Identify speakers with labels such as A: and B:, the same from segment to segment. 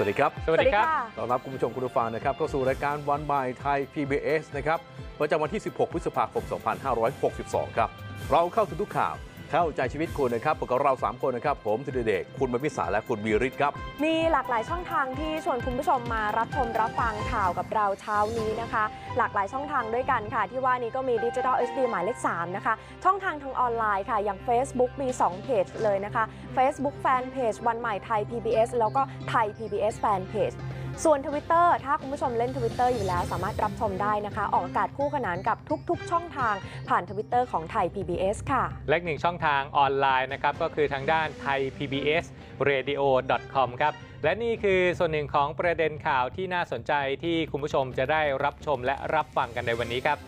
A: วัสดีครับ
B: สวัสดีครับ
A: ต้อนรับคุณผู้ชมคุณผู้ฟังนะครับเข้าสู่รายการวันบ่ายไทย PBS นะครับประจำวันที่ 16 พฤษภาคม 2562 ครับเราเข้าถึงทุกข่าวเข้าใจชีวิตคุณนะครับกับเรา 3 คนนะครับผมธีรเดชคุณมพิสารและคุณวีริศครับ
B: มีหลากหลายช่องทางที่ชวนคุณผู้ชมมารับชมรับฟังข่าวกับเราเช้านี้นะคะหลากหลายช่องทางด้วยกันค่ะที่ว่านี้ก็มี Digital HD หมายเลข 3 นะคะช่องทางออนไลน์ค่ะอย่าง Facebook มี 2 เพจเลยนะคะ Facebook Fanpage วันใหม่ไทย PBS แล้วก็ไทย PBS Fanpage ส่วน Twitter ถ้าคุณผู้ชมเล่น Twitter อยู่แล้วสามารถรับชมได้นะคะออกอากาศคู่ขนานกับทุกๆช่องทางผ่าน Twitter ของไทย PBS ค่ะ
C: และหนึ่งช่องทางออนไลน์นะครับก็คือทางด้านไทย PBS Radio.com ครับและนี่คือส่วนหนึ่งของประเด็นข่าวที่น่าสนใจที่คุณผู้ชมจะได้รับชมและรับฟังกันในวันนี้ครับ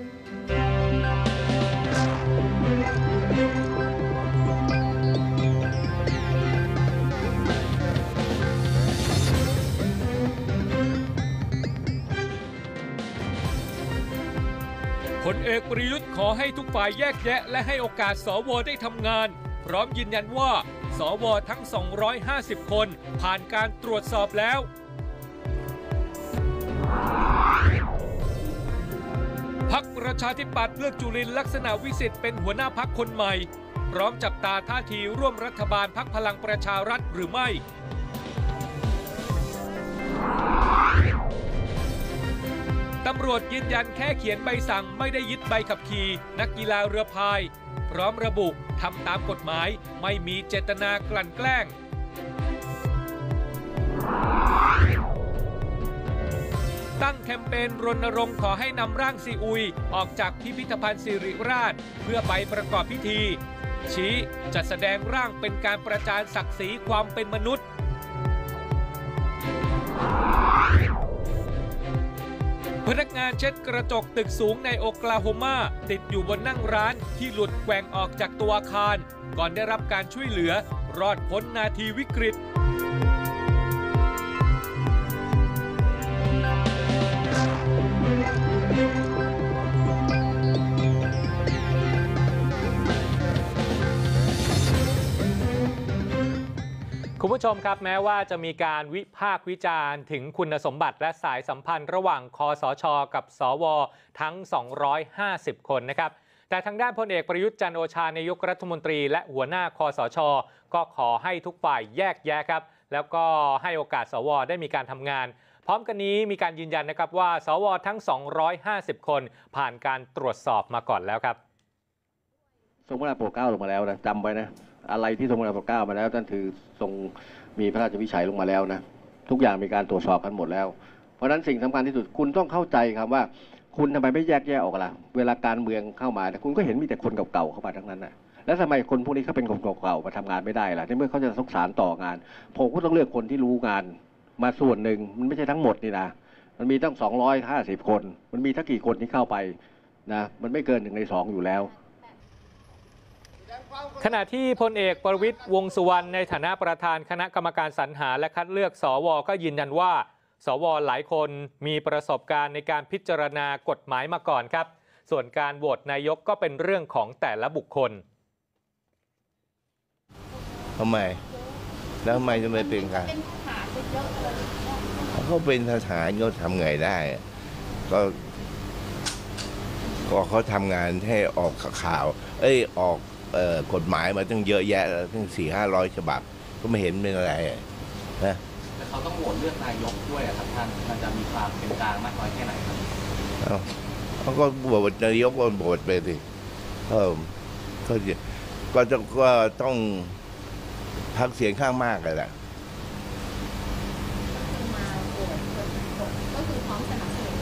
D: พลเอกประยุทธ์ขอให้ทุกฝ่ายแยกแยะและให้โอกาสสวได้ทำงานพร้อมยืนยันว่าสวทั้ง250คนผ่านการตรวจสอบแล้วพรรคประชาธิปัตย์เลือกจุลินทร์ลักษณะวิสิทธิ์เป็นหัวหน้าพรรคคนใหม่พร้อมจับตาท่าทีร่วมรัฐบาลพรรคพลังประชารัฐหรือไม่ตำรวจยืนยันแค่เขียนใบสั่งไม่ได้ยึดใบขับขี่นักกีฬาเรือพายพร้อมระบุทำตามกฎหมายไม่มีเจตนากลั่นแกล้งตั้งแคมเปญรณรงค์ขอให้นำร่างซีอุยออกจากพิพิธภัณฑ์สิริราชเพื่อไปประกอบพิธีชี้จัดแสดงร่างเป็นการประจานศักดิ์ศรีความเป็นมนุษย์พนักงานเช็ดกระจกตึกสูงในโอคลาโฮมาติดอยู่บนนั่งร้านที่หลุดแกว่งออกจากตัวอาคารก่อนได้รับการช่วยเหลือรอดพ้นนาทีวิกฤต
C: คุณผู้ชมครับแม้ว่าจะมีการวิพากษ์วิจารณ์ถึงคุณสมบัติและสายสัมพันธ์ระหว่างคสช.กับสว.ทั้ง250คนนะครับแต่ทางด้านพลเอกประยุทธ์จันทร์โอชานายกรัฐมนตรีและหัวหน้าคสช.ก็ขอให้ทุกฝ่ายแยกแยะครับแล้วก็ให้โอกาสสว.ได้มีการทำงานพร้อมกันนี้มีการยืนยันนะครับว่าสว.ทั้ง250คนผ่านการตรวจสอบมาก่อนแล้วครับ
E: ทรงพระโปรดเกล้าลงมาแล้วนะจำไว้นะอะไรที่ทรงพระโปรดเกล้ามาแล้วนั่นคือทรงมีพระราชวิชัยลงมาแล้วนะทุกอย่างมีการตรวจสอบกันหมดแล้วเพราะฉะนั้นสิ่งสำคัญที่สุดคุณต้องเข้าใจครับว่าคุณทำไมไม่แยกแยะออกล่ะเวลาการเมืองเข้ามาคุณก็เห็นมีแต่คนเก่าๆเข้ามาทั้งนั้นนะแล้วทำไมคนพวกนี้เขาเป็นคนเก่าๆมาทำงานไม่ได้ล่ะในเมื่อเขาจะต้องสานต่องานผมก็ต้องเลือกคนที่รู้งานมาส่วนหนึ่งมันไม่ใช่ทั้งหมดนี่นะมันมีตั้ง250คนมันมีทั้งกี่คนที่เข้าไปนะมันไม่เกิน1 ใน 2อยู่แล้ว
C: ขณะที่พลเอกประวิตรวงษ์สุวรรณในฐานะประธานคณะกรรมการสรรหาและคัดเลือกสวก็ยืนยันว่าสวหลายคนมีประสบการณ์ในการพิจารณากฎหมายมาก่อนครับส่วนการโหวตนายกก็เป็นเรื่องของแต่ละบุคคล
F: ทำไมแล้วทำไมจะไม่เป็นกันเขาเป็นทหารเขาทำไงได้ก็เขาทำงานให้ออกข่าวออกกฎหมายมาตั้งเยอะแยะตั้ง400-500 ฉบับก็ไม่เห็นเป็นอะไรนะ
G: แต่เขาต้องโหวตเลือกนายกด้วยครับท่านมันจะมีความเป็นกลางมากน้อยแค่ไหนครับ
F: เขาก็โหวตนายกก็โหวตไปสิก็ต้องพรรคเสียงข้างมากเลยแหละ
H: ก็คือพร้อมสนับสนุน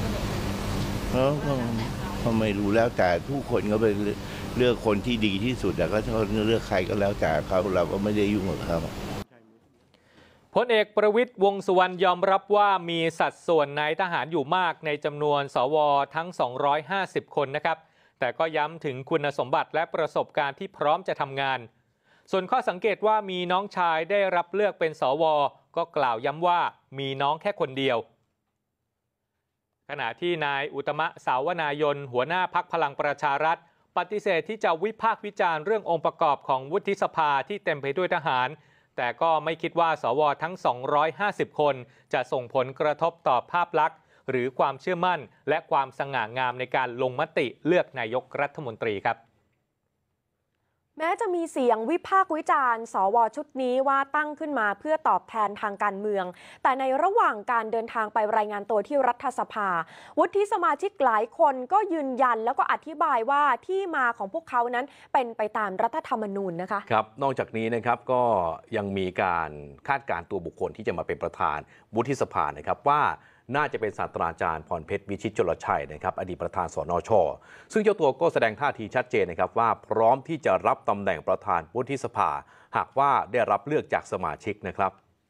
F: ก็ไม่รู้แล้วแต่ทุกคนก็ไปเลือกคนที่ดีที่สุดแต่ก็เขาเลือกใครก็แล้วแต่เขาเราก็ไม่ได้ยุ่งกับเขา
C: พลเอกประวิตรวงษ์สุวรรณยอมรับว่ามีสัดส่วนนายทหารอยู่มากในจำนวนสวทั้ง250คนนะครับแต่ก็ย้ำถึงคุณสมบัติและประสบการณ์ที่พร้อมจะทำงานส่วนข้อสังเกตว่ามีน้องชายได้รับเลือกเป็นสวก็กล่าวย้ำว่ามีน้องแค่คนเดียวขณะที่นายอุตมะสาวนายนหัวหน้าพรรคพลังประชารัฐปฏิเสธที่จะวิพากษ์วิจารณ์เรื่ององค์ประกอบของวุฒิสภาที่เต็มไปด้วยทหารแต่ก็ไม่คิดว่าสวทั้ง 250 คนจะส่งผลกระทบต่อภาพลักษณ์หรือความเชื่อมั่นและความสง่างามในการลงมติเลือกนายกรัฐมนตรีครับ
B: แม้จะมีเสียงวิพากษ์วิจารณ์สวชุดนี้ว่าตั้งขึ้นมาเพื่อตอบแทนทางการเมืองแต่ในระหว่างการเดินทางไปรายงานตัวที่รัฐสภาวุฒิสมาชิกหลายคนก็ยืนยันแล้วก็อธิบายว่าที่มาของพวกเขานั้นเป็นไปตามรัฐธรรมนูญนะคะ
A: ครับนอกจากนี้นะครับก็ยังมีการคาดการณ์ตัวบุคคลที่จะมาเป็นประธานวุฒิสภานะครับว่าน่าจะเป็นศาสตราจารย์พรเพชรวิชิตชลชัยนะครับอดีตประธานสนช.ซึ่งเจ้าตัวก็แสดงท่าทีชัดเจนนะครับว่าพร้อมที่จะรับตำแหน่งประธานวุฒิสภาหากว่าได้รับเลือกจากสมาชิกนะครับ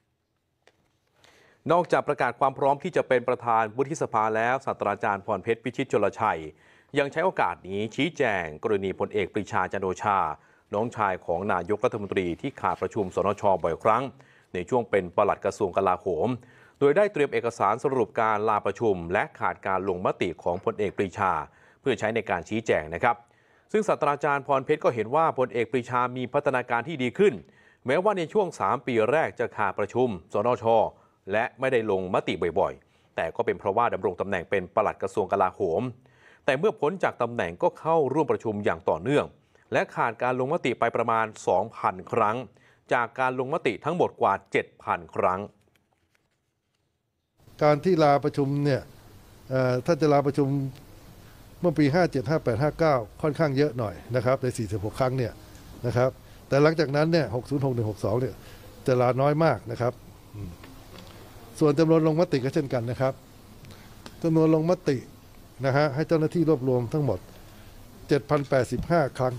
A: นอกจากประกาศความพร้อมที่จะเป็นประธานวุฒิสภาแล้วศาสตราจารย์พรเพชรวิชิตชลชัยยังใช้โอกาสนี้ชี้แจงกรณีพลเอกปรีชาจันทร์โอชาน้องชายของนายกรัฐมนตรีที่ขาดประชุมสนช.บ่อยครั้งในช่วงเป็นปลัดกระทรวงกลาโหมโดยได้เตรียมเอกสารสรุปการลาประชุมและขาดการลงมติของพลเอกปรีชาเพื่อใช้ในการชี้แจงนะครับซึ่งศาสตราจารย์พรเพชรก็เห็นว่าพลเอกปรีชามีพัฒนาการที่ดีขึ้นแม้ว่าในช่วง3 ปีแรกจะขาดประชุมสนช.และไม่ได้ลงมติบ่อยๆแต่ก็เป็นเพราะว่าดำรงตำแหน่งเป็นปลัดกระทรวงกลาโหมแต่เมื่อพ้นจากตำแหน่งก็เข้าร่วมประชุมอย่างต่อเนื่องและขาดการลงมติไปประมาณ 2,000 ครั้งจากการลงมติทั้งหมดกว่า 7,000 ครั้ง
I: การที่ลาประชุมเนี่ยถ้าจะลาประชุมเมื่อปี 57 58 59 ค่อนข้างเยอะหน่อยนะครับใน46 ครั้งเนี่ยนะครับแต่หลังจากนั้นเนี่ย60 61 62เนี่ยจะลาน้อยมากนะครับส่วนจำนวนลงมติก็เช่นกันนะครับจำนวนลงมตินะฮะให้เจ้าหน้าที่รวบรวมทั้งหมด 7,085 ครั้ง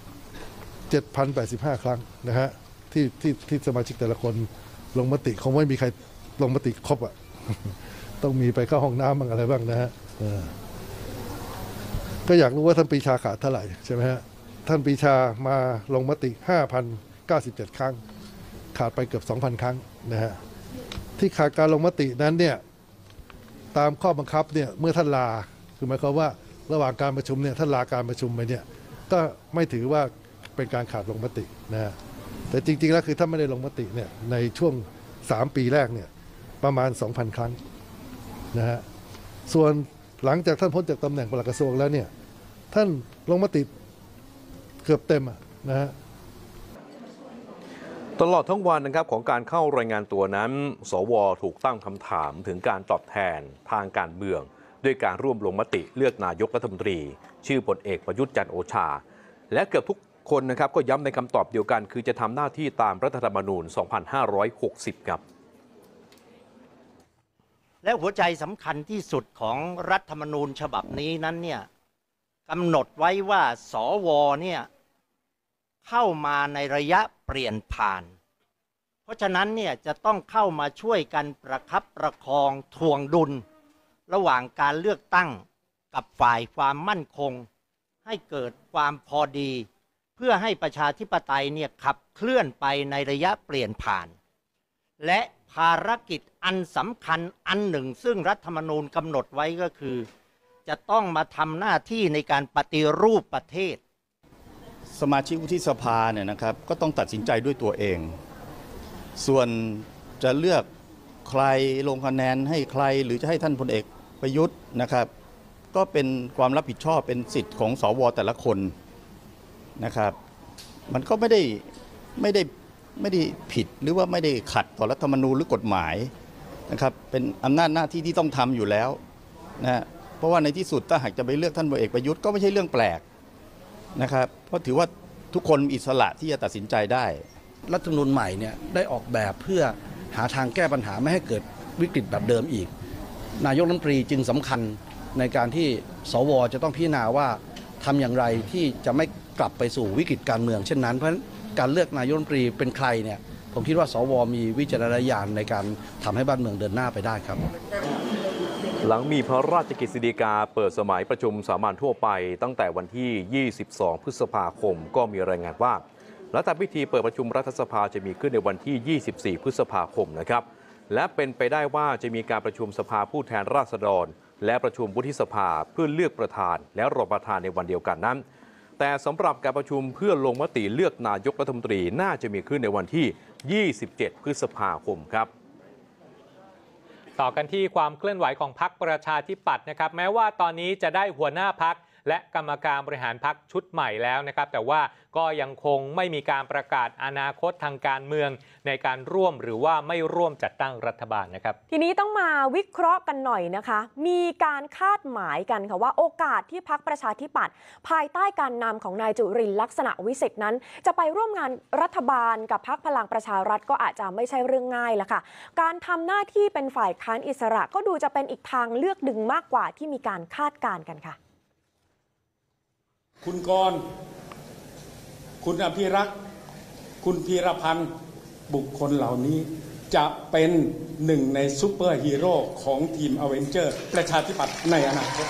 I: 7,085 ครั้งนะฮะที่สมาชิกแต่ละคนลงมติคงไม่มีใครลงมติครบอ่ะต้องมีไปเข้าห้องน้ำบ้างอะไรบ้างนะฮะก็อยากรู้ว่าท่านปรีชาขาดเท่าไหร่ใช่ไหมฮะท่านปรีชามาลงมติ 5,097 ครั้งขาดไปเกือบ 2,000 ครั้งนะฮะที่ขาดการลงมตินั้นเนี่ยตามข้อบังคับเนี่ยเมื่อท่านลาคือหมายความว่าระหว่างการประชุมเนี่ยท่านลาการประชุมไปเนี่ยก็ไม่ถือว่าเป็นการขาดลงมตินะฮะแต่จริงๆแล้วคือท่านไม่ได้ลงมติเนี่ยในช่วง3 ปีแรกเนี่ยประมาณ 2,000 ครั้งนะฮะส่วนหลังจากท่านพ้นจากตำแหน่งปลัดกระทรวงแล้วเนี่ยท่านลงมติเกือบเต็มนะฮะ
A: ตลอดทั้งวันนะครับของการเข้ารายงานตัวนั้นสว.ถูกตั้งคำถามถึงการตอบแทนทางการเมืองด้วยการร่วมลงมติเลือกนายกรัฐมนตรีชื่อพลเอกประยุทธ์จันทร์โอชาและเกือบทุกคนนะครับก็ย้ำในคำตอบเดียวกันคือจะทำหน้าที่ตามรัฐธรรมนูญ 2560 ครับ
J: และหัวใจสำคัญที่สุดของรัฐธรรมนูญฉบับนี้นั้นเนี่ยกำหนดไว้ว่าสว.เนี่ยเข้ามาในระยะเปลี่ยนผ่านเพราะฉะนั้นเนี่ยจะต้องเข้ามาช่วยกันประคับประคองทวงดุลระหว่างการเลือกตั้งกับฝ่ายความมั่นคงให้เกิดความพอดีเพื่อให้ประชาธิปไตยเนี่ยขับเคลื่อนไปในระยะเปลี่ยนผ่านและภารกิจอันสำคัญอันหนึ่งซึ่งรัฐธรรมนูญกำหนดไว้ก็คือจะต้องมาทำหน้าที่ในการปฏิรูปประเทศ
K: สมาชิกวุฒิสภาเนี่ยนะครับก็ต้องตัดสินใจด้วยตัวเองส่วนจะเลือกใครลงคะแนนให้ใครหรือจะให้ท่านพลเอกประยุทธ์นะครับก็เป็นความรับผิดชอบเป็นสิทธิ์ของสว.แต่ละคนนะครับมันก็ไม่ได้ผิดหรือว่าไม่ได้ขัดต่อรัฐธรรมนูญหรือกฎหมายนะครับเป็นอำนาจหน้าที่ที่ต้องทำอยู่แล้วนะเพราะว่าในที่สุดถ้าหากจะไปเลือกท่านพลเอกประยุทธ์ก็ไม่ใช่เรื่องแปลกนะครับเพราะถือว่าทุกคนมีอิสระที่จะตัดสินใจได้
L: รัฐธรรมนูญใหม่เนี่ยได้ออกแบบเพื่อหาทางแก้ปัญหาไม่ให้เกิดวิกฤตแบบเดิมอีกนายกรัฐมนตรีจึงสำคัญในการที่สว.จะต้องพิจารณาว่าทำอย่างไรที่จะไม่กลับไปสู่วิกฤตการเมืองเช่นนั้นเพราะฉะนั้นการเลือกนายกรัฐมนตรีเป็นใครเนี่ยผมคิดว่าสว.มีวิจารณญาณในการทำให้บ้านเมืองเดินหน้าไปได้ครับ
A: หลังมีพระราชกฤษฎีกาเปิดสมัยประชุมสามัญทั่วไปตั้งแต่วันที่ 22 พฤษภาคมก็มีรายงานว่ารัฐพิธีเปิดประชุมรัฐสภาจะมีขึ้นในวันที่ 24 พฤษภาคมนะครับและเป็นไปได้ว่าจะมีการประชุมสภาผู้แทนราษฎรและประชุมวุฒิสภาเพื่อเลือกประธานและรองประธานในวันเดียวกันนั้นแต่สำหรับการประชุมเพื่อลงมติเลือกนายกรัฐมนตรีน่าจะมีขึ้นในวันที่ 27 พฤษภาคมครับ
C: ต่อกันที่ความเคลื่อนไหวของพรรคประชาธิปัตย์นะครับแม้ว่าตอนนี้จะได้หัวหน้าพรรคและกรรมการบริหารพรรคชุดใหม่แล้วนะครับแต่ว่าก็ยังคงไม่มีการประกาศอนาคตทางการเมืองในการร่วมหรือว่าไม่ร่วมจัดตั้งรัฐบาลนะครับ
B: ทีนี้ต้องมาวิเคราะห์กันหน่อยนะคะมีการคาดหมายกันค่ะว่าโอกาสที่พรรคประชาธิปัตย์ภายใต้การนำของนายจุรินทร์ลักษณะวิสิทธิ์นั้นจะไปร่วมงานรัฐบาลกับพรรคพลังประชารัฐก็อาจจะไม่ใช่เรื่องง่ายละค่ะการทำหน้าที่เป็นฝ่ายค้านอิสระก็ดูจะเป็นอีกทางเลือกดึงมากกว่าที่มีการคาดการณ์กันค่ะ
M: คุณกรณ์คุณอภิรักษ์คุณพีรพันธ์บุคคลเหล่านี้จะเป็นหนึ่งในซูเปอร์ฮีโร่ของทีมอเวนเจอร์ประชาธิปัตย์ในอนาคต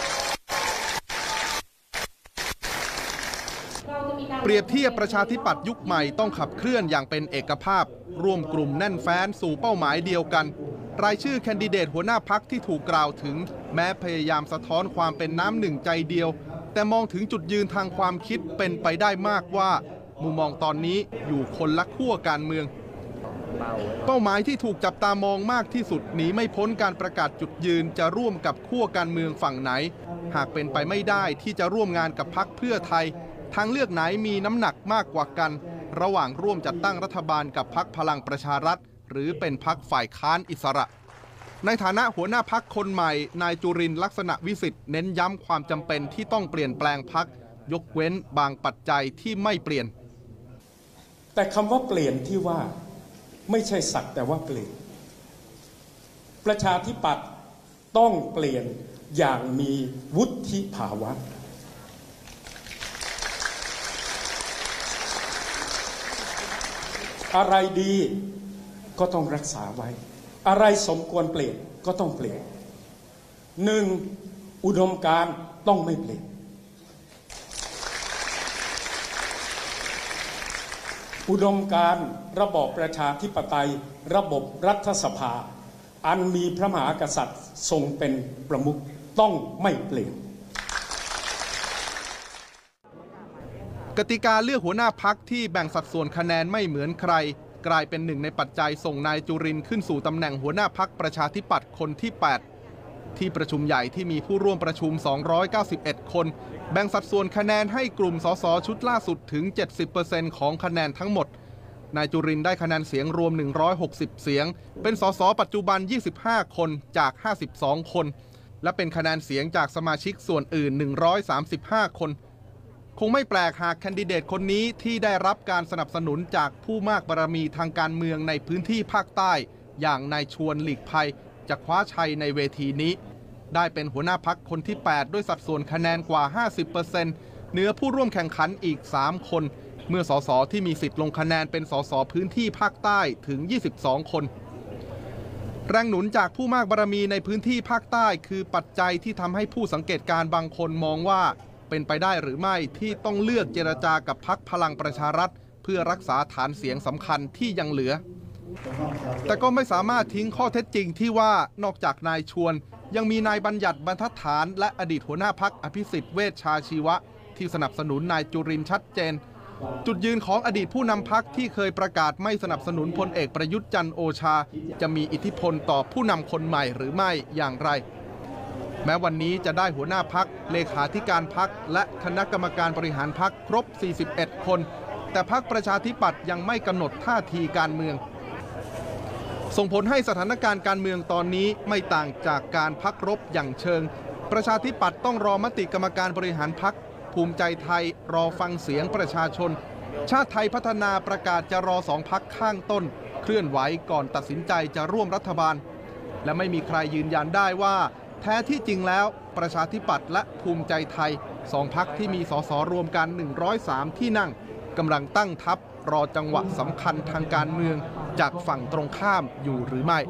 N: เปรียบเทียบประชาธิปัตย์ยุคใหม่ต้องขับเคลื่อนอย่างเป็นเอกภาพร่วมกลุ่มแน่นแฟ้นสู่เป้าหมายเดียวกันรายชื่อแคนดิเดตหัวหน้าพรรคที่ถูกกล่าวถึงแม้พยายามสะท้อนความเป็นน้ำหนึ่งใจเดียวแต่มองถึงจุดยืนทางความคิดเป็นไปได้มากว่ามุมมองตอนนี้อยู่คนละขั้วการเมืองเป้าหมายที่ถูกจับตามองมากที่สุดหนีไม่พ้นการประกาศจุดยืนจะร่วมกับขั้วการเมืองฝั่งไหนหากเป็นไปไม่ได้ที่จะร่วมงานกับพรรคเพื่อไทยทางเลือกไหนมีน้ำหนักมากกว่ากันระหว่างร่วมจัดตั้งรัฐบาลกับพรรคพลังประชารัฐหรือเป็นพรรคฝ่ายค้านอิสระในฐานะหัวหน้าพรรคคนใหม่นายจุรินทร์ลักษณะวิสิทธิ์เน้นย้ำความจำเป็นที่ต้องเปลี่ยนแปลงพรรคยกเว้นบางปัจจัยที่ไม่เปลี่ยน
M: แต่คำว่าเปลี่ยนที่ว่าไม่ใช่สักแต่ว่าเปลี่ยนประชาธิปัตย์ต้องเปลี่ยนอย่างมีวุฒิภาวะอะไรดีก็ต้องรักษาไว้อะไรสมควรเปลี่ยนก็ต้องเปลี่ยนหนึ่งอุดมการณ์ต้องไม่เปลี่ยนอุดมการณ์ระบอบประชาธิปไตยระบบรัฐสภาอันมีพระมหากษัตริย์ทรงเป็นประมุขต้องไม่เปลี่ยน
N: กติกาเลือกหัวหน้าพรรคที่แบ่งสัดส่วนคะแนนไม่เหมือนใครกลายเป็นหนึ่งในปัจจัยส่งนายจุรินทร์ขึ้นสู่ตำแหน่งหัวหน้าพรรคประชาธิปัตย์คนที่ 8 ที่ประชุมใหญ่ที่มีผู้ร่วมประชุม291คนแบ่งสัดส่วนคะแนนให้กลุ่มสสชุดล่าสุดถึง 70% ของคะแนนทั้งหมดนายจุรินทร์ได้คะแนนเสียงรวม160เสียงเป็นสสปัจจุบัน25คนจาก52คนและเป็นคะแนนเสียงจากสมาชิกส่วนอื่น135คนคงไม่แปลกหากแคนดิเดตคนนี้ที่ได้รับการสนับสนุนจากผู้มากบารมีทางการเมืองในพื้นที่ภาคใต้อย่างนายชวนหลีกภัยจะคว้าชัยในเวทีนี้ได้เป็นหัวหน้าพรรคคนที่ 8 ด้วยสัดส่วนคะแนนกว่า 50% เหนือผู้ร่วมแข่งขันอีก 3 คนเมื่อสสที่มีสิทธิ์ลงคะแนนเป็นสสพื้นที่ภาคใต้ถึง 22 คนแรงหนุนจากผู้มากบารมีในพื้นที่ภาคใต้คือปัจจัยที่ทำให้ผู้สังเกตการณ์บางคนมองว่าเป็นไปได้หรือไม่ที่ต้องเลือกเจรจากับพรรคพลังประชารัฐเพื่อรักษาฐานเสียงสำคัญที่ยังเหลือแต่ก็ไม่สามารถทิ้งข้อเท็จจริงที่ว่านอกจากนายชวนยังมีนายบัญญัติบรรทัดฐานและอดีตหัวหน้าพรรคอภิสิทธิ์เวชชาชีวะที่สนับสนุนนายจุรินทร์ชัดเจนจุดยืนของอดีตผู้นำพรรคที่เคยประกาศไม่สนับสนุนพลเอกประยุทธ์จันทร์โอชาจะมีอิทธิพลต่อผู้นำคนใหม่หรือไม่อย่างไรแม้วันนี้จะได้หัวหน้าพรรคเลขาธิการพรรคและคณะกรรมการบริหารพรรคครบ41คนแต่พรรคประชาธิปัตย์ยังไม่กำหนดท่าทีการเมืองส่งผลให้สถานการณ์การเมืองตอนนี้ไม่ต่างจากการพักรบอย่างเชิงประชาธิปัตย์ต้องรอมติกรรมการบริหารพรรคภูมิใจไทยรอฟังเสียงประชาชนชาติไทยพัฒนาประกาศจะรอ2 พรรคข้างต้นเคลื่อนไหวก่อนตัดสินใจจะร่วมรัฐบาลและไม่มีใครยืนยันได้ว่าแท้ที่จริงแล้วประชาธิปัตย์และภูมิใจไทย2 พรรคที่มีสสรวมกัน103ที่นั่งกำลังตั้งทัพรอจังหวะสำคัญทางการเมืองจากฝั่งตรงข้ามอยู่หรือไม่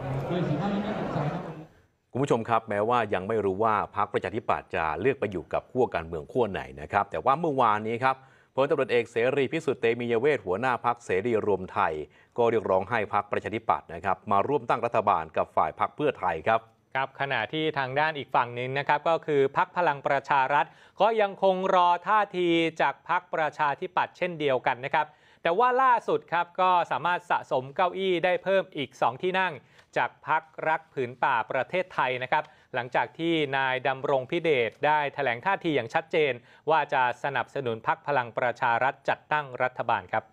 A: คุณผู้ชมครับแม้ว่ายังไม่รู้ว่าพรรคประชาธิปัตย์จะเลือกไปอยู่กับขั้วการเมืองขั้วไหนนะครับแต่ว่าเมื่อวานนี้ครับพลตำรวจเอกเสรีพิสุทธิ์เตมียเวทหัวหน้าพรรคเสรีรวมไทยก็เรียกร้องให้พรรคประชาธิปัตย์นะครับมาร่วมตั้งรัฐบาลกับฝ่ายพรรคเพื่อไทยครับ
C: ครับขณะที่ทางด้านอีกฝั่งหนึ่งนะครับก็คือพรรคพลังประชารัฐก็ยังคงรอท่าทีจากพรรคประชาธิปัตย์เช่นเดียวกันนะครับแต่ว่าล่าสุดครับก็สามารถสะสมเก้าอี้ได้เพิ่มอีก2ที่นั่งจากพรรครักผืนป่าประเทศไทยนะครับหลังจากที่นายดำรงพิเดชได้แถลงท่าทีอย่างชัดเจนว่าจะสนับสนุนพรรคพลังประชารัฐจัดตั้งรัฐบาลครับ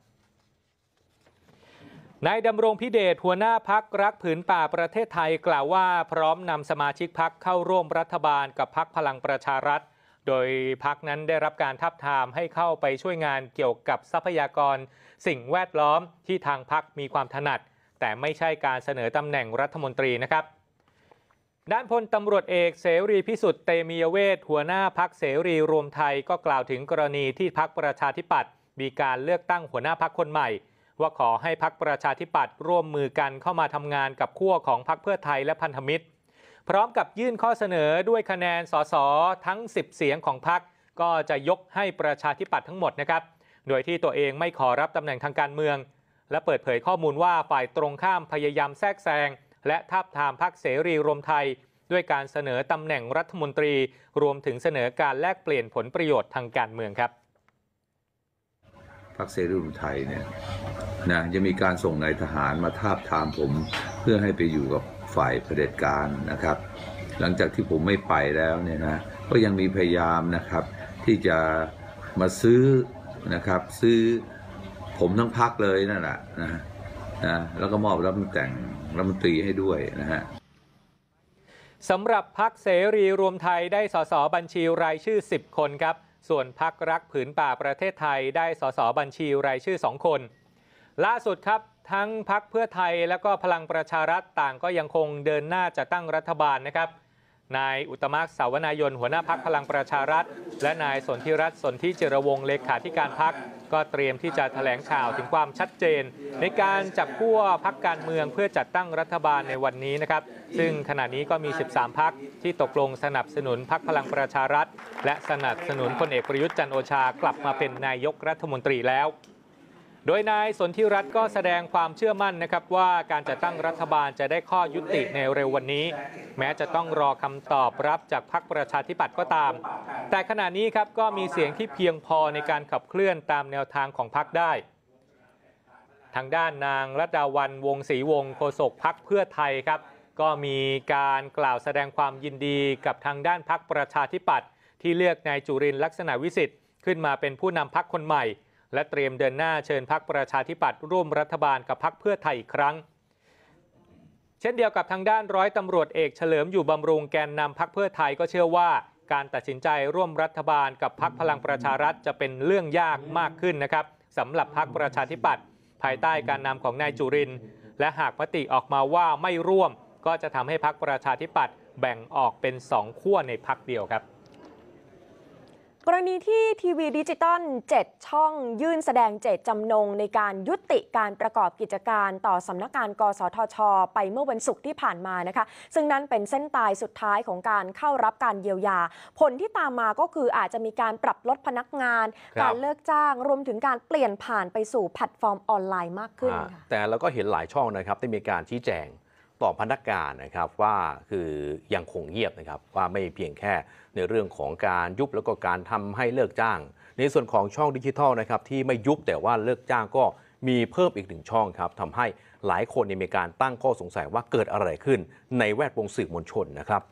C: นายดำรงพิเดชหัวหน้าพรรครักผืนป่าประเทศไทยกล่าวว่าพร้อมนำสมาชิกพรรคเข้าร่วมรัฐบาลกับพรรคพลังประชารัฐโดยพรรคนั้นได้รับการทับทามให้เข้าไปช่วยงานเกี่ยวกับทรัพยากรสิ่งแวดล้อมที่ทางพรรคมีความถนัดแต่ไม่ใช่การเสนอตำแหน่งรัฐมนตรีนะครับด้านพลตำรวจเอกเสรีพิสุทธิ์เตมียเวทหัวหน้าพรรคเสรีรวมไทยก็กล่าวถึงกรณีที่พรรคประชาธิปัตย์มีการเลือกตั้งหัวหน้าพรรคคนใหม่ว่าขอให้พรรคประชาธิปัตย์ร่วมมือกันเข้ามาทำงานกับขั้วของพรรคเพื่อไทยและพันธมิตรพร้อมกับยื่นข้อเสนอด้วยคะแนนสสทั้ง10เสียงของพรรคก็จะยกให้ประชาธิปัตย์ทั้งหมดนะครับโดยที่ตัวเองไม่ขอรับตำแหน่งทางการเมืองและเปิดเผยข้อมูลว่าฝ่ายตรงข้ามพยายามแทรกแซงและทาบทามพรรคเสรีรวมไทยด้วยการเสนอตำแหน่งรัฐมนตรีรวมถึงเสนอการแลกเปลี่ยนผลประโยชน์ทางการเมืองครับ
O: พรรคเสรีรวมไทยเนี่ยนะจะมีการส่งนายทหารมาทาบทามผมเพื่อให้ไปอยู่กับฝ่ายเผด็จการนะครับหลังจากที่ผมไม่ไปแล้วเนี่ยนะก็ยังมีพยายามนะครับที่จะมาซื้อนะครับซื้อผมทั้งพรรคเลยนั่นแหละนะแล้วก็มอบรับตำแหน่งรัฐมนตรีให้ด้วยนะฮะ
C: สำหรับพรรคเสรีรวมไทยได้สสบัญชีรายชื่อ10คนครับส่วนพรรครักผืนป่าประเทศไทยได้สสบัญชีรายชื่อ2คนล่าสุดครับทั้งพรรคเพื่อไทยและก็พลังประชารัฐต่างก็ยังคงเดินหน้าจะตั้งรัฐบาลนะครับนายอุตมะสาวนายนหัวหน้าพรรคพลังประชารัฐและนายสนธิรัตน์สนธิจิรวงศ์เลขาธิการพรรคก็เตรียมที่จะแถลงข่าวถึงความชัดเจนในการจับคั่วพรรคการเมืองเพื่อจัดตั้งรัฐบาลในวันนี้นะครับซึ่งขณะนี้ก็มี13พรรคที่ตกลงสนับสนุนพรรคพลังประชารัฐและสนับสนุนพลเอกประยุทธ์จันทร์โอชากลับมาเป็นนายกรัฐมนตรีแล้วโดยนายสนธิรัตน์ก็แสดงความเชื่อมั่นนะครับว่าการจัดตั้งรัฐบาลจะได้ข้อยุติในเร็ววันนี้แม้จะต้องรอคำตอบรับจากพรรคประชาธิปัตย์ก็ตามแต่ขณะนี้ครับก็มีเสียงที่เพียงพอในการขับเคลื่อนตามแนวทางของพรรคได้ทางด้านนางรัตดาวันวงศ์ศรีวงศ์โฆษกพรรคเพื่อไทยครับก็มีการกล่าวแสดงความยินดีกับทางด้านพรรคประชาธิปัตย์ที่เลือกนายจุรินทร์ลักษณะวิสิทธิ์ขึ้นมาเป็นผู้นำพรรคคนใหม่และเตรียมเดินหน้าเชิญพรรคประชาธิปัตย์ร่วมรัฐบาลกับพรรคเพื่อไทยอีกครั้งเช่นเดียวกับทางด้านร้อยตำรวจเอกเฉลิมอยู่บำรุงแกนนำพรรคเพื่อไทยก็เชื่อว่าการตัดสินใจร่วมรัฐบาลกับพรรคพลังประชารัฐจะเป็นเรื่องยากมากขึ้นนะครับสำหรับพรรคประชาธิปัตย์ภายใต้การนำของนายจุรินทร์และหากมติออกมาว่าไม่ร่วมก็จะทำให้พรรคประชาธิปัตย์แบ่งออกเป็น2ขั้วในพรรคเดียวครับ
B: กรณีที่ทีวีดิจิตอล7ช่องยื่นแสดงเจตจำนงในการยุติการประกอบกิจการต่อสำนักงานกสทช.ไปเมื่อวันศุกร์ที่ผ่านมานะคะซึ่งนั่นเป็นเส้นตายสุดท้ายของการเข้ารับการเยียวยาผลที่ตามมาก็คืออาจจะมีการปรับลดพนักงานการเลิกจ้างรวมถึงการเปลี่ยนผ่านไปสู่แพลตฟอร์มออนไลน์มากขึ้น
A: แต่เราก็เห็นหลายช่องนะครับได้มีการชี้แจงต่อพนักงานนะครับว่าคือยังคงเงียบนะครับว่าไม่เพียงแค่ในเรื่องของการยุบแล้วก็การทำให้เลิกจ้างในส่วนของช่องดิจิทัลนะครับที่ไม่ยุบแต่ว่าเลิกจ้างก็มีเพิ่มอีก1ช่องครับทำให้หลายคนมีการตั้งข้อสงสัยว่าเกิดอะไรขึ้นในแวดวงสื่อมวลชนนะครับ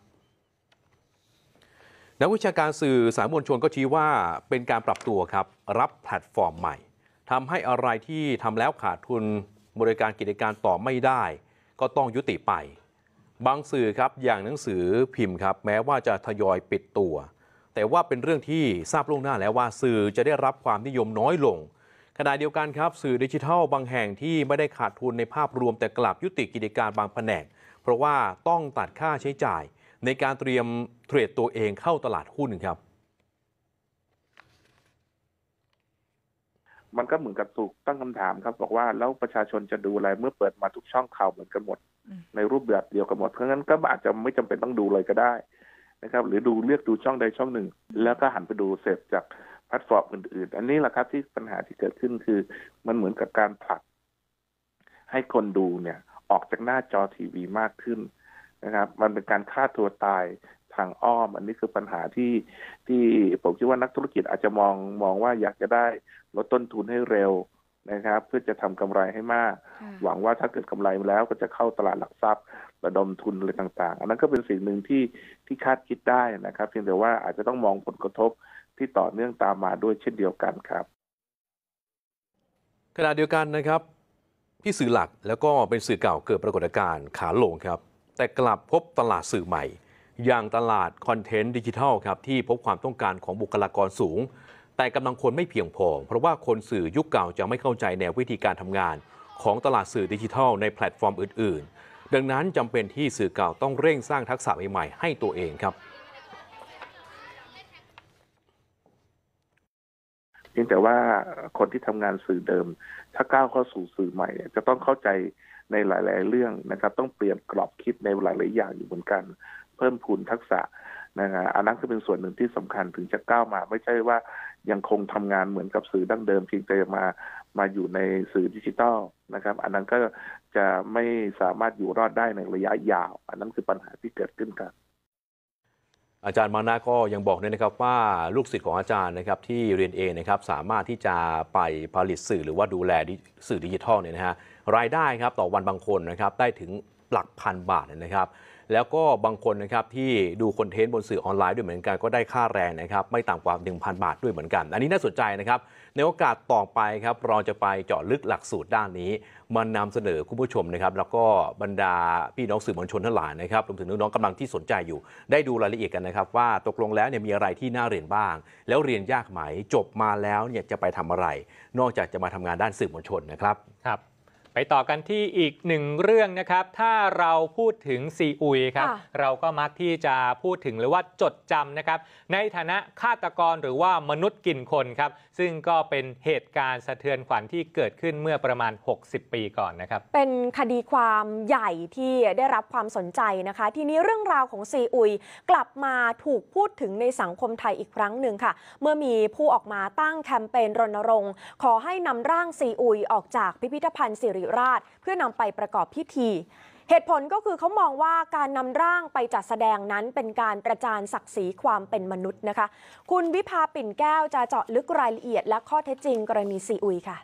A: นักวิชาการสื่อสารมวลชนก็ชี้ว่าเป็นการปรับตัวครับรับแพลตฟอร์มใหม่ทำให้อะไรที่ทำแล้วขาดทุนบริการกิจการต่อไม่ได้ก็ต้องยุติไปบางสื่อครับอย่างหนังสือพิมพ์ครับแม้ว่าจะทยอยปิดตัวแต่ว่าเป็นเรื่องที่ทราบล่วงหน้าแล้วว่าสื่อจะได้รับความนิยมน้อยลงขณะเดียวกันครับสื่อดิจิทัลบางแห่งที่ไม่ได้ขาดทุนในภาพรวมแต่กลับยุติกิจการบางแผนกเพราะว่าต้องตัดค่าใช้จ่ายในการเตรียมเทรดตัวเองเข้าตลาดหุ้นครับ
P: มันก็เหมือนกับถูกตั้งคำถามครับบอกว่าแล้วประชาชนจะดูอะไรเมื่อเปิดมาทุกช่องข่าวเหมือนกันหมดในรูปแบบเดียวกันหมดเพราะงั้นก็อาจจะไม่จำเป็นต้องดูเลยก็ได้นะครับหรือเลือกดูช่องใดช่องหนึ่งแล้วก็หันไปดูเสพจากแพลตฟอร์มอื่นๆอันนี้แหละครับที่ปัญหาที่เกิดขึ้นคือมันเหมือนกับการผลักให้คนดูเนี่ยออกจากหน้าจอทีวีมากขึ้นนะครับมันเป็นการฆ่าตัวตายทางอ้อมอันนี้คือปัญหาที่ผมคิดว่านักธุรกิจอาจจะมองว่าอยากจะได้ลดต้นทุนให้เร็วนะครับเพื่อจะทำกำไรให้มากหวังว่าถ้าเกิดกำไรมาแล้วก็จะเข้าตลาดหลักทรัพย์ระดมทุนอะไรต่างๆอันนั้นก็เป็นสิ่งหนึ่งที่คาดคิดได้นะครับเพียงแต่ว่าอาจจะต้องมองผลกระทบที่ต่อเนื่องตามมาด้วยเช่นเดียวกันครับ
A: ขณะเดียวกันนะครับที่สื่อหลักแล้วก็เป็นสื่อเก่าเกิดปรากฏการณ์ขาลงครับแต่กลับพบตลาดสื่อใหม่อย่างตลาดคอนเทนต์ดิจิทัลครับที่พบความต้องการของบุคลากรสูงแต่กำลังคนไม่เพียงพอเพราะว่าคนสื่อยุคเก่าจะไม่เข้าใจแนววิธีการทำงานของตลาดสื่อดิจิทัลในแพลตฟอร์มอื่นๆดังนั้นจำเป็นที่สื่อเก่าต้องเร่งสร้างทักษะใหม่ๆให้ตัวเองครับ
P: เพียงแต่ว่าคนที่ทำงานสื่อเดิมถ้าก้าวเข้าสู่สื่อใหม่จะต้องเข้าใจในหลายๆเรื่องนะครับต้องเปลี่ยนกรอบคิดในหลายๆอย่างอยู่เหมือนกันเพิ่มพูนทักษะนะฮะอันนั้นก็เป็นส่วนหนึ่งที่สำคัญถึงจะก้าวมาไม่ใช่ว่ายังคงทำงานเหมือนกับสื่อดั้งเดิมเพียงแต่มาอยู่ในสื่อดิจิทัลนะครับอันนั้นก็จะไม่สามารถอยู่รอดได้ในระยะยาวอันนั้นคือปัญหาที่เกิดขึ้นครับ
A: อาจารย์มานะก็ยังบอกด้วยนะครับว่าลูกศิษย์ของอาจารย์นะครับที่เรียนเองนะครับสามารถที่จะไปผลิตสื่อหรือว่าดูแลสื่อดิจิทัลเนี่ยนะฮะรายได้ครับต่อวันบางคนนะครับได้ถึงหลักพันบาทนะครับแล้วก็บางคนนะครับที่ดูคอนเทนต์บนสื่อออนไลน์ด้วยเหมือนกันก็ได้ค่าแรงนะครับไม่ต่ำกว่า 1,000 บาทด้วยเหมือนกันอันนี้น่าสนใจนะครับในโอกาสต่อไปครับเราจะไปเจาะลึกหลักสูตรด้านนี้มานำเสนอคุณผู้ชมนะครับแล้วก็บรรดาพี่น้องสื่อมวลชนทั้งหลายนะครับรวมถึงน้องๆกำลังที่สนใจอยู่ได้ดูรายละเอียดกันนะครับว่าตกลงแล้วเนี่ยมีอะไรที่น่าเรียนบ้างแล้วเรียนยากไหมจบมาแล้วเนี่ยจะไปทำอะไรนอกจากจะมาทำงานด้านสื่อมวลชนนะครับ
C: ครับไปต่อกันที่อีกหนึ่งเรื่องนะครับถ้าเราพูดถึงซีอุยครับเราก็มักที่จะพูดถึงหรือว่าจดจำนะครับในฐานะฆาตกรหรือว่ามนุษย์กินคนครับซึ่งก็เป็นเหตุการณ์สะเทือนขวัญที่เกิดขึ้นเมื่อประมาณ60 ปีก่อนนะครับ
B: เป็นคดีความใหญ่ที่ได้รับความสนใจนะคะทีนี้เรื่องราวของซีอุยกลับมาถูกพูดถึงในสังคมไทยอีกครั้งหนึ่งค่ะเมื่อมีผู้ออกมาตั้งแคมเปญรณรงค์ขอให้นำร่างซีอุยออกจากพิพิธภัณฑ์สิริราชเพื่อนำไปประกอบพิธีเหตุผลก็คือเขามองว่าการนำร่างไปจัดแสดงนั้นเป็นการประจานศักดิ์ศรีความเป็นมนุษย์นะคะคุณวิภาปิ่นแก้วจะเจาะลึกรายละเอียดและข้อเท็จจริงกรณีซีอุยค่ะ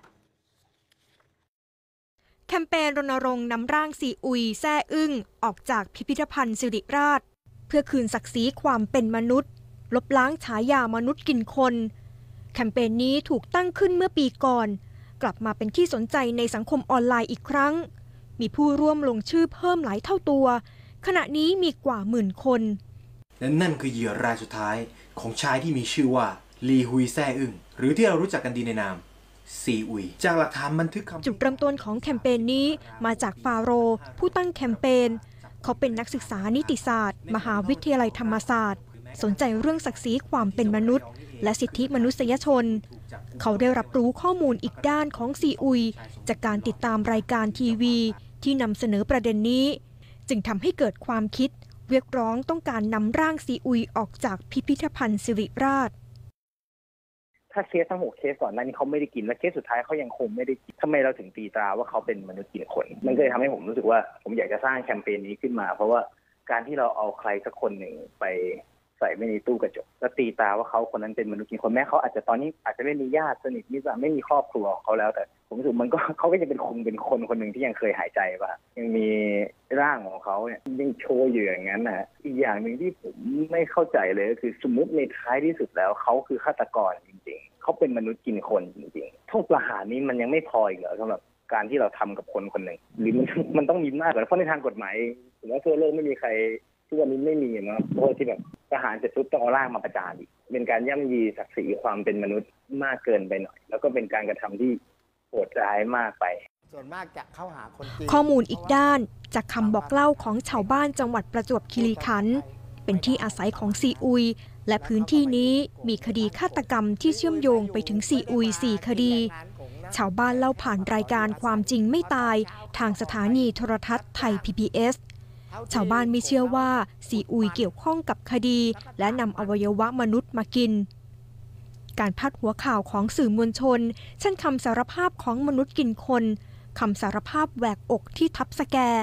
Q: แคมเปญรณรงค์นำร่างซีอุยแซ่อึ้งออกจากพิพิธภัณฑ์สิริราชเพื่อคืนศักดิ์ศรีความเป็นมนุษย์ลบล้างฉายามนุษย์กินคนแคมเปญนี้ถูกตั้งขึ้นเมื่อปีก่อนกลับมาเป็นที่สนใจในสังคมออนไลน์อีกครั้งมีผู้ร่วมลงชื่อเพิ่มหลายเท่าตัวขณะนี้มีกว่า10,000 คน
R: และนั่นคือเหยื่อรายสุดท้ายของชายที่มีชื่อว่าลีฮุยแซ่อึ้งหรือที่เรารู้จักกันดีในนามซีอุยจากหลักฐานบันทึก
Q: จุดเริ่มต้นของแคมเปญนี้มาจากฟาโรห์ผู้ตั้งแคมเปญเขาเป็นนักศึกษานิติศาสตร์มหาวิทยาลัยธรรมศาสตร์สนใจเรื่องศักดิ์ศรีความเป็นมนุษย์และสิทธิมนุษยชนเขาได้รับรู้ข้อมูลอีกด้านของซีอุยจากการติดตามรายการทีวีที่นำเสนอประเด็นนี้จึงทำให้เกิดความคิดเรียกร้องต้องการนำร่างซีอุยออกจากพิพิธภัณฑ์สิริราช
S: ถ้าเคสทั้ง6เคสก่อนหน้านี้เขาไม่ได้กินและเคสสุดท้ายเขายังคงไม่ได้กินทำไมเราถึงตีตราว่าเขาเป็นมนุษย์กินคนมันก็เลยทำให้ผมรู้สึกว่าผมอยากจะสร้างแคมเปญนี้ขึ้นมาเพราะว่าการที่เราเอาใครสักคนหนึ่งไปใส่ไว้ในตู้กระจกแล้วตีตาว่าเขาคนนั้นเป็นมนุษย์กินคนแม้เขาอาจจะตอนนี้อาจจะไม่มีญาติสนิทมิตรไม่มีครอบครัวของเขาแล้วแต่ผมรู้สึกมันก็เขาก็ยังเป็นคนคนหนึ่งที่ยังเคยหายใจป่ะยังมีร่างของเขาเนี่ยยังโชว์อยู่อย่างนั้นนะอีกอย่างหนึ่งที่ผมไม่เข้าใจเลยก็คือสมมติในท้ายที่สุดแล้วเขาคือฆาตกรจริงๆเขาเป็นมนุษย์กินคนจริงๆโทษประหารนี้มันยังไม่พออีกเหรอสำหรับการที่เราทำกับคนคนหนึ่งหรือมันต้องมีมากกว่าเพราะในทางกฎหมายผมว่าทั่วโลกไม่มีใครที่วันนี้ไม่มีนะเพราะที่แบบทหารจะทุบต้องเอาร่างมาประจานอีกเป็นการย่ำยีศักดิ์ศรีความเป็นมนุษย์มากเกินไปหน่อยแล้วก็เป็นการกระทำที่โหดร้ายมากไป
Q: ส่วนมากจะเข้าหาคนข้อมูลอีกด้านจากคำบอกเล่าของชาวบ้านจังหวัดประจวบคีรีขันธ์เป็นที่อาศัยของซีอุยและพื้นที่นี้มีคดีฆาตกรรมที่เชื่อมโยงไปถึงซีอุย4 คดีชาวบ้านเล่าผ่านรายการความจริงไม่ตายทางสถานีโทรทัศน์ไทย PBSชาวบ้านไม่เชื่อว่าซีอุยเกี่ยวข้องกับคดีและนำอวัยวะมนุษย์มากินการพาดหัวข่าวของสื่อมวลชนเช่นคำสารภาพของมนุษย์กินคนคำสารภาพแหวกอกที่ทับสแก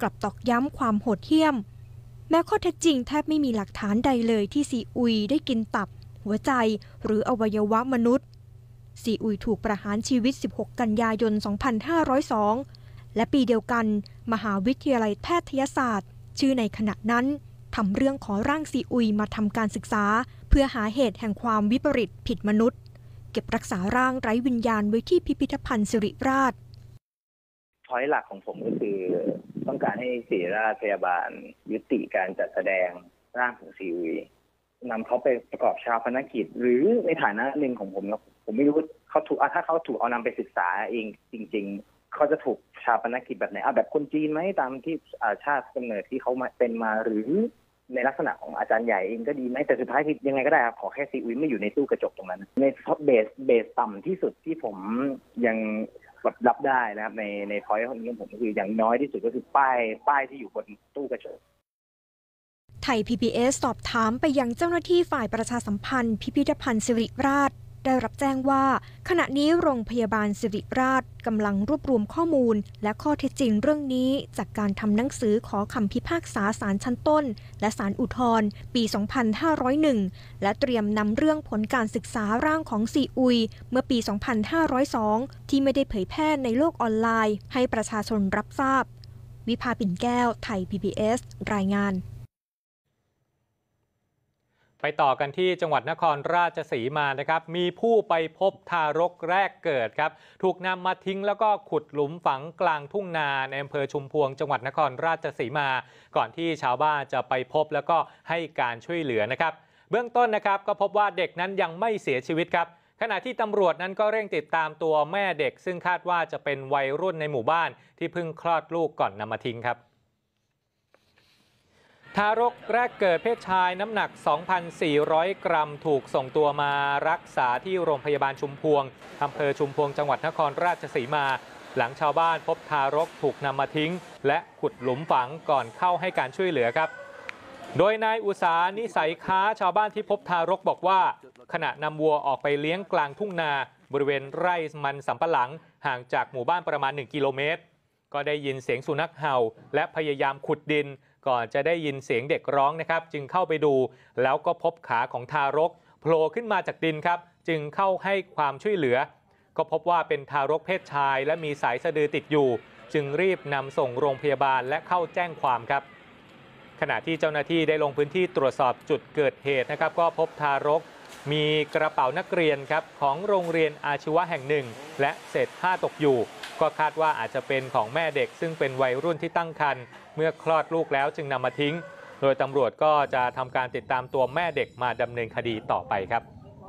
Q: กลับตอกย้ำความโหดเหี้ยมแม้ข้อเท็จจริงแทบไม่มีหลักฐานใดเลยที่ซีอุยได้กินตับหัวใจหรืออวัยวะมนุษย์ซีอุยถูกประหารชีวิต16 กันยายน 2502 และปีเดียวกันมหาวิทยาลัยแพทยศาสตร์ชื่อในขณะนั้นทำเรื่องขอร่างซีอุยมาทำการศึกษาเพื่อหาเหตุแห่งความวิปริตผิดมนุษย์เก็บรักษาร่างไร้วิญญาณไว้ที่พิพิธภัณฑ์สิริราช
S: พอยต์หลักของผมก็คือต้องการให้ศิริราชพยาบาลยุติการจัดแสดงร่างของซีอุยนำเขาไปประกอบชาปนกิจหรือในฐานะหนึ่งของผมนะผมไม่รู้เขาถูกถ้าเขาถูกเอานำไปศึกษาเองจริงๆเขาจะถูกชาปนกิจแบบไหนแบบคนจีนไหมตามที่ชาติกำเนิดที่เขาเป็นมาหรือในลักษณะของอาจารย์ใหญ่เองก็ดีไหมแต่สุดท้ายยังไงก็ได้ครับขอแค่ซีอุยไม่อยู่ในตู้กระจกตรงนั้นในท็อปเบสต่ำที่สุดที่ผมยังรับได้นะครับในพอยต์นี้ของผมก็คืออย่างน้อยที่สุดก็คือป้ายที่อยู่บนตู้กระจก
Q: ไทย PBS สอบถามไปยังเจ้าหน้าที่ฝ่ายประชาสัมพันธ์พิพิธภัณฑ์สิริราชได้รับแจ้งว่าขณะนี้โรงพยาบาลสิริราชกำลังรวบรวมข้อมูลและข้อเท็จจริงเรื่องนี้จากการทำหนังสือขอคำพิพากษาศาลชั้นต้นและศาลอุทธรณ์ปี 2501 และเตรียมนำเรื่องผลการศึกษาร่างของซีอุยเมื่อปี 2502 ที่ไม่ได้เผยแพร่ในโลกออนไลน์ให้ประชาชนรับทราบวิภาปิ่นแก้วไทย PBS รายงาน
C: ไปต่อกันที่จังหวัดนครราชสีมานะครับมีผู้ไปพบทารกแรกเกิดครับถูกนำมาทิ้งแล้วก็ขุดหลุมฝังกลางทุ่งนาในอำเภอชุมพวงจังหวัดนครราชสีมาก่อนที่ชาวบ้านจะไปพบแล้วก็ให้การช่วยเหลือนะครับเบื้องต้นนะครับก็พบว่าเด็กนั้นยังไม่เสียชีวิตครับขณะที่ตำรวจนั้นก็เร่งติดตามตัวแม่เด็กซึ่งคาดว่าจะเป็นวัยรุ่นในหมู่บ้านที่เพิ่งคลอดลูกก่อนนำมาทิ้งครับทารกแรกเกิดเพศชายน้ำหนัก 2,400 กรัมถูกส่งตัวมารักษาที่โรงพยาบาลชุมพวงอำเภอชุมพวงจังหวัดนครราชสีมาหลังชาวบ้านพบทารกถูกนำมาทิ้งและขุดหลุมฝังก่อนเข้าให้การช่วยเหลือครับโดยนายอุษานิสัยค้าชาวบ้านที่พบทารกบอกว่าขณะนำวัวออกไปเลี้ยงกลางทุ่งนาบริเวณไร่มันสำปะหลังห่างจากหมู่บ้านประมาณ1 กิโลเมตรก็ได้ยินเสียงสุนัขเห่าและพยายามขุดดินก่อนจะได้ยินเสียงเด็กร้องนะครับจึงเข้าไปดูแล้วก็พบขาของทารกโผล่ขึ้นมาจากดินครับจึงเข้าให้ความช่วยเหลือก็พบว่าเป็นทารกเพศชายและมีสายสะดือติดอยู่จึงรีบนำส่งโรงพยาบาลและเข้าแจ้งความครับขณะที่เจ้าหน้าที่ได้ลงพื้นที่ตรวจสอบจุดเกิดเหตุนะครับก็พบทารกมีกระเป๋านักเรียนครับของโรงเรียนอาชีวะแห่งหนึ่งและเศษผ้าตกอยู่ก็คาดว่าอาจจะเป็นของแม่เด็กซึ่งเป็นวัยรุ่นที่ตั้งครรภ์เมื่อคลอดลูกแล้วจึงนำมาทิ้งโดยตำรวจก็จะทำการติดตามตัวแม่เด็กมาดำเนินคดีต่อไปครับ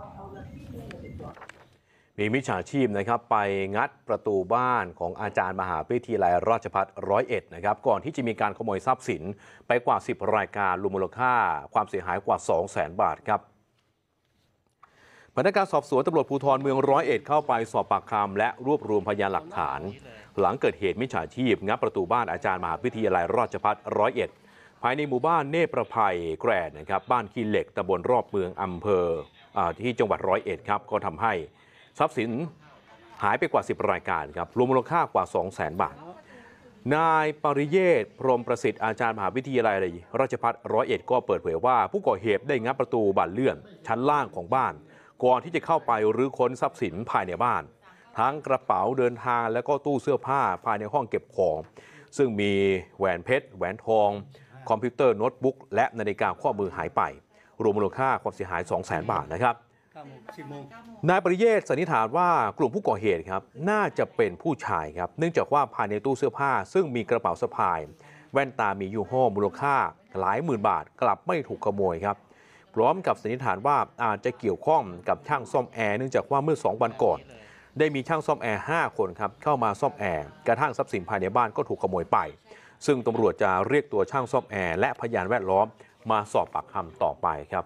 A: มีมิจฉาชีพนะครับไปงัดประตูบ้านของอาจารย์มหาวิทยาลัยราชภัฏ101นะครับก่อนที่จะมีการขโมยทรัพย์สินไปกว่า10 รายการรวมมูลค่าความเสียหายกว่า 200,000 บาทครับพนักงานสอบสวนตำรวจภูธรเมือง101เข้าไปสอบปากคำและรวบรวมพยานหลักฐานหลังเกิดเหตุมิจฉาชีพงัดประตูบ้านอาจารย์มหาวิทยาลัยราชภัฏ101ภายในหมู่บ้านเนปรภัยแกรนนะครับบ้านขี้เหล็กตำบลรอบเมืองอำเภอที่จังหวัด101ครับก็ทำให้ทรัพย์สินหายไปกว่า10 รายการครับรวมมูลค่ากว่า 200,000 บาทนายปริเยศพรหมประสิทธิ์อาจารย์มหาวิทยาลัยราชภัฏ101ก็เปิดเผยว่าผู้ก่อเหตุได้งัดประตูบานเลื่อนชั้นล่างของบ้านก่อนที่จะเข้าไปรื้อค้นทรัพย์สินภายในบ้านทั้งกระเป๋าเดินทางและก็ตู้เสื้อผ้าภายในห้องเก็บของซึ่งมีแหวนเพชรแหวนทองคอมพิวเตอร์โน้ตบุ๊กและนาฬิกาข้อมือหายไปรวมมูลค่าความเสียหาย 200,000 บาทนะครับนายปริเยศสันนิษฐานว่ากลุ่มผู้ก่อเหตุครับน่าจะเป็นผู้ชายครับเนื่องจากว่าภายในตู้เสื้อผ้าซึ่งมีกระเป๋าสะพายแว่นตามียี่ห้อมูลค่าหลายหมื่นบาทกลับไม่ถูกขโมยครับพร้อมกับสันนิษฐานว่าอาจจะเกี่ยวข้องกับช่างซ่อมแอร์เนื่องจากว่าเมื่อ2 วันก่อนได้มีช่างซ่อมแอร์5 คนครับเข้ามาซ่อมแอร์กระทั่งทรัพย์สินภายในบ้านก็ถูกขโมยไปซึ่งตำรวจจะเรียกตัวช่างซ่อมแอร์และพยานแวดล้อมมาสอบปากคำต่อไปครับ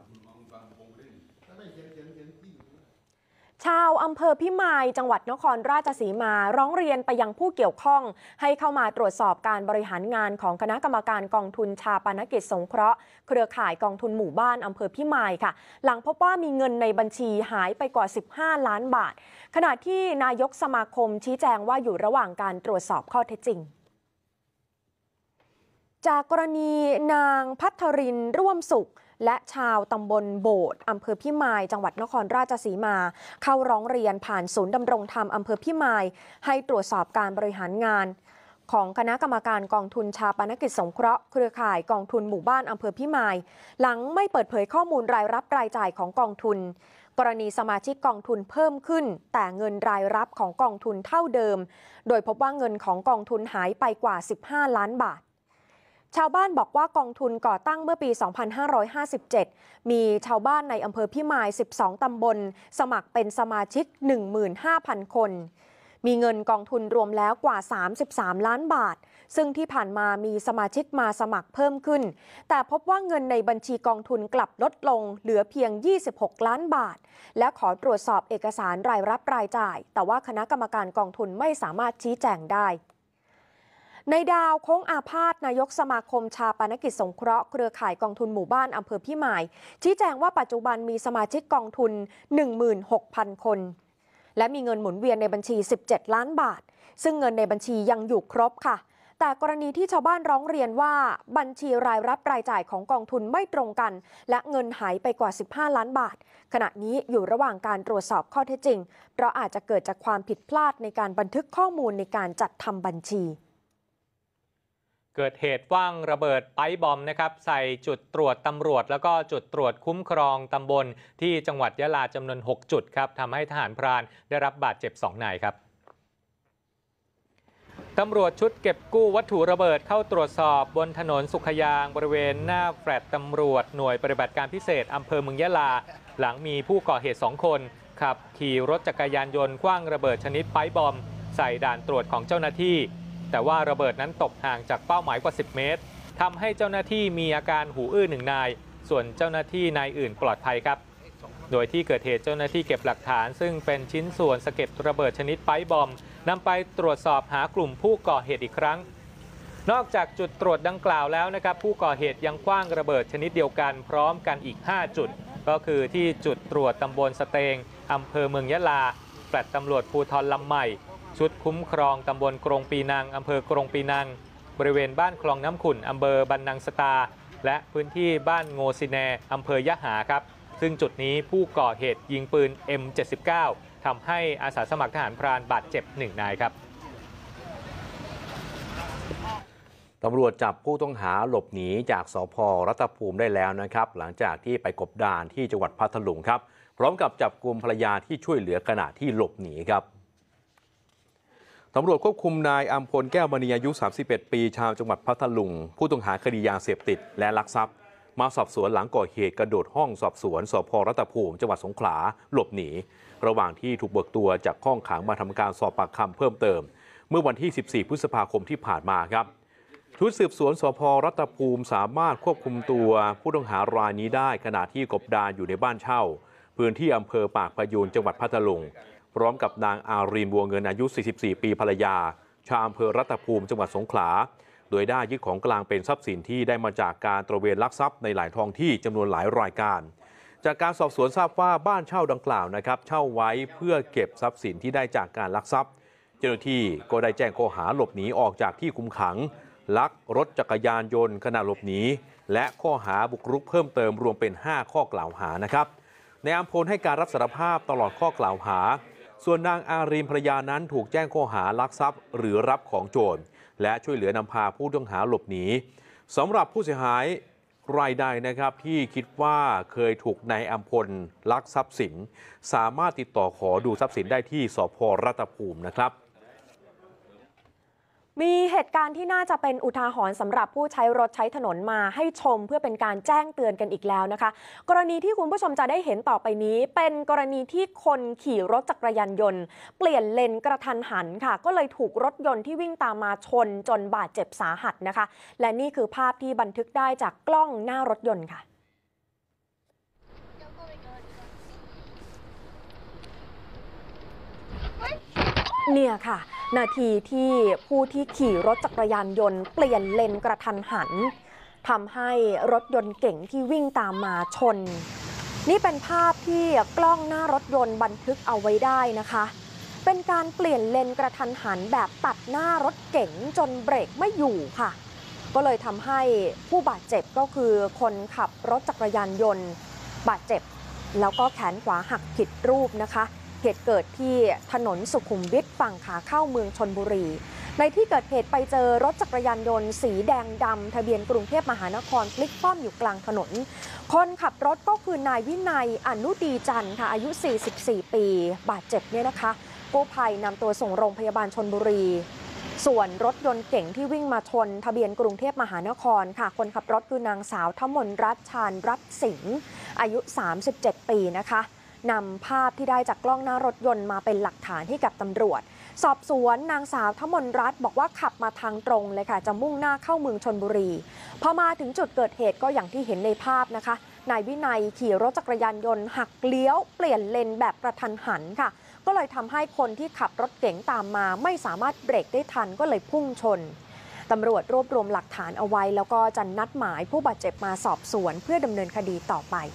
B: ชาวอำเภอพิมายจังหวัดนครราชสีมาร้องเรียนไปยังผู้เกี่ยวข้องให้เข้ามาตรวจสอบการบริหารงานของคณะกรรมการกองทุนชาปนกิจสงเคราะห์เครือข่ายกองทุนหมู่บ้านอำเภอพิมายค่ะหลังพบว่ามีเงินในบัญชีหายไปกว่า15 ล้านบาทขณะที่นายกสมาคมชี้แจงว่าอยู่ระหว่างการตรวจสอบข้อเท็จจริงจากกรณีนางภัทรินร่วมสุขและชาวตำบลโบสถ์อำเภอพิมายจังหวัดนครราชสีมาเข้าร้องเรียนผ่านศูนย์ดำรงธรรมอำเภอพิมายให้ตรวจสอบการบริหารงานของคณะกรรมการกองทุนชาปนกิจสงเคราะห์เครือข่ายกองทุนหมู่บ้านอำเภอพิมายหลังไม่เปิดเผยข้อมูลรายรับรายจ่ายของกองทุนกรณีสมาชิกกองทุนเพิ่มขึ้นแต่เงินรายรับของกองทุนเท่าเดิมโดยพบว่าเงินของกองทุนหายไปกว่า15ล้านบาทชาวบ้านบอกว่ากองทุนก่อตั้งเมื่อปี 2557 มีชาวบ้านในอำเภอพิมาย 12 ตำบลสมัครเป็นสมาชิก 15,000 คนมีเงินกองทุนรวมแล้วกว่า33ล้านบาทซึ่งที่ผ่านมามีสมาชิกมาสมัครเพิ่มขึ้นแต่พบว่าเงินในบัญชีกองทุนกลับลดลงเหลือเพียง26ล้านบาทและขอตรวจสอบเอกสารรายรับรายจ่ายแต่ว่าคณะกรรมการกองทุนไม่สามารถชี้แจงได้ในดาวโค้งอาพาธนายกสมาคมชาปนกิจสงเคราะห์เครือข่ายกองทุนหมู่บ้านอำเภอพิมายชี้แจงว่าปัจจุบันมีสมาชิกกองทุน 16,000 คนและมีเงินหมุนเวียนในบัญชี17ล้านบาทซึ่งเงินในบัญชียังอยู่ครบค่ะแต่กรณีที่ชาวบ้านร้องเรียนว่าบัญชีรายรับรายจ่ายของกองทุนไม่ตรงกันและเงินหายไปกว่า15ล้านบาทขณะนี้อยู่ระหว่างการตรวจสอบข้อเท็จจริงเพราะอาจจะเกิดจากความผิดพลาดในการบันทึกข้อมูลในการจัดทำบัญชี
C: เกิดเหตุว่างระเบิดไปบอมนะครับใส่จุดตรวจตำรวจแล้วก็จุดตรวจคุ้มครองตำบลที่จังหวัดยะลาจำนวน6จุดครับทำให้ทหารพรานได้รับบาดเจ็บ2นายครับตำรวจชุดเก็บกู้วัตถุระเบิดเข้าตรวจสอบบนถนนสุขยางบริเวณหน้าแฟลตตำรวจหน่วยปฏิบัติการพิเศษอำเภอเมืองยะลาหลังมีผู้ก่อเหตุ2คนขับขี่รถจักรยานยนต์ขว้างระเบิดชนิดไปบอมใส่ด่านตรวจของเจ้าหน้าที่แต่ว่าระเบิดนั้นตกห่างจากเป้าหมายกว่า10เมตรทำให้เจ้าหน้าที่มีอาการหูอื้อ1นายส่วนเจ้าหน้าที่นายอื่นปลอดภัยครับโดยที่เกิดเหตุเจ้าหน้าที่เก็บหลักฐานซึ่งเป็นชิ้นส่วนสะเก็ดระเบิดชนิดไปบอมนำไปตรวจสอบหากลุ่มผู้ก่อเหตุอีกครั้งนอกจากจุดตรวจดังกล่าวแล้วนะครับผู้ก่อเหตุยังขว้างระเบิดชนิดเดียวกันพร้อมกันอีก5จุดก็คือที่จุดตรวจตำบลสเตงอำเภอเมืองยะลาแฟลตตำรวจภูธรลำใหม่ชุดคุ้มครองตำบลกรงปีนังอำเภอกรงปีนังบริเวณบ้านคลองน้ำขุ่นอำเภอบันนังสตาและพื้นที่บ้านโงซิแนอำเภอยะหาครับซึ่งจุดนี้ผู้ก่อเหตุยิงปืน M79 ทำให้อาสาสมัครทหารพรานบาดเจ็บ1นายครับ
A: ตำรวจจับผู้ต้องหาหลบหนีจากสภ.รัตภูมิได้แล้วนะครับหลังจากที่ไปกบดานที่จังหวัดพัทลุงครับพร้อมกับจับกุมภรรยาที่ช่วยเหลือขณะที่หลบหนีครับตำรวจควบคุมนายอัมพลแก้วมณีอายุ31ปีชาวจังหวัดพัทลุงผู้ต้องหาคดียาเสพติดและลักทรัพย์มาสอบสวนหลังก่อเหตุกระโดดห้องสอบสวนสภ.รัตภูมิจังหวัดสงขลาหลบหนีระหว่างที่ถูกเบิกตัวจากห้องขังมาทำการสอบปากคำเพิ่มเติมเมื่อวันที่14พฤษภาคมที่ผ่านมาครับชุดสืบสวนสภ.รัตภูมิสามารถควบคุมตัวผู้ต้องหารายนี้ได้ขณะที่กบดานอยู่ในบ้านเช่าพื้นที่อำเภอปากพยูนจังหวัดพัทลุงพร้อมกับนางอารีนบัวเงินอายุ44ปีภรรยาชาวอำเภอรัตภูมิจังหวัดสงขลาโดยได้ยึดของกลางเป็นทรัพย์สินที่ได้มาจากการตระเวนลักทรัพย์ในหลายท้องที่จำนวนหลายรายการจากการสอบสวนทราบว่าบ้านเช่าดังกล่าวนะครับเช่าไว้เพื่อเก็บทรัพย์สินที่ได้จากการลักทรัพย์เจ้าหน้าที่ก็ได้แจ้งข้อหาหลบหนีออกจากที่คุมขังลักรถจักรยานยนต์ขณะหลบหนีและข้อหาบุกรุกเพิ่มเติมรวมเป็น5ข้อกล่าวหานะครับนายอัมพลให้การรับสารภาพตลอดข้อกล่าวหาส่วนนางอารีนภรรยานั้นถูกแจ้งข้อหาลักทรัพย์หรือรับของโจรและช่วยเหลือนำพาผู้ต้องหาหลบหนีสำหรับผู้เสียหายรายใดนะครับที่คิดว่าเคยถูกนายอัมพลลักทรัพย์สินสามารถติดต่อขอดูทรัพย์สินได้ที่สภ.รัตภูมินะครับ
B: มีเหตุการณ์ที่น่าจะเป็นอุทาหรณ์สำหรับผู้ใช้รถใช้ถนนมาให้ชมเพื่อเป็นการแจ้งเตือนกันอีกแล้วนะคะกรณีที่คุณผู้ชมจะได้เห็นต่อไปนี้เป็นกรณีที่คนขี่รถจักรยานยนต์เปลี่ยนเลนกระทันหันค่ะก็เลยถูกรถยนต์ที่วิ่งตามมาชนจนบาดเจ็บสาหัสนะคะและนี่คือภาพที่บันทึกได้จากกล้องหน้ารถยนต์ค่ะเนี่ยค่ะนาทีที่ผู้ที่ขี่รถจักรยานยนต์เปลี่ยนเลนกระทันหันทำให้รถยนต์เก๋งที่วิ่งตามมาชนนี่เป็นภาพที่กล้องหน้ารถยนต์บันทึกเอาไว้ได้นะคะเป็นการเปลี่ยนเลนกระทันหันแบบตัดหน้ารถเก๋งจนเบรกไม่อยู่ค่ะก็เลยทำให้ผู้บาดเจ็บก็คือคนขับรถจักรยานยนต์บาดเจ็บแล้วก็แขนขวาหักผิดรูปนะคะเหตุเกิดที่ถนนสุขุมวิทฝั่งขาเข้าเมืองชลบุรีในที่เกิดเหตุไปเจอรถจักรยานยนต์สีแดงดำทะเบียนกรุงเทพมหานครพลิกคว่ำอยู่กลางถนนคนขับรถก็คือนายวินัยอนุดีจันทร์ค่ะอายุ44ปีบาดเจ็บเนี่ยนะคะกู้ภัยนำตัวส่งโรงพยาบาลชลบุรีส่วนรถยนต์เก๋งที่วิ่งมาชนทะเบียนกรุงเทพมหานครค่ะคนขับรถคือนางสาวธมนรัตน์ชาญรัตน์สิงห์อายุ37ปีนะคะนำภาพที่ได้จากกล้องหน้ารถยนต์มาเป็นหลักฐานให้กับตำรวจสอบสวนนางสาวธมนรัตน์บอกว่าขับมาทางตรงเลยค่ะจะมุ่งหน้าเข้าเมืองชลบุรีพอมาถึงจุดเกิดเหตุก็อย่างที่เห็นในภาพนะคะนายวินัยขี่รถจักรยานยนต์หักเลี้ยวเปลี่ยนเลนแบบกระทันหันค่ะก็เลยทำให้คนที่ขับรถเก๋งตามมาไม่สามารถเบรกได้ทันก็เลยพุ่งชนตำรวจรวบรวมหลักฐานเอาไว้แล้วก็จะนัดหมายผู้บาดเจ็บมาสอบสวนเพื่อดำเนินคดีต่อไป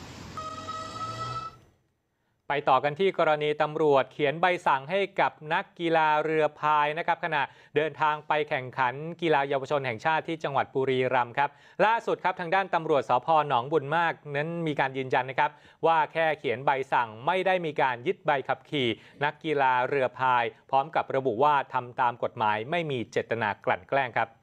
C: ไปต่อกันที่กรณีตำรวจเขียนใบสั่งให้กับนักกีฬาเรือพายนะครับขณะเดินทางไปแข่งขันกีฬาเยาวชนแห่งชาติที่จังหวัดบุรีรัมย์ครับล่าสุดครับทางด้านตำรวจสภ.หนองบุญมากนั้นมีการยืนยันนะครับว่าแค่เขียนใบสั่งไม่ได้มีการยึดใบขับขี่นักกีฬาเรือพายพร้อมกับระบุว่าทำตามกฎหมายไม่มีเจตนากลั่นแกล้งครับ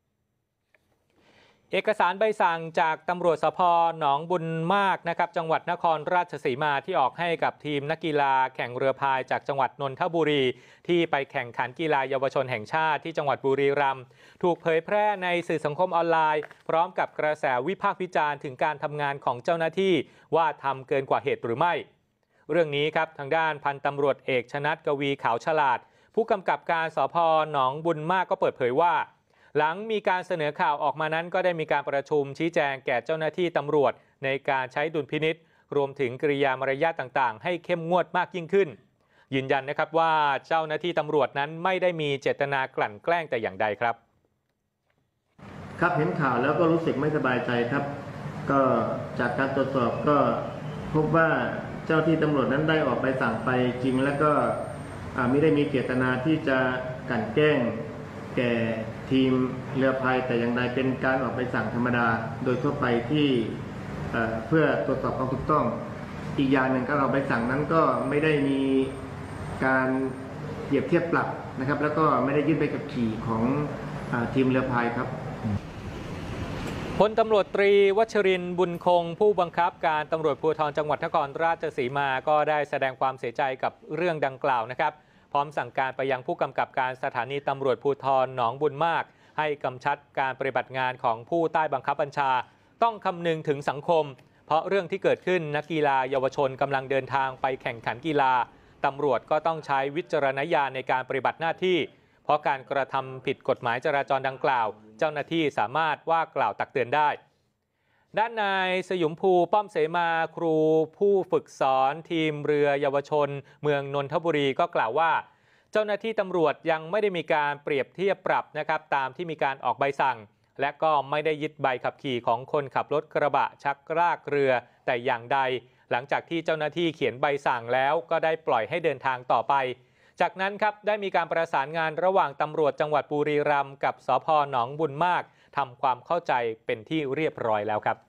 C: เอกสารใบสั่งจากตำรวจสภ.หนองบุญมากนะครับจังหวัดนครราชสีมาที่ออกให้กับทีมนักกีฬาแข่งเรือพายจากจังหวัดนนทบุรีที่ไปแข่งขันกีฬาเยาวชนแห่งชาติที่จังหวัดบุรีรัมย์ถูกเผยแพร่ในสื่อสังคมออนไลน์พร้อมกับกระแสวิพากษ์วิจารณ์ถึงการทำงานของเจ้าหน้าที่ว่าทำเกินกว่าเหตุหรือไม่เรื่องนี้ครับทางด้านพันตำรวจเอกชนัทกวีขาวฉลาดผู้กำกับการสภ.หนองบุญมากก็เปิดเผยว่าหลังมีการเสนอข่าวออกมานั้นก็ได้มีการประชุมชี้แจงแก่เจ้าหน้าที่ตำรวจในการใช้ดุลพินิจรวมถึงกริยามารยาทต่างๆให้เข้มงวดมากยิ่งขึ้นยืนยันนะครับว่าเจ้าหน้าที่ตำรวจนั้นไม่ได้มีเจตนากลั่นแกล้งแต่อย่างใดครับ
T: ครับเห็นข่าวแล้วก็รู้สึกไม่สบายใจครับก็จากการตรวจสอบก็พบว่าเจ้าที่ตำรวจนั้นได้ออกใบสั่งไปจริงแล้วก็ไม่ได้มีเจตนาที่จะกลั่นแกล้งแก่ทีมเรือพายแต่อย่างใดเป็นการออกใบสั่งธรรมดาโดยทั่วไปที่เพื่อตรวจสอบความถูกต้องอีกอย่างหนึ่งการออกใบสั่งนั้นก็ไม่ได้มีการเปรียบเทียบปรับนะครับแล้วก็ไม่ได้ยึดใบขับขี่ของทีมเรือพายครับ
C: พลตำรวจตรีวัชรินทร์บุญคงผู้บังคับการตำรวจภูธรจังหวัดนครราชสีมาก็ได้แสดงความเสียใจกับเรื่องดังกล่าวนะครับพร้อมสั่งการไปยังผู้กำกับการสถานีตำรวจภูธรหนองบุญมากให้กำชับการปฏิบัติงานของผู้ใต้บังคับบัญชาต้องคำนึงถึงสังคมเพราะเรื่องที่เกิดขึ้นนักกีฬาเยาวชนกำลังเดินทางไปแข่งขันกีฬาตำรวจก็ต้องใช้วิจารณญาณในการปฏิบัติหน้าที่เพราะการกระทำผิดกฎหมายจราจรดังกล่าวเจ้าหน้าที่สามารถว่ากล่าวตักเตือนได้ด้านนายสยุมภูป้อมเสมาครูผู้ฝึกสอนทีมเรือเยาวชนเมืองนนทบุรีก็กล่าวว่าเจ้าหน้าที่ตำรวจยังไม่ได้มีการเปรียบเทียบปรับนะครับตามที่มีการออกใบสั่งและก็ไม่ได้ยึดใบขับขี่ของคนขับรถกระบะชักลากเรือแต่อย่างใดหลังจากที่เจ้าหน้าที่เขียนใบสั่งแล้วก็ได้ปล่อยให้เดินทางต่อไปจากนั้นครับได้มีการประสานงานระหว่างตำรวจจังหวัดบุรีรัมย์กับสภ.หนองบุญมากทำความเข้าใจเป็นที่เรียบร้อยแล้วครับ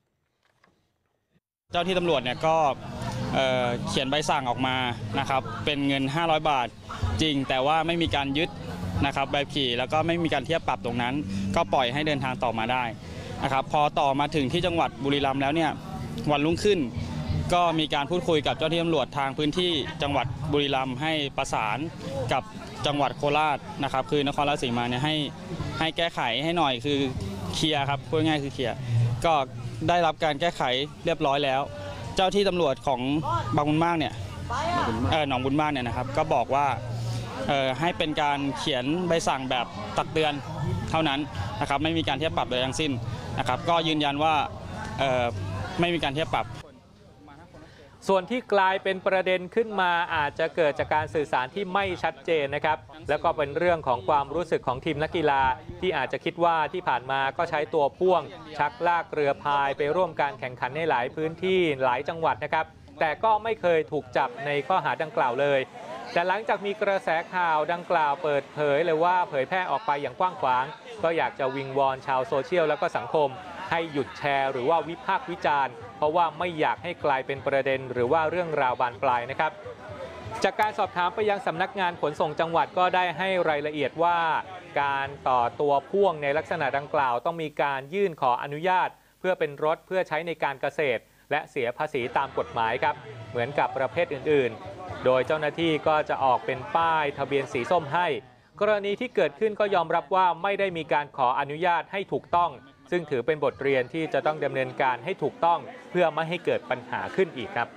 U: เจ้าที่ตำรวจเนี่ยก็เขียนใบสั่งออกมานะครับเป็นเงิน500 บาทจริงแต่ว่าไม่มีการยึดนะครับใบขี่แล้วก็ไม่มีการเทียบปรับตรงนั้นก็ปล่อยให้เดินทางต่อมาได้นะครับพอต่อมาถึงที่จังหวัดบุรีรัมย์แล้วเนี่ยวันรุ่งขึ้นก็มีการพูดคุยกับเจ้าที่ตำรวจทางพื้นที่จังหวัดบุรีรัมย์ให้ประสานกับจังหวัดโคราชนะครับคือนครราชสีมาเนี่ยให้แก้ไขให้หน่อยคือเคลียร์ครับพูดง่ายคือเคลียร์ก็ได้รับการแก้ไขเรียบร้อยแล้วเจ้าที่ตำรวจของบางบุญมากเนี่ยหนองบุญมากเนี่ยนะครับก็บอกว่าให้เป็นการเขียนใบสั่งแบบตักเตือนเท่านั้นนะครับไม่มีการเทียบปรับใดทั้งสิ้นนะครับก็ยืนยันว่าไม่มีการเทียบปรับ
C: ส่วนที่กลายเป็นประเด็นขึ้นมาอาจจะเกิดจากการสื่อสารที่ไม่ชัดเจนนะครับแล้วก็เป็นเรื่องของความรู้สึกของทีมนักกีฬาที่อาจจะคิดว่าที่ผ่านมาก็ใช้ตัวพ่วงชักลากเรือพายไปร่วมการแข่งขันในหลายพื้นที่หลายจังหวัดนะครับแต่ก็ไม่เคยถูกจับในข้อหาดังกล่าวเลยแต่หลังจากมีกระแสข่าวดังกล่าวเปิดเผยเลยว่าเผยแพร่ออกไปอย่างกว้างขวางก็อยากจะวิงวอนชาวโซเชียลและก็สังคมให้หยุดแชร์หรือว่าวิพากษ์วิจารณ์เพราะว่าไม่อยากให้กลายเป็นประเด็นหรือว่าเรื่องราวบานปลายนะครับจากการสอบถามไปยังสำนักงานขนส่งจังหวัดก็ได้ให้รายละเอียดว่าการต่อตัวพ่วงในลักษณะดังกล่าวต้องมีการยื่นขออนุญาตเพื่อเป็นรถเพื่อใช้ในการเกษตรและเสียภาษีตามกฎหมายครับเหมือนกับประเภทอื่นๆโดยเจ้าหน้าที่ก็จะออกเป็นป้ายทะเบียนสีส้มให้กรณีที่เกิดขึ้นก็ยอมรับว่าไม่ได้มีการขออนุญาตให้ถูกต้องซึ่งถือเป็นบทเรียนที่จะต้องดำเนินการให้ถูกต้องเพื่อไม่ให้เกิดปัญหาขึ้นอีกครับ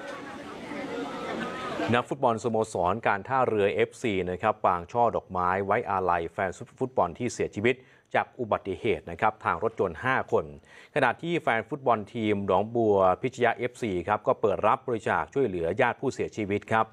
A: นักฟุตบอลสโมสรการท่าเรือ FC นะครับวางช่อดอกไม้ไว้อาลัยแฟนฟุตบอลที่เสียชีวิตจากอุบัติเหตุนะครับทางรถยนต์ 5 คนขณะที่แฟนฟุตบอลทีมหนองบัวพิชยะ FC ครับก็เปิดรับบริจาคช่วยเหลือญาติผู้เสียชีวิตครับ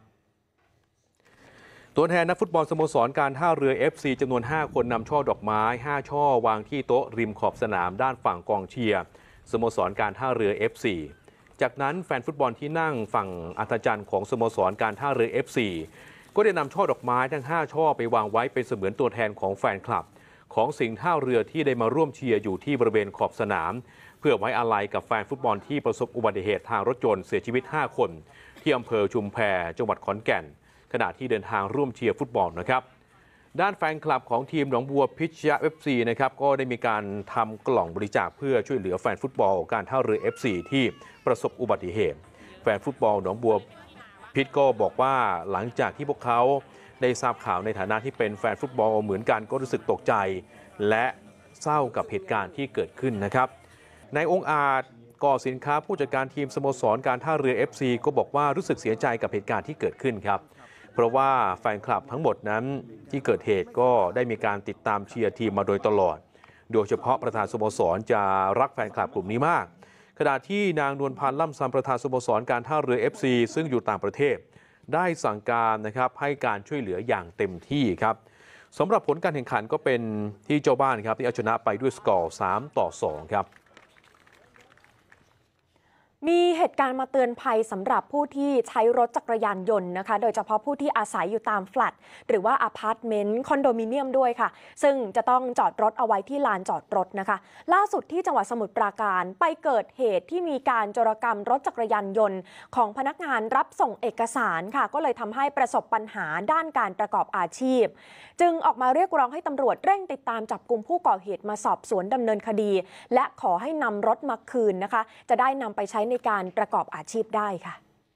A: ตัวแทนนักฟุตบอลสโมสรการท่าเรือ FC จำนวน 5 คนนำช่อดอกไม้5ช่อวางที่โต๊ะริมขอบสนามด้านฝั่งกองเชียร์สโมสรการท่าเรือ FCจากนั้นแฟนฟุตบอลที่นั่งฝั่งอัธจันทร์ของสโมสรการท่าเรือ FC ก็ได้นำช่อดอกไม้ทั้ง5ช่อไปวางไว้เป็นเสมือนตัวแทนของแฟนคลับของสิงห์ท่าเรือที่ได้มาร่วมเชียร์อยู่ที่บริเวณขอบสนามเพื่อไว้อาลัยกับแฟนฟุตบอลที่ประสบอุบัติเหตุทางรถยนต์เสียชีวิต5คนที่อำเภอชุมแพจังหวัดขอนแก่นขณะที่เดินทางร่วมเชียร์ฟุตบอลนะครับด้านแฟนคลับของทีมหนองบัวพิชยะ FC นะครับก็ได้มีการทำกล่องบริจาคเพื่อช่วยเหลือแฟนฟุตบอลการท่าเรือ FC ที่ประสบอุบัติเหตุแฟนฟุตบอลหนองบัวพิชก็บอกว่าหลังจากที่พวกเขาได้ทราบข่าวในฐานะที่เป็นแฟนฟุตบอลเหมือนกันก็รู้สึกตกใจและเศร้ากับเหตุการณ์ที่เกิดขึ้นนะครับในองค์อาจก่อสินค้าผู้จัดการทีมสโมสรการท่าเรือ FC ก็บอกว่ารู้สึกเสียใจกับเหตุการณ์ที่เกิดขึ้นครับเพราะว่าแฟนคลับทั้งหมดนั้นที่เกิดเหตุก็ได้มีการติดตามเชียร์ทีมมาโดยตลอดโดยเฉพาะประธานสโมสรจะรักแฟนคลับกลุ่มนี้มากขณะที่นางนวลพันธ์ล่ำซำประธานสโมสรการท่าเรือ FC ซึ่งอยู่ต่างประเทศได้สั่งการนะครับให้การช่วยเหลืออย่างเต็มที่ครับสำหรับผลการแข่งขันก็เป็นที่เจ้าบ้านครับที่เอาชนะไปด้วยสกอร์ 3-2 ครับ
B: มีเหตุการณ์มาเตือนภัยสำหรับผู้ที่ใช้รถจักรยานยนต์นะคะโดยเฉพาะผู้ที่อาศัยอยู่ตามแฟลตหรือว่าอพาร์ตเมนต์คอนโดมิเนียมด้วยค่ะซึ่งจะต้องจอดรถเอาไว้ที่ลานจอดรถนะคะล่าสุดที่จังหวัดสมุทรปราการไปเกิดเหตุที่มีการโจรกรรมรถจักรยานยนต์ของพนักงานรับส่งเอกสารค่ะก็เลยทำให้ประสบปัญหาด้านการประกอบอาชีพจึงออกมาเรียกร้องให้ตำรวจเร่งติดตามจับกุมผู้ก่อเหตุมาสอบสวนดำเนินคดีและขอให้นำรถมาคืนนะคะจะได้นำไปใช้ในการประกอบอาชีพได้ค่ะ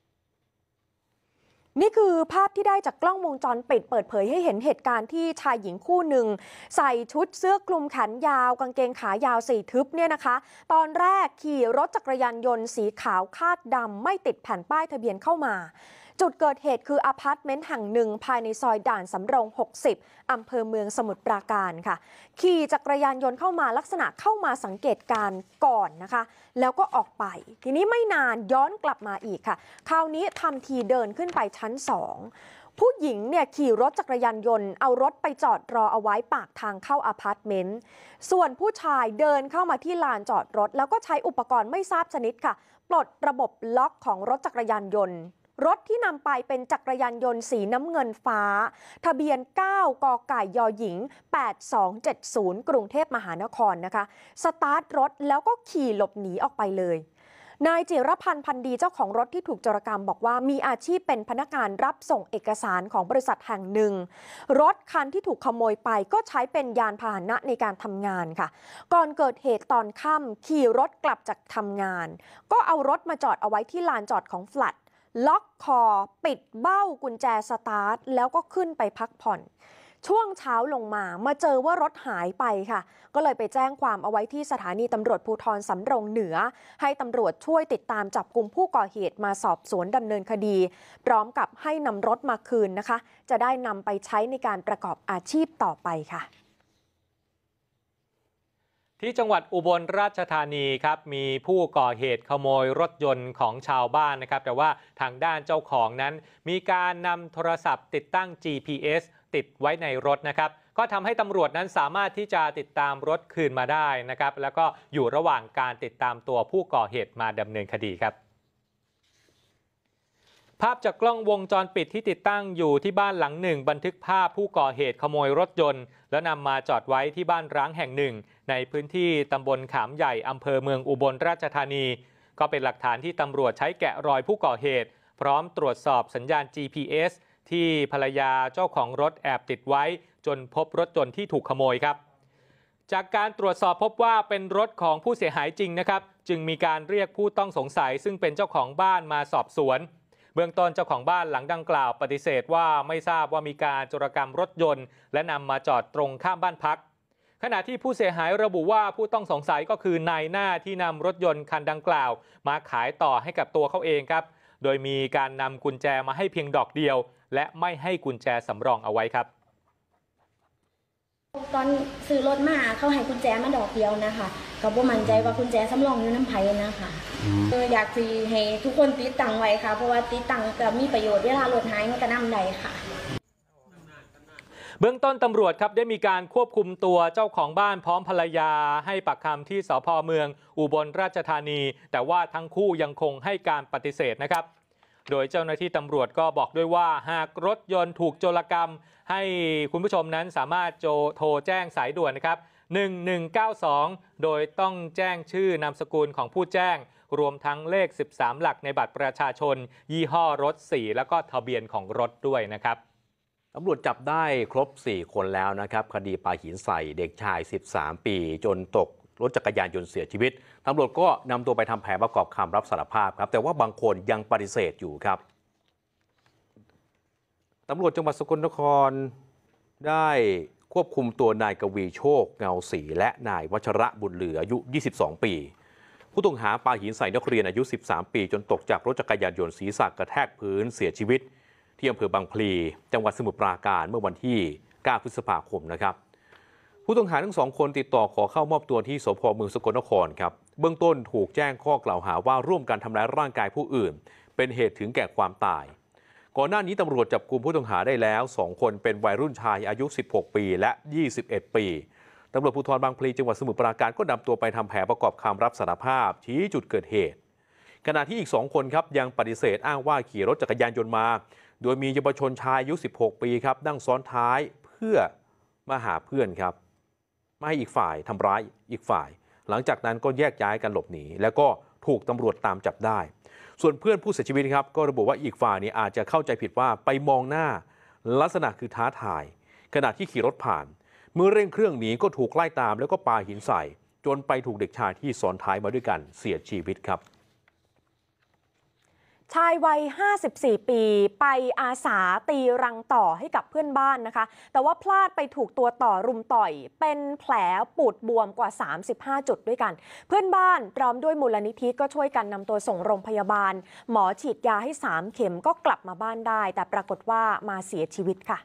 B: นี่คือภาพที่ได้จากกล้องวงจรปิดเปิดเผยให้เห็นเหตุการณ์ที่ชายหญิงคู่หนึ่งใส่ชุดเสื้อคลุมแขนยาวกางเกงขายาวสีทึบเนี่ยนะคะตอนแรกขี่รถจักรยานยนต์สีขาวคาดดำไม่ติดแผ่นป้ายทะเบียนเข้ามาจุดเกิดเหตุคืออพาร์ตเมนต์แห่งหนึ่งภายในซอยด่านสำโรง60อำเภอเมืองสมุทรปราการค่ะขี่จักรยานยนต์เข้ามาลักษณะเข้ามาสังเกตการณ์ก่อนนะคะแล้วก็ออกไปทีนี้ไม่นานย้อนกลับมาอีกค่ะคราวนี้ทำทีเดินขึ้นไปชั้น2ผู้หญิงเนี่ยขี่รถจักรยานยนต์เอารถไปจอดรอเอาไว้ปากทางเข้าอพาร์ตเมนต์ส่วนผู้ชายเดินเข้ามาที่ลานจอดรถแล้วก็ใช้อุปกรณ์ไม่ทราบชนิดค่ะปลดระบบล็อกของรถจักรยานยนต์รถที่นำไปเป็นจักรยานยนต์สีน้ำเงินฟ้าทะเบียน9กไก่ยหญิง8270กรุงเทพมหานครนะคะสตาร์ทรถแล้วก็ขี่หลบหนีออกไปเลยนายจิรพันธ์พันดีเจ้าของรถที่ถูกโจรกรรมบอกว่ามีอาชีพเป็นพนักงานรับส่งเอกสารของบริษัทแห่งหนึ่งรถคันที่ถูกขโมยไปก็ใช้เป็นยานพาหนะในการทำงานค่ะก่อนเกิดเหตุตอนค่ำขี่รถกลับจากทำงานก็เอารถมาจอดเอาไว้ที่ลานจอดของแฟลตล็อกคอปิดเบ้ากุญแจสตาร์ทแล้วก็ขึ้นไปพักผ่อนช่วงเช้าลงมาเจอว่ารถหายไปค่ะก็เลยไปแจ้งความเอาไว้ที่สถานีตำรวจภูธรสำโรงเหนือให้ตำรวจช่วยติดตามจับกุมผู้ก่อเหตุมาสอบสวนดำเนินคดีพร้อมกับให้นำรถมาคืนนะคะจะได้นำไปใช้ในการประกอบอาชีพต่อไปค่ะ
C: ที่จังหวัดอุบลราชธานีครับมีผู้ก่อเหตุขโมยรถยนต์ของชาวบ้านนะครับแต่ว่าทางด้านเจ้าของนั้นมีการนำโทรศัพท์ติดตั้ง GPS ติดไว้ในรถนะครับก็ทำให้ตำรวจนั้นสามารถที่จะติดตามรถคืนมาได้นะครับแล้วก็อยู่ระหว่างการติดตามตัวผู้ก่อเหตุมาดำเนินคดีครับภาพจากกล้องวงจรปิดที่ติดตั้งอยู่ที่บ้านหลังหนึ่งบันทึกภาพผู้ก่อเหตุขโมยรถยนต์แล้วนำมาจอดไว้ที่บ้านร้างแห่งหนึ่งในพื้นที่ตำบลขามใหญ่อำเภอเมืองอุบลราชธานีก็เป็นหลักฐานที่ตำรวจใช้แกะรอยผู้ก่อเหตุพร้อมตรวจสอบสัญญาณ GPS ที่ภรรยาเจ้าของรถแอบติดไว้จนพบรถยนต์ที่ถูกขโมยครับจากการตรวจสอบพบว่าเป็นรถของผู้เสียหายจริงนะครับจึงมีการเรียกผู้ต้องสงสัยซึ่งเป็นเจ้าของบ้านมาสอบสวนเบื้องต้นเจ้าของบ้านหลังดังกล่าวปฏิเสธว่าไม่ทราบว่ามีการโจรกรรมรถยนต์และนำมาจอดตรงข้ามบ้านพักขณะที่ผู้เสียหายระบุว่าผู้ต้องสงสัยก็คือนายหน้าที่นำรถยนต์คันดังกล่าวมาขายต่อให้กับตัวเขาเองครับโดยมีการนำกุญแจมาให้เพียงดอกเดียวและไม่ให้กุญแจสำรองเอาไว้ครับ
H: ตอนซื้อรถมาเขาให้กุญแจมาดอกเดียวนะคะก็บ่มั่นใจว่ากุญแจสำรองอยู่น้ำไผ่นะคะอยากสิให้ทุกคนติดตั้งไว้ค่ะเพราะว่าติดตั้งก็มีประโยชน์เวลารถหายมันก็นำได้ค่ะ
C: เบื้องต้นตำรวจครับได้มีการควบคุมตัวเจ้าของบ้านพร้อมภรรยาให้ปากคำที่สภ.เมืองอุบลราชธานีแต่ว่าทั้งคู่ยังคงให้การปฏิเสธนะครับโดยเจ้าหน้าที่ตำรวจก็บอกด้วยว่าหากรถยนต์ถูกโจรกรรมให้คุณผู้ชมนั้นสามารถโทรแจ้งสายด่วนนะครับ1192โดยต้องแจ้งชื่อนามสกุลของผู้แจ้งรวมทั้งเลข13หลักในบัตรประชาชนยี่ห้อรถ4แล้วก็ทะเบียนของรถด้วยนะครับ
A: ตำรวจจับได้ครบ4คนแล้วนะครับคดีปาหินใส่เด็กชาย13ปีจนตกรถจักรยานยนต์เสียชีวิตตำรวจก็นำตัวไปทำแผนประกอบคำรับสารภาพครับแต่ว่าบางคนยังปฏิเสธอยู่ครับตำรวจจังหวัดสกลนครได้ควบคุมตัวนายกวีโชคเงาศรีและนายวัชระบุญเหลืออายุ22ปีผู้ต้องหาปาหินใส่นักเรียนอายุ13ปีจนตกจากรถจักรยานยนต์ศีรษะกระแทกพื้นเสียชีวิตที่อำเภอบางพลีจังหวัดสมุทรปราการเมื่อวันที่9พฤษภาคมนะครับผู้ต้องหาทั้ง2คนติดต่อขอเข้ามอบตัวที่สพ.เมืองสกลนครครับเบื้องต้นถูกแจ้งข้อกล่าวหาว่าร่วมกันทำร้ายร่างกายผู้อื่นเป็นเหตุถึงแก่ความตายก่อนหน้านี้ตำรวจจับกุมผู้ต้องหาได้แล้ว2คนเป็นวัยรุ่นชายอายุ16ปีและ21ปีตำรวจภูธรบางพลีจังหวัดสมุทรปราการก็นำตัวไปทำแผนประกอบคำรับสารภาพชี้จุดเกิดเหตุขณะที่อีก2คนครับยังปฏิเสธอ้างว่าขี่รถจักรยานยนต์มาโดยมีเยาวชนชายอายุ16ปีครับนั่งซ้อนท้ายเพื่อมาหาเพื่อนครับไม่ให้อีกฝ่ายทำร้ายอีกฝ่ายหลังจากนั้นก็แยกย้ายกันหลบหนีแล้วก็ถูกตำรวจตามจับได้ส่วนเพื่อนผู้เสียชีวิตครับก็ระบุว่าอีกฝ่ายนี้อาจจะเข้าใจผิดว่าไปมองหน้าลักษณะคือท้าทายขณะที่ขี่รถผ่านเมื่อเร่งเครื่องหนีก็ถูกไล่ตามแล้วก็ปาหินใส่จนไปถูกเด็กชายที่ซ้อนท้ายมาด้วยกันเสียชีวิตครับ
B: ชายวัย54ปีไปอาสาตีรังต่อให้กับเพื่อนบ้านนะคะแต่ว่าพลาดไปถูกตัวต่อรุมต่อยเป็นแผลปูดบวมกว่า35จุดด้วยกันเพื่อนบ้านพร้อมด้วยมูลนิธิก็ช่วยกันนำตัวส่งโรงพยาบาลหมอฉีดยาให้3เข็มก็กลับมาบ้านได้แต่ปรากฏว่ามาเสียชีวิตค่ะ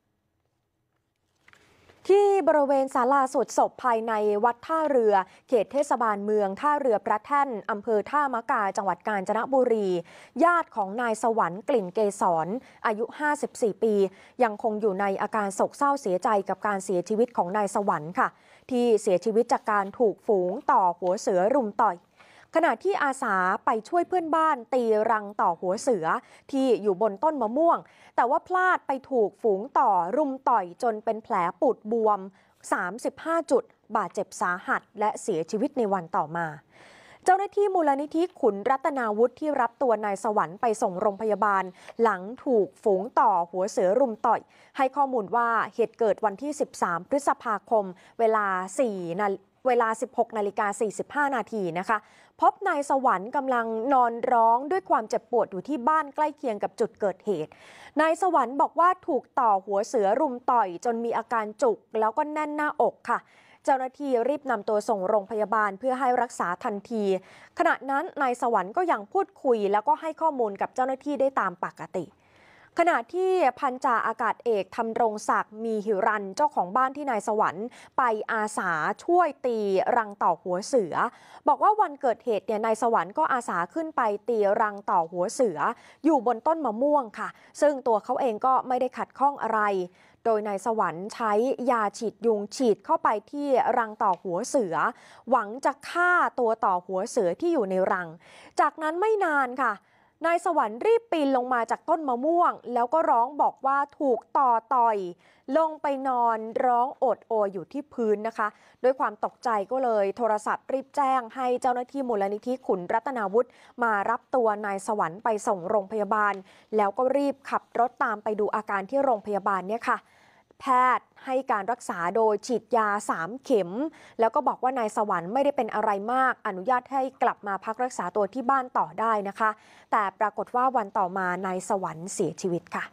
B: ที่บริเวณศาลาสวดศพภายในวัดท่าเรือเขตเทศบาลเมืองท่าเรือพระแท่นอำเภอท่ามะกาจังหวัดกาญจนบุรีญาติของนายสวรรค์กลิ่นเกษรอายุ54ปียังคงอยู่ในอาการโศกเศร้าเสียใจกับการเสียชีวิตของนายสวรรค์ค่ะที่เสียชีวิตจากการถูกฝูงต่อหัวเสือรุมต่อยขณะที่อาสาไปช่วยเพื่อนบ้านตีรังต่อหัวเสือที่อยู่บนต้นมะม่วงแต่ว่าพลาดไปถูกฝูงต่อรุมต่อยจนเป็นแผลปูดบวม35จุดบาดเจ็บสาหัสและเสียชีวิตในวันต่อมาเจ้าหน้าที่มูลนิธิขุนรัตนาวุฒิที่รับตัวนายสวรรค์ไปส่งโรงพยาบาลหลังถูกฝูงต่อหัวเสือรุมต่อยให้ข้อมูลว่าเหตุเกิดวันที่13พฤษภาคมเวลา 16:45 นาทีนะคะพบนายสวรรค์กำลังนอนร้องด้วยความเจ็บปวดอยู่ที่บ้านใกล้เคียงกับจุดเกิดเหตุนายสวรรค์บอกว่าถูกต่อหัวเสือรุมต่อยจนมีอาการจุกแล้วก็แน่นหน้าอกค่ะเจ้าหน้าที่รีบนำตัวส่งโรงพยาบาลเพื่อให้รักษาทันทีขณะนั้นนายสวรรค์ก็ยังพูดคุยแล้วก็ให้ข้อมูลกับเจ้าหน้าที่ได้ตามปกติขณะที่พันจ่าอากาศเอกธำรงศักดิ์มีหิรันเจ้าของบ้านที่นายสวรรค์ไปอาสาช่วยตีรังต่อหัวเสือบอกว่าวันเกิดเหตุเนี่ยนายสวรรค์ก็อาสาขึ้นไปตีรังต่อหัวเสืออยู่บนต้นมะม่วงค่ะซึ่งตัวเขาเองก็ไม่ได้ขัดข้องอะไรโดยนายสวรรค์ใช้ยาฉีดยุงฉีดเข้าไปที่รังต่อหัวเสือหวังจะฆ่าตัวต่อหัวเสือที่อยู่ในรังจากนั้นไม่นานค่ะนายสวรรค์รีบปีนลงมาจากต้นมะม่วงแล้วก็ร้องบอกว่าถูกต่อยลงไปนอนร้องโอดโอยอยู่ที่พื้นนะคะด้วยความตกใจก็เลยโทรศัพท์รีบแจ้งให้เจ้าหน้าที่มูลนิธิขุนรัตนาวุฒิมารับตัวนายสวรรค์ไปส่งโรงพยาบาลแล้วก็รีบขับรถตามไปดูอาการที่โรงพยาบาลเนี่ยค่ะแพทย์ให้การรักษาโดยฉีดยา3 เข็มแล้วก็บอกว่านายสวรรค์ไม่ได้เป็นอะไรมากอนุญาตให้กลับมาพักรักษาตัวที่บ้านต่อได้นะคะแต่ปรากฏว่าวันต่อมานายสวรรค์เสียชีวิตค่ะ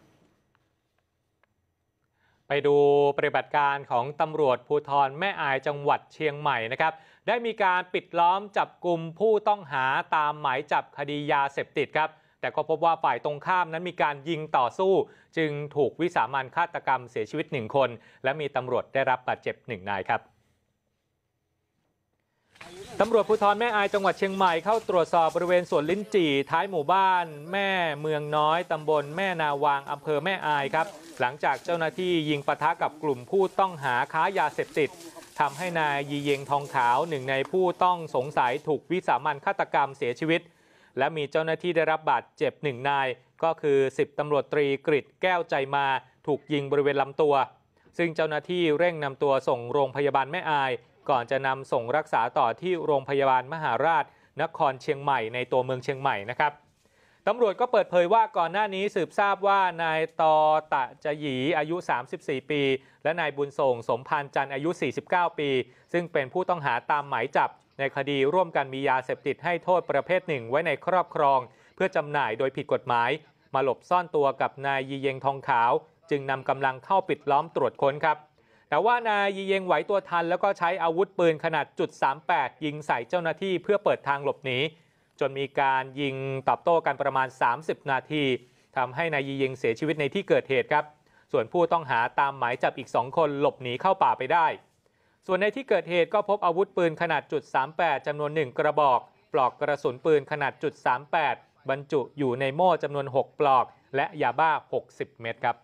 C: ไปดูปฏิบัติการของตำรวจภูธรแม่อายจังหวัดเชียงใหม่นะครับได้มีการปิดล้อมจับกลุ่มผู้ต้องหาตามหมายจับคดียาเสพติดครับแต่ก็พบว่าฝ่ายตรงข้ามนั้นมีการยิงต่อสู้จึงถูกวิสามัญฆาตกรรมเสียชีวิต1 คนและมีตำรวจได้รับบาดเจ็บ1 นายครับตำรวจภูธรแม่อายจังหวัดเชียงใหม่เข้าตรวจสอบบริเวณสวนลิ้นจี่ท้ายหมู่บ้านแม่เมืองน้อยตำบลแม่นาวางอำเภอแม่อายครับหลังจากเจ้าหน้าที่ยิงปะทะกับกลุ่มผู้ต้องหาค้ายาเสพติดทำให้นายยีเยงทองขาว1 ในผู้ต้องสงสัยถูกวิสามัญฆาตกรรมเสียชีวิตและมีเจ้าหน้าที่ได้รับบาดเจ็บ1 นายก็คือ10 ตำรวจตรีกฤษแก้วใจมาถูกยิงบริเวณลำตัวซึ่งเจ้าหน้าที่เร่งนำตัวส่งโรงพยาบาลแม่อายก่อนจะนำส่งรักษาต่อที่โรงพยาบาลมหาราชนครเชียงใหม่ในตัวเมืองเชียงใหม่นะครับตำรวจก็เปิดเผยว่าก่อนหน้านี้สืบทราบว่านายตอตะจะหยีอายุ34 ปีและนายบุญส่งสมพันธ์จันทร์อายุ49 ปีซึ่งเป็นผู้ต้องหาตามหมายจับในคดีร่วมกันมียาเสพติดให้โทษประเภท1ไว้ในครอบครองเพื่อจำหน่ายโดยผิดกฎหมายมาหลบซ่อนตัวกับนายยีเยงทองขาวจึงนำกำลังเข้าปิดล้อมตรวจค้นครับแต่ว่านายยีเยงไหวตัวทันแล้วก็ใช้อาวุธปืนขนาด.38ยิงใส่เจ้าหน้าที่เพื่อเปิดทางหลบหนีจนมีการยิงตอบโต้กันประมาณ30 นาทีทำให้นายยีเยงเสียชีวิตในที่เกิดเหตุครับส่วนผู้ต้องหาตามหมายจับอีก2 คนหลบหนีเข้าป่าไปได้ส่วนในที่เกิดเหตุก็พบอาวุธปืนขนาด.38จำนวน1 กระบอกปลอกกระสุนปืนขนาด.38บรรจุอยู่ในโม่จำนวน6 ปลอกและยาบ้า60 เม็ดครับ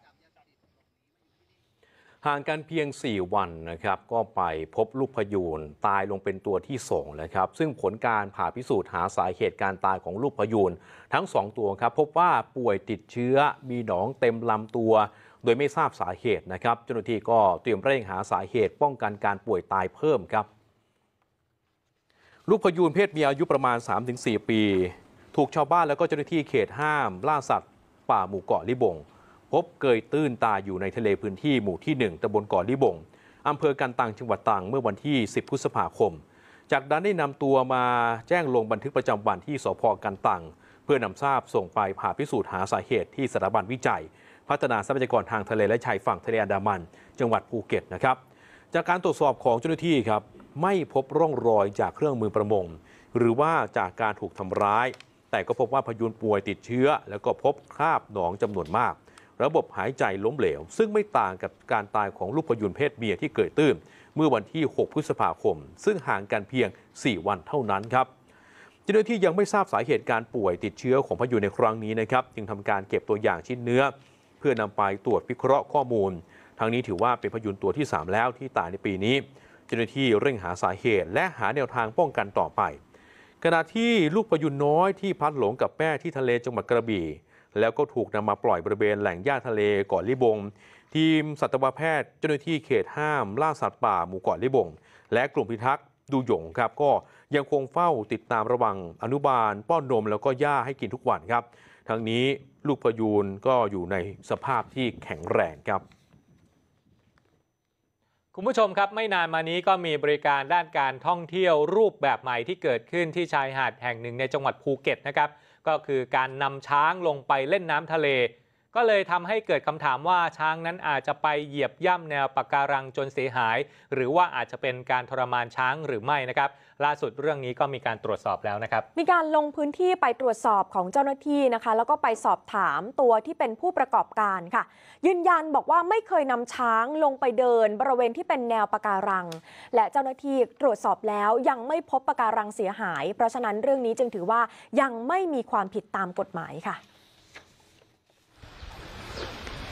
A: ห่างกันเพียง4 วันนะครับก็ไปพบลูกพยูนตายลงเป็นตัวที่2แล้วครับซึ่งผลการผ่าพิสูจน์หาสาเหตุการตายของลูกพยูนทั้ง2 ตัวครับพบว่าป่วยติดเชื้อมีหนองเต็มลำตัวโดยไม่ทราบสาเหตุนะครับเจ้าหน้าที่ก็เตรียมเร่งหาสาเหตุป้องกันการป่วยตายเพิ่มครับลูกพยูนเพศเมียอายุประมาณ 3-4 ปีถูกชาวบ้านแล้วก็เจ้าหน้าที่เขตห้ามล่าสัตว์ป่าหมู่เกาะลิบงพบเกยตื้นตายอยู่ในทะเลพื้นที่หมู่ที่1ตำบลเกาะลิบงอำเภอกันตังจังหวัดตรังเมื่อวันที่10 พฤษภาคมจากนั้นได้นำตัวมาแจ้งลงบันทึกประจำวันที่สภ.กันตังเพื่อนำทราบส่งไปผ่าพิสูจน์หาสาเหตุที่สถาบันวิจัยพัฒนาทรัพยากรทางทะเลและชายฝั่งทะเลอันดามันจังหวัดภูเก็ตนะครับจากการตรวจสอบของเจ้าหน้าที่ครับไม่พบร่องรอยจากเครื่องมือประมงหรือว่าจากการถูกทำร้ายแต่ก็พบว่าพยูนป่วยติดเชื้อแล้วก็พบคราบหนองจำนวนมากระบบหายใจล้มเหลวซึ่งไม่ต่างกับการตายของลูกพยูนเพศเมียที่เกิดตื้นเมื่อวันที่6 พฤษภาคมซึ่งห่างกันเพียง4 วันเท่านั้นครับเจ้าหน้าที่ยังไม่ทราบสาเหตุการป่วยติดเชื้อของพยูนในครั้งนี้นะครับจึงทำการเก็บตัวอย่างชิ้นเนื้อเพื่อนำไปตรวจวิเคราะห์ข้อมูลทางนี้ถือว่าเป็นพยูนตัวที่3แล้วที่ตายในปีนี้เจ้าหน้าที่เร่งหาสาเหตุและหาแนวทางป้องกันต่อไปขณะที่ลูกพยูนน้อยที่พลัดหลงกับแม่ที่ทะเลจังหวัดกระบี่แล้วก็ถูกนำมาปล่อยบริเวณแหล่งหญ้าทะเลเกาะลิบงทีมสัตวแพทย์เจ้าหน้าที่เขตห้ามล่าสัตว์ป่าหมู่เกาะลิบงและกลุ่มพิทักษ์ดูหยงครับก็ยังคงเฝ้าติดตามระวังอนุบาลป้อนนมแล้วก็หญ้าให้กินทุกวันครับทั้งนี้ลูกพยูนก็อยู่ในสภาพที่แข็งแรงครับ
C: คุณผู้ชมครับไม่นานมานี้ก็มีบริการด้านการท่องเที่ยวรูปแบบใหม่ที่เกิดขึ้นที่ชายหาดแห่งหนึ่งในจังหวัดภูเก็ตนะครับก็คือการนำช้างลงไปเล่นน้ำทะเลก็เลยทำให้เกิดคำถามว่าช้างนั้นอาจจะไปเหยียบย่ำแนวปะการังจนเสียหายหรือว่าอาจจะเป็นการทรมานช้างหรือไม่นะครับล่าสุดเรื่องนี้ก็มีการตรวจสอบแล้วนะครับ
B: มีการลงพื้นที่ไปตรวจสอบของเจ้าหน้าที่นะคะแล้วก็ไปสอบถามตัวที่เป็นผู้ประกอบการค่ะยืนยันบอกว่าไม่เคยนำช้างลงไปเดินบริเวณที่เป็นแนวปะการังและเจ้าหน้าที่ตรวจสอบแล้วยังไม่พบปะการังเสียหายเพราะฉะนั้นเรื่องนี้จึงถือว่ายังไม่มีความผิดตามกฎหมายค่ะ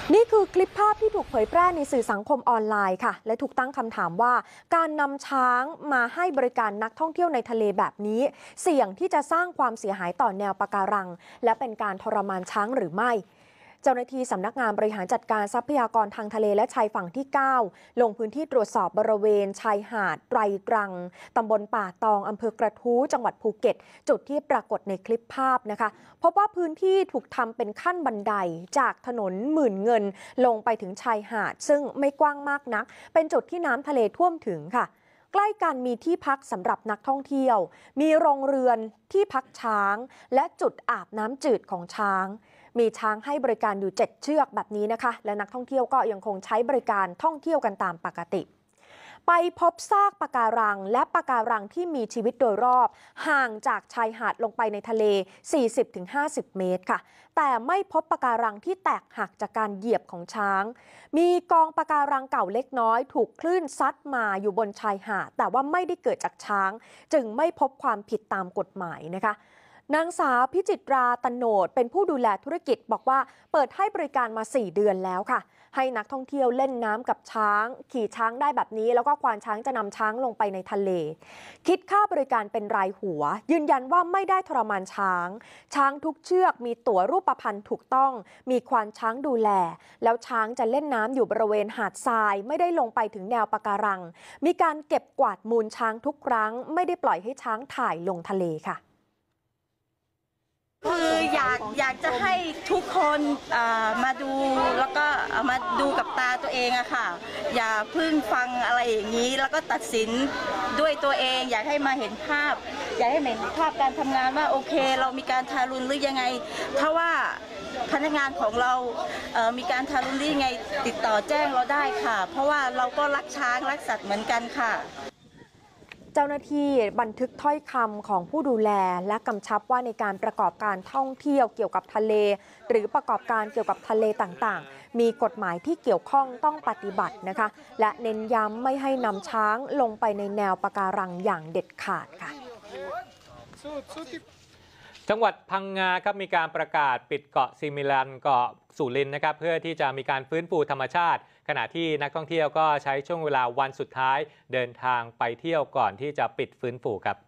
B: นี่คือคลิปภาพที่ถูกเผยแพร่ในสื่อสังคมออนไลน์ค่ะและถูกตั้งคำถามว่าการนำช้างมาให้บริการนักท่องเที่ยวในทะเลแบบนี้เสี่ยงที่จะสร้างความเสียหายต่อแนวปะการังและเป็นการทรมานช้างหรือไม่เจ้าหน้าที่สำนักงานบริหารจัดการทรัพยากรทางทะเลและชายฝั่งที่ 9 ลงพื้นที่ตรวจสอบบริเวณชายหาดไตรตรังตำบลป่าตองอำเภอกระทู้จังหวัดภูเก็ตจุดที่ปรากฏในคลิปภาพนะคะพบว่าพื้นที่ถูกทำเป็นขั้นบันไดจากถนนหมื่นเงินลงไปถึงชายหาดซึ่งไม่กว้างมากนักเป็นจุดที่น้ำทะเลท่วมถึงค่ะใกล้กันมีที่พักสำหรับนักท่องเที่ยวมีโรงเรือนที่พักช้างและจุดอาบน้ำจืดของช้างมีช้างให้บริการอยู่7เชือกแบบนี้นะคะและนักท่องเที่ยวก็ยังคงใช้บริการท่องเที่ยวกันตามปกติไปพบซากปะการังและปะการังที่มีชีวิตโดยรอบห่างจากชายหาดลงไปในทะเล 40-50 เมตรค่ะแต่ไม่พบปะการังที่แตกหักจากการเหยียบของช้างมีกองปะการังเก่าเล็กน้อยถูกคลื่นซัดมาอยู่บนชายหาดแต่ว่าไม่ได้เกิดจากช้างจึงไม่พบความผิดตามกฎหมายนะคะนางสาวพิจิตราตโนดเป็นผู้ดูแลธุรกิจบอกว่าเปิดให้บริการมา4 เดือนแล้วค่ะให้นักท่องเที่ยวเล่นน้ำกับช้างขี่ช้างได้แบบนี้แล้วก็ควานช้างจะนำช้างลงไปในทะเลคิดค่าบริการเป็นรายหัวยืนยันว่าไม่ได้ทรมานช้างช้างทุกเชือกมีตั๋วรูปพรรณถูกต้องมีควานช้างดูแลแล้วช้างจะเล่นน้ำอยู่บริเวณหาดทรายไม่ได้ลงไปถึงแนวปะการังมีการเก็บกวาดมูลช้างทุกครั้งไม่ได้ปล่อยให้ช้างถ่ายลงทะเลค่ะ
D: คืออยากจะให้ทุกคนมาดูแล้วก็มาดูกับตาตัวเองอะค่ะอย่าเพิ่งฟังอะไรอย่างนี้แล้วก็ตัดสินด้วยตัวเองอยากให้มาเห็นภาพอยากให้เห็นภาพการทำงานว่าโอเคเรามีการทารุณหรือยังไงถ้าว่าพนักงานของเรามีการทารุณหรือยังไงติดต่อแจ้งเราได้ค่ะเพราะว่าเราก็รักช้างรักสัตว์เหมือนกันค่ะ
B: เจ้าหน้าที่บันทึกถ้อยคำของผู้ดูแลและกำชับว่าในการประกอบการท่องเที่ยวเกี่ยวกับทะเลหรือประกอบการเกี่ยวกับทะเลต่างๆมีกฎหมายที่เกี่ยวข้องต้องปฏิบัตินะคะและเน้นย้ำไม่ให้นำช้างลงไปในแนวปะการังอย่างเด็ดขาดค่ะ
C: จังหวัดพังงาครับมีการประกาศปิดเกาะซิมิลันเกาะสุรินทร์นะครับเพื่อที่จะมีการฟื้นฟูธรรมชาติขณะที่นักท่องเที่ยวก็ใช้ช่วงเวลาวันสุดท้ายเดินทางไปเที่ยวก่อนที่จะปิดฟื้นฟูครับ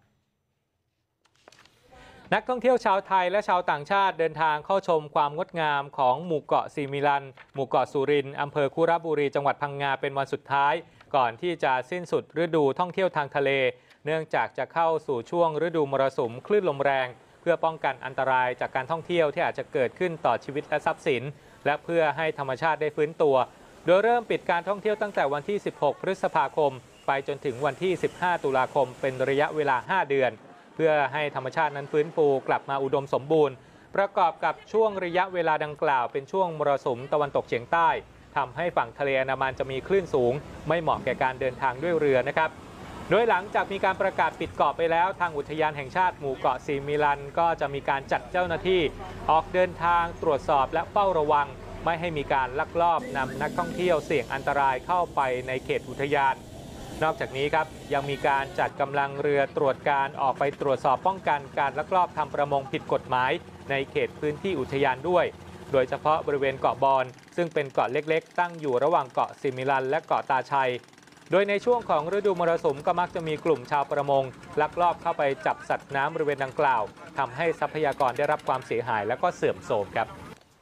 C: นักท่องเที่ยวชาวไทยและชาวต่างชาติเดินทางเข้าชมความงดงามของหมู่เกาะซิมิลันหมู่เกาะสุรินทร์อำเภอคุระบุรีจังหวัดพังงาเป็นวันสุดท้ายก่อนที่จะสิ้นสุดฤดูท่องเที่ยวทางทะเลเนื่องจากจะเข้าสู่ช่วงฤดูมรสุมคลื่นลมแรงเพื่อป้องกันอันตรายจากการท่องเที่ยวที่อาจจะเกิดขึ้นต่อชีวิตและทรัพย์สินและเพื่อให้ธรรมชาติได้ฟื้นตัวโดยเริ่มปิดการท่องเที่ยวตั้งแต่วันที่ 16 พฤษภาคมไปจนถึงวันที่ 15 ตุลาคมเป็นระยะเวลา 5 เดือนเพื่อให้ธรรมชาตินั้นฟื้นฟูกลับมาอุดมสมบูรณ์ประกอบกับช่วงระยะเวลาดังกล่าวเป็นช่วงมรสุมตะวันตกเฉียงใต้ทำให้ฝั่งทะเลอันดามันจะมีคลื่นสูงไม่เหมาะแก่การเดินทางด้วยเรือนะครับโดยหลังจากมีการประกาศปิดเกาะไปแล้วทางอุทยานแห่งชาติหมู่เกาะซิมิลันก็จะมีการจัดเจ้าหน้าที่ออกเดินทางตรวจสอบและเฝ้าระวังไม่ให้มีการลักลอบนำนักท่องเที่ยวเสี่ยงอันตรายเข้าไปในเขตอุทยานนอกจากนี้ครับยังมีการจัดกำลังเรือตรวจการออกไปตรวจสอบป้องกันการลักลอบทำประมงผิดกฎหมายในเขตพื้นที่อุทยานด้วยโดยเฉพาะบริเวณเกาะบอนซึ่งเป็นเกาะเล็กๆตั้งอยู่ระหว่างเกาะซิมิลันและเกาะตาชัยโดยในช่วงของฤดูมรสุมก็มักจะมีกลุ่มชาวประมงลักลอบเข้าไปจับสัตว์น้ำบริเวณดังกล่าวทำให้ทรัพยากรได้รับความเสียหายและก็เสื่อมโทรมครับ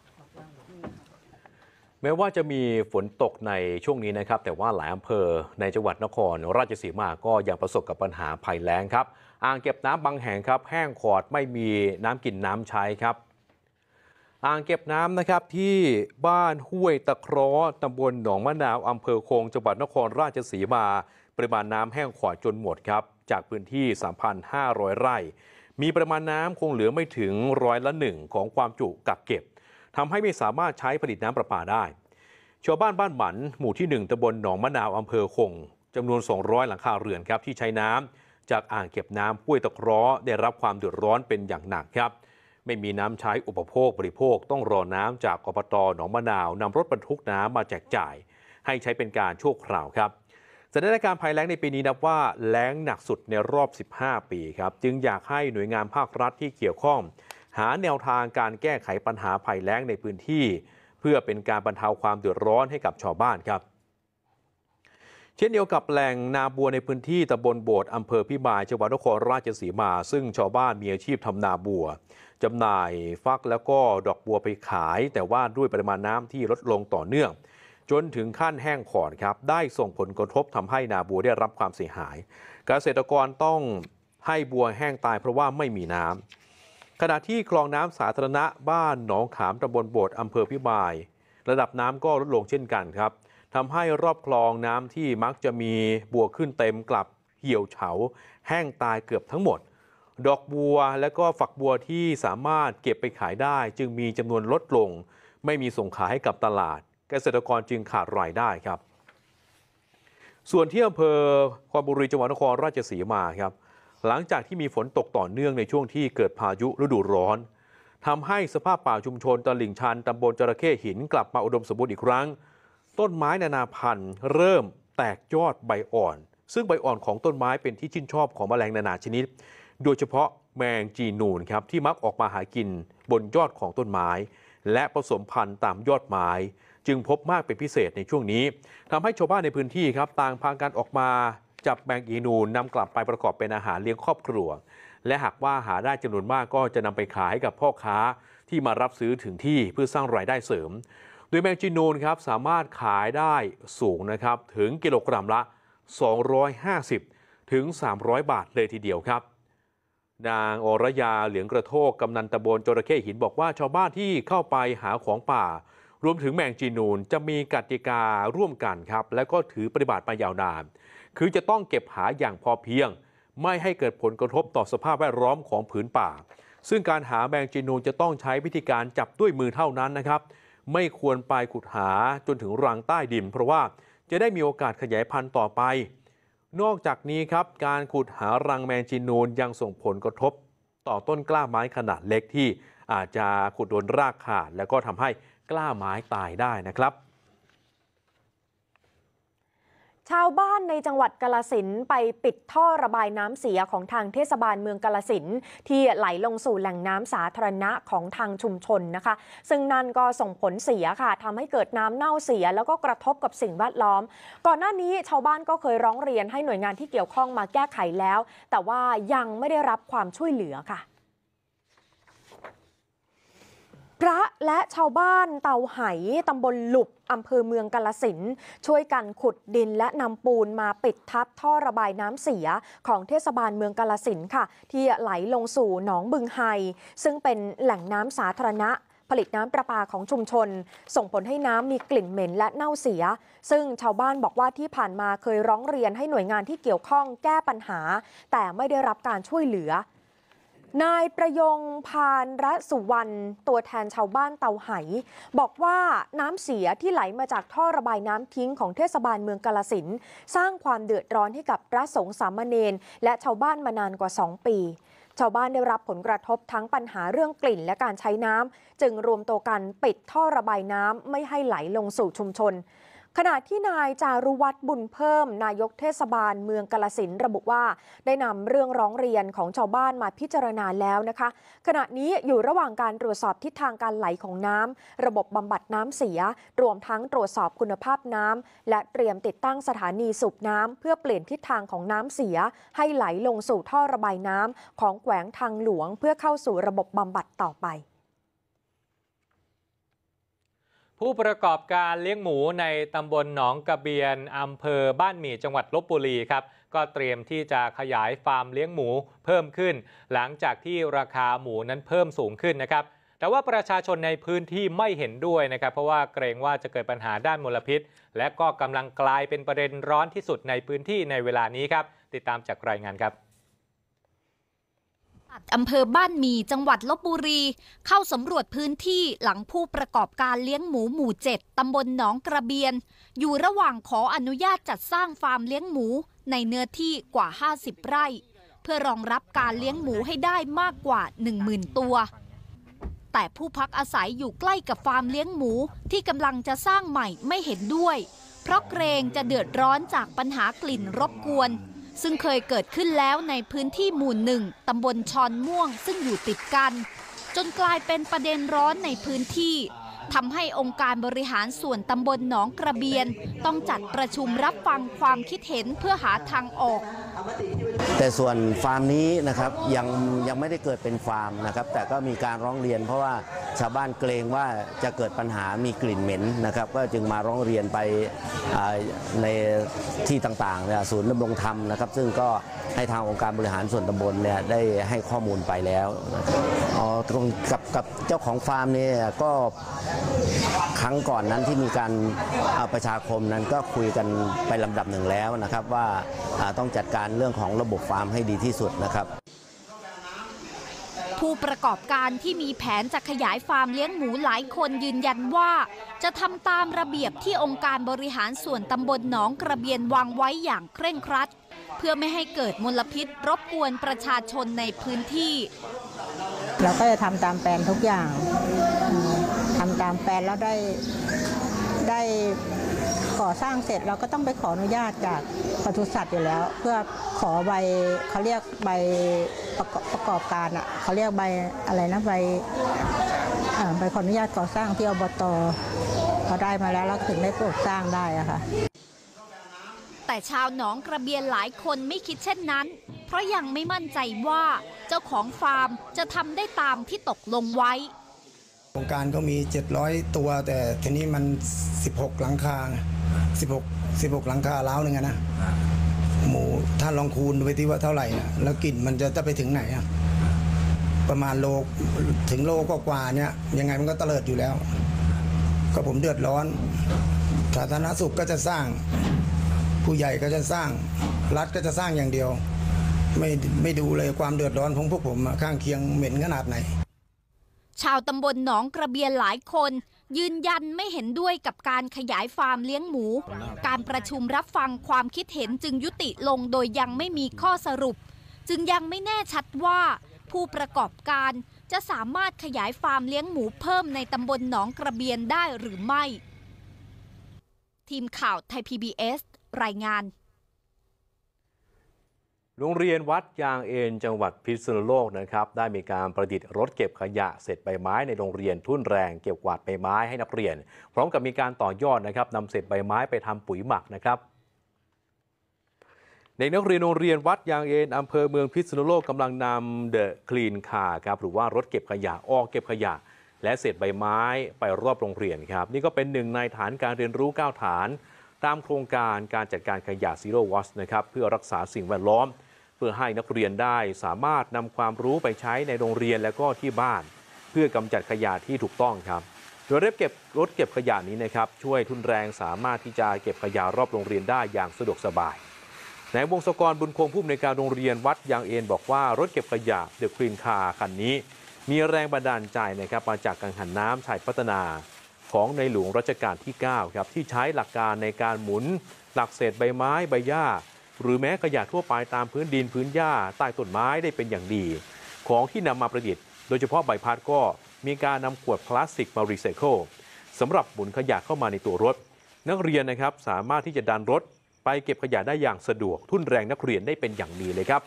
A: แม้ว่าจะมีฝนตกในช่วงนี้นะครับแต่ว่าหลายอำเภอในจังหวัดนครราชสีมาก็ยังประสบกับปัญหาภัยแล้งครับอ่างเก็บน้ำบางแห่งครับแห้งขอดไม่มีน้ำกินน้ำใช้ครับอ่างเก็บน้ำนะครับที่บ้านห้วยตะเคราะห์ตำบลหนองมะนาวอำเภอคงจังหวัดนครราชสีมาปริมาณน้ำแห้งขอดจนหมดครับจากพื้นที่ 3,500 ไร่มีปริมาณน้ำคงเหลือไม่ถึง1%ของความจุกักเก็บทำให้ไม่สามารถใช้ผลิตน้ำประปาได้ชาวบ้านบ้านหมันหมู่ที่1ตำบลหนองมะนาวอำเภอคงจำนวน200หลังคาเรือนครับที่ใช้น้ำจากอ่างเก็บน้ำห้วยตะเคราะห์ได้รับความเดือดร้อนเป็นอย่างหนักครับไม่มีน้ำใช้อุปโภคบริโภคต้องรอน้ำจากอบต.หนองมะนาวนำรถบรรทุกน้ำมาแจกจ่ายให้ใช้เป็นการชั่วคราวครับสถานการณ์ภัยแล้งในปีนี้นับว่าแล้งหนักสุดในรอบ15 ปีครับจึงอยากให้หน่วยงานภาครัฐที่เกี่ยวข้องหาแนวทางการแก้ไขปัญหาภัยแล้งในพื้นที่เพื่อเป็นการบรรเทาความเดือดร้อนให้กับชาวบ้านครับเช่นเดียวกับแหล่งนาบัวในพื้นที่ตำบลโบสถ์อำเภอพิมายจังหวัดนครราชสีมาซึ่งชาวบ้านมีอาชีพทำนาบัวจำหน่ายฟักแล้วก็ดอกบัวไปขายแต่ว่าด้วยปริมาณน้ำที่ลดลงต่อเนื่องจนถึงขั้นแห้งขอดครับได้ส่งผลกระทบทำให้นาบัวได้รับความเสียหายเกษตรกรต้องให้บัวแห้งตายเพราะว่าไม่มีน้ำขณะที่คลองน้ำสาธารณะบ้านหนองขามตำบลโบสถ์อำเภอพิมายระดับน้ำก็ลดลงเช่นกันครับทำให้รอบคลองน้ำที่มักจะมีบัวขึ้นเต็มกลับเหี่ยวเฉาแห้งตายเกือบทั้งหมดดอกบัวและก็ฝักบัวที่สามารถเก็บไปขายได้จึงมีจำนวนลดลงไม่มีส่งขายให้กับตลาดเกษตรกรจึงขาดรายได้ครับส่วนที่อำเภอคอนบุรีจังหวัดนครราชสีมาครับหลังจากที่มีฝนตกต่อเนื่องในช่วงที่เกิดพายุฤดูร้อนทำให้สภาพป่าชุมชนตลิ่งชันตำบลจระเข้หินกลับมาอุดมสมบูรณ์อีกครั้งต้นไม้นานาพันธุ์เริ่มแตกยอดใบอ่อนซึ่งใบอ่อนของต้นไม้เป็นที่ชื่นชอบของแมลงนานาชนิดโดยเฉพาะแมงจีนูนครับที่มักออกมาหากินบนยอดของต้นไม้และผสมพันธุ์ตามยอดไม้จึงพบมากเป็นพิเศษในช่วงนี้ทำให้ชาวบ้านในพื้นที่ครับต่างพากันออกมาจับแมงอีนูนนำกลับไปประกอบเป็นอาหารเลี้ยงครอบครัวและหากว่าหาได้จำนวนมากก็จะนำไปขายให้กับพ่อค้าที่มารับซื้อถึงที่เพื่อสร้างรายได้เสริมโดยแมงจีนูนครับสามารถขายได้สูงนะครับถึงกิโลกรัมละ250ถึง300 บาทเลยทีเดียวครับนางอรยาเหลืองกระโทกกำนันตำบลจระเข้หินบอกว่าชาวบ้านที่เข้าไปหาของป่ารวมถึงแมงจีนูนจะมีกติการ่วมกันครับและก็ถือปฏิบัติมายาวนานคือจะต้องเก็บหาอย่างพอเพียงไม่ให้เกิดผลกระทบต่อสภาพแวดล้อมของผืนป่าซึ่งการหาแมงจีนูนจะต้องใช้วิธีการจับด้วยมือเท่านั้นนะครับไม่ควรไปขุดหาจนถึงรังใต้ดินเพราะว่าจะได้มีโอกาสขยายพันธุ์ต่อไปนอกจากนี้ครับการขุดหารังแมงจีนูนยังส่งผลกระทบต่อต้นกล้าไม้ขนาดเล็กที่อาจจะขุดโดนรากขาดแล้วก็ทำให้กล้าไม้ตายได้นะครับ
B: ชาวบ้านในจังหวัดกาฬสินธุ์ไปปิดท่อระบายน้ำเสียของทางเทศบาลเมืองกาฬสินธุ์ที่ไหลลงสู่แหล่งน้ำสาธารณะของทางชุมชนนะคะซึ่งนั่นก็ส่งผลเสียค่ะทำให้เกิดน้ำเน่าเสียแล้วก็กระทบกับสิ่งแวดล้อมก่อนหน้านี้ชาวบ้านก็เคยร้องเรียนให้หน่วยงานที่เกี่ยวข้องมาแก้ไขแล้วแต่ว่ายังไม่ได้รับความช่วยเหลือค่ะพระและชาวบ้านเตาไหตำบลหลุบอำเภอเมืองกาฬสินธุ์ช่วยกันขุดดินและนำปูนมาปิดทับท่อระบายน้ำเสียของเทศบาลเมืองกาฬสินธุ์ค่ะที่ไหลลงสู่หนองบึงไฮซึ่งเป็นแหล่งน้ำสาธารณะผลิตน้ำประปาของชุมชนส่งผลให้น้ำมีกลิ่นเหม็นและเน่าเสียซึ่งชาวบ้านบอกว่าที่ผ่านมาเคยร้องเรียนให้หน่วยงานที่เกี่ยวข้องแก้ปัญหาแต่ไม่ได้รับการช่วยเหลือนายประยงพานรสุวรรณตัวแทนชาวบ้านเตาไหบอกว่าน้ำเสียที่ไหลมาจากท่อระบายน้ำทิ้งของเทศบาลเมืองกาฬสินธุ์สร้างความเดือดร้อนให้กับพระสงฆ์สามเณรและชาวบ้านมานานกว่า2 ปีชาวบ้านได้รับผลกระทบทั้งปัญหาเรื่องกลิ่นและการใช้น้ำจึงรวมตัวกันปิดท่อระบายน้ำไม่ให้ไหลลงสู่ชุมชนขณะที่นายจารุวัฒน์บุญเพิ่มนายกเทศบาลเมืองกาฬสินธุ์ระบุว่าได้นำเรื่องร้องเรียนของชาวบ้านมาพิจารณาแล้วนะคะขณะนี้อยู่ระหว่างการตรวจสอบทิศทางการไหลของน้ำระบบบำบัดน้ำเสียรวมทั้งตรวจสอบคุณภาพน้ำและเตรียมติดตั้งสถานีสูบน้ำเพื่อเปลี่ยนทิศทางของน้ำเสียให้ไหลลงสู่ท่อระบายน้ำของแขวงทางหลวงเพื่อเข้าสู่ระบบบำบัดต่อไป
C: ผู้ประกอบการเลี้ยงหมูในตำบลหนองกระเบียนอำเภอบ้านหมี่จังหวัดลพบุรีครับก็เตรียมที่จะขยายฟาร์มเลี้ยงหมูเพิ่มขึ้นหลังจากที่ราคาหมูนั้นเพิ่มสูงขึ้นนะครับแต่ว่าประชาชนในพื้นที่ไม่เห็นด้วยนะครับเพราะว่าเกรงว่าจะเกิดปัญหาด้านมลพิษและก็กำลังกลายเป็นประเด็นร้อนที่สุดในพื้นที่ในเวลานี้ครับติดตามจากรายงานครับ
E: อำเภอบ้านหมี่จังหวัดลพบุรีเข้าสำรวจพื้นที่หลังผู้ประกอบการเลี้ยงหมูหมู่ 7 ตำบลหนองกระเบียนอยู่ระหว่างขออนุญาตจัดสร้างฟาร์มเลี้ยงหมูในเนื้อที่กว่า50 ไร่เพื่อรองรับการเลี้ยงหมูให้ได้มากกว่า 10,000 ตัวแต่ผู้พักอาศัยอยู่ใกล้กับฟาร์มเลี้ยงหมูที่กำลังจะสร้างใหม่ไม่เห็นด้วยเพราะเกรงจะเดือดร้อนจากปัญหากลิ่นรบกวนซึ่งเคยเกิดขึ้นแล้วในพื้นที่หมู่ 1 ตำบลชอนม่วงซึ่งอยู่ติดกันจนกลายเป็นประเด็นร้อนในพื้นที่ทำให้องค์การบริหารส่วนตำบลหนองกระเบียนต้องจัดประชุมรับฟังความคิดเห็นเพื่อหาทางออก
G: แต่ส่วนฟาร์มนี้นะครับยังไม่ได้เกิดเป็นฟาร์มนะครับแต่ก็มีการร้องเรียนเพราะว่าชาวบ้านเกรงว่าจะเกิดปัญหามีกลิ่นเหม็นนะครับก็จึงมาร้องเรียนไปในที่ต่างๆศูนย์ดำรงธรรมนะครับซึ่งก็ให้ทางองค์การบริหารส่วนตำบลเนี่ยได้ให้ข้อมูลไปแล้วกับเจ้าของฟาร์มเนี่ยก็ครั้งก่อนนั้นที่มีการประชาคมนั้นก็คุยกันไปลำดับหนึ่งแล้วนะครับว่าต้องจัดการเรื่องของระบบฟาร์มให้ดีที่สุดนะครับ
E: ผู้ประกอบการที่มีแผนจะขยายฟาร์มเลี้ยงหมูหลายคนยืนยันว่าจะทำตามระเบียบที่องค์การบริหารส่วนตำบลหนองกระเบียนวางไว้อย่างเคร่งครัดเพื่อไม่ให้เกิดมลพิษรบกวนประชาชนในพื้นที่
V: เราก็จะทำตามแปลนทุกอย่างทำตามแปลนแล้วได้ก่อสร้างเสร็จเราก็ต้องไปขออนุญาตจากปศุสัตว์อยู่แล้วเพื่อขอใบเขาเรียกใบประกอบการอ่ะเขาเรียกใบอะไรนะใบขออนุญาตก่อสร้างที่อบต.พอได้มาแล้วเราถึงได้ปลูกสร้างได้อะค่ะ
E: แต่ชาวหนองกระเบียนหลายคนไม่คิดเช่นนั้นเพราะยังไม่มั่นใจว่าเจ้าของฟาร์มจะทำได้ตามที่ตกลงไว้
W: โครงการก็มี700ตัวแต่ทีนี้มัน16หลังคา16หลังคาล้าวนึงนะหมูถ้าลองคูณไปที่ว่าเท่าไหร่แล้วกลิ่นมันจะไปถึงไหนประมาณโลถึงโลกว่าเนี่ยยังไงมันก็เตลิดอยู่แล้วก็ผมเดือดร้อนสาธารณสุขก็จะสร้างผู้ใหญ่ก็จะสร้างรัฐก็จะสร้างอย่างเดียวไม่ดูเลยความเดือดร้อนของพวกผมข้างเคียงเหม็นขนาดไหน
E: ชาวตำบลหนองกระเบียนหลายคนยืนยันไม่เห็นด้วยกับการขยายฟาร์มเลี้ยงหมูการประชุมรับฟังความคิดเห็นจึงยุติลงโดยยังไม่มีข้อสรุปจึงยังไม่แน่ชัดว่าผู้ประกอบการจะสามารถขยายฟาร์มเลี้ยงหมูเพิ่มในตำบลหนองกระเบียนได้หรือไม่ทีมข่าวไทย PBS รายงาน
A: โรงเรียนวัดยางเอนจังหวัดพิษณุโลกนะครับได้มีการประดิษฐ์รถเก็บขยะเศษใบไม้ในโรงเรียนทุ่นแรงเก็บกวาดใบไม้ให้นักเรียนพร้อมกับมีการต่อยอดนะครับนำเศษใบไม้ไปทำปุ๋ยหมักนะครับเด็กนักเรียนโรงเรียนวัดยางเอนอำเภอเมืองพิษณุโลกกำลังนำเดอะคลีนคาร์ครับหรือว่ารถเก็บขยะออกเก็บขยะและเศษใบไม้ไปรอบโรงเรียนครับนี่ก็เป็นหนึ่งในฐานการเรียนรู้9ฐานตามโครงการการจัดการขยะ Zero Waste นะครับเพื่อรักษาสิ่งแวดล้อมเพื่อให้นักเรียนได้สามารถนำความรู้ไปใช้ในโรงเรียนและก็ที่บ้านเพื่อกำจัดขยะที่ถูกต้องครับโดยรถเก็บขยะนี้นะครับช่วยทุนแรงสามารถที่จะเก็บขยะรอบโรงเรียนได้อย่างสะดวกสบายนายวงศกรบุญคงผู้อำนวยการโรงเรียนวัดยางเอนบอกว่ารถเก็บขยะเดอะคลีนคาร์คันนี้มีแรงบันดาลใจนะครับมาจากกังหันน้ำชายพัฒนาของในหลวงรัชกาลที่9ครับที่ใช้หลักการในการหมุนหลักเศษใบไม้ใบหญ้าหรือแม้ขยะทั่วไปตามพื้นดินพื้นหญ้าใต้ต้นไม้ได้เป็นอย่างดีของที่นำมาประดิษฐ์โดยเฉพาะใบพัดก็มีการนำขวดพลาสติกมารีไซเคิลสำหรับหมุนขยะเข้ามาในตัวรถนักเรียนนะครับสามารถที่จะดันรถไปเก็บขยะได้อย่างสะดวกทุ่นแรงนักเรียนได้เป็นอย่างดีเลยครับ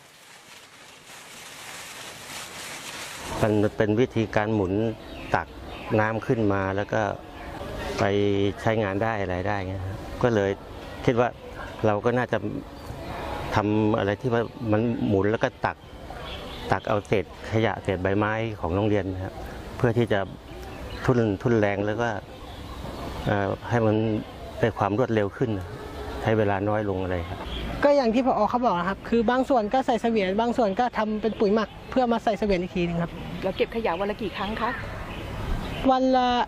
X: มันเป็นวิธีการหมุนตักน้ำขึ้นมาแล้วก็ไปใช้งานได้อะไรได้เงี้ยก็เลยคิดว่าเราก็น่าจะทำอะไรที่ว่ามันหมุนแล้วก็ตักเอาเศษขยะเศษใบไม้ของโรงเรียนนะครับเพื่อที่จะทุ่นแรงแล้วก็ให้มันได้ความรวดเร็วขึ้นใช้เวลาน้อยลงอะไรครับ
Y: ก็อย่างที่ผอ.เขาบอกนะครับคือบางส่วนก็ใส่เสวียนบางส่วนก็ทำเป็นปุ๋ยหมักเพื่อมาใส่เสวียนอีกทีนึงครับ
Z: แล้วเก็บขยะวันละกี่ครั้งคะ
Y: วัน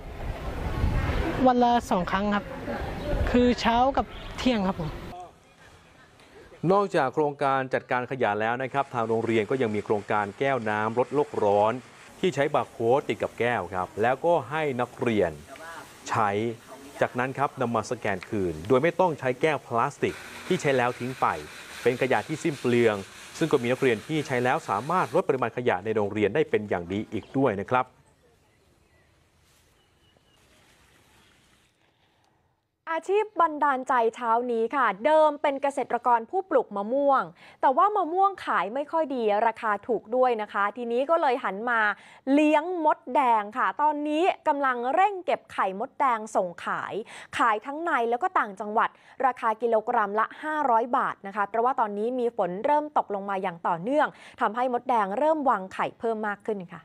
Y: ละ2 ครั้งครับคือเช้ากับเที่ยงครับผม
A: นอกจากโครงการจัดการขยะแล้วนะครับทางโรงเรียนก็ยังมีโครงการแก้วน้ำลดโลกร้อนที่ใช้บาร์โค้ดติดกับแก้วครับแล้วก็ให้นักเรียนใช้จากนั้นครับนำมาสแกนคืนโดยไม่ต้องใช้แก้วพลาสติกที่ใช้แล้วทิ้งไปเป็นขยะที่สิ้นเปลืองซึ่งก็มีนักเรียนที่ใช้แล้วสามารถลดปริมาณขยะในโรงเรียนได้เป็นอย่างดีอีกด้วยนะครับ
B: อาชีพบันดาลใจเช้านี้ค่ะเดิมเป็นเกษตรกรผู้ปลูกมะม่วงแต่ว่ามะม่วงขายไม่ค่อยดีราคาถูกด้วยนะคะทีนี้ก็เลยหันมาเลี้ยงมดแดงค่ะตอนนี้กำลังเร่งเก็บไข่มดแดงส่งขายทั้งในแล้วก็ต่างจังหวัดราคากิโลกรัมละ500 บาทนะคะเพราะว่าตอนนี้มีฝนเริ่มตกลงมาอย่างต่อเนื่องทำให้มดแดงเริ่มวางไข่เพิ่มมากขึ้นค่ะ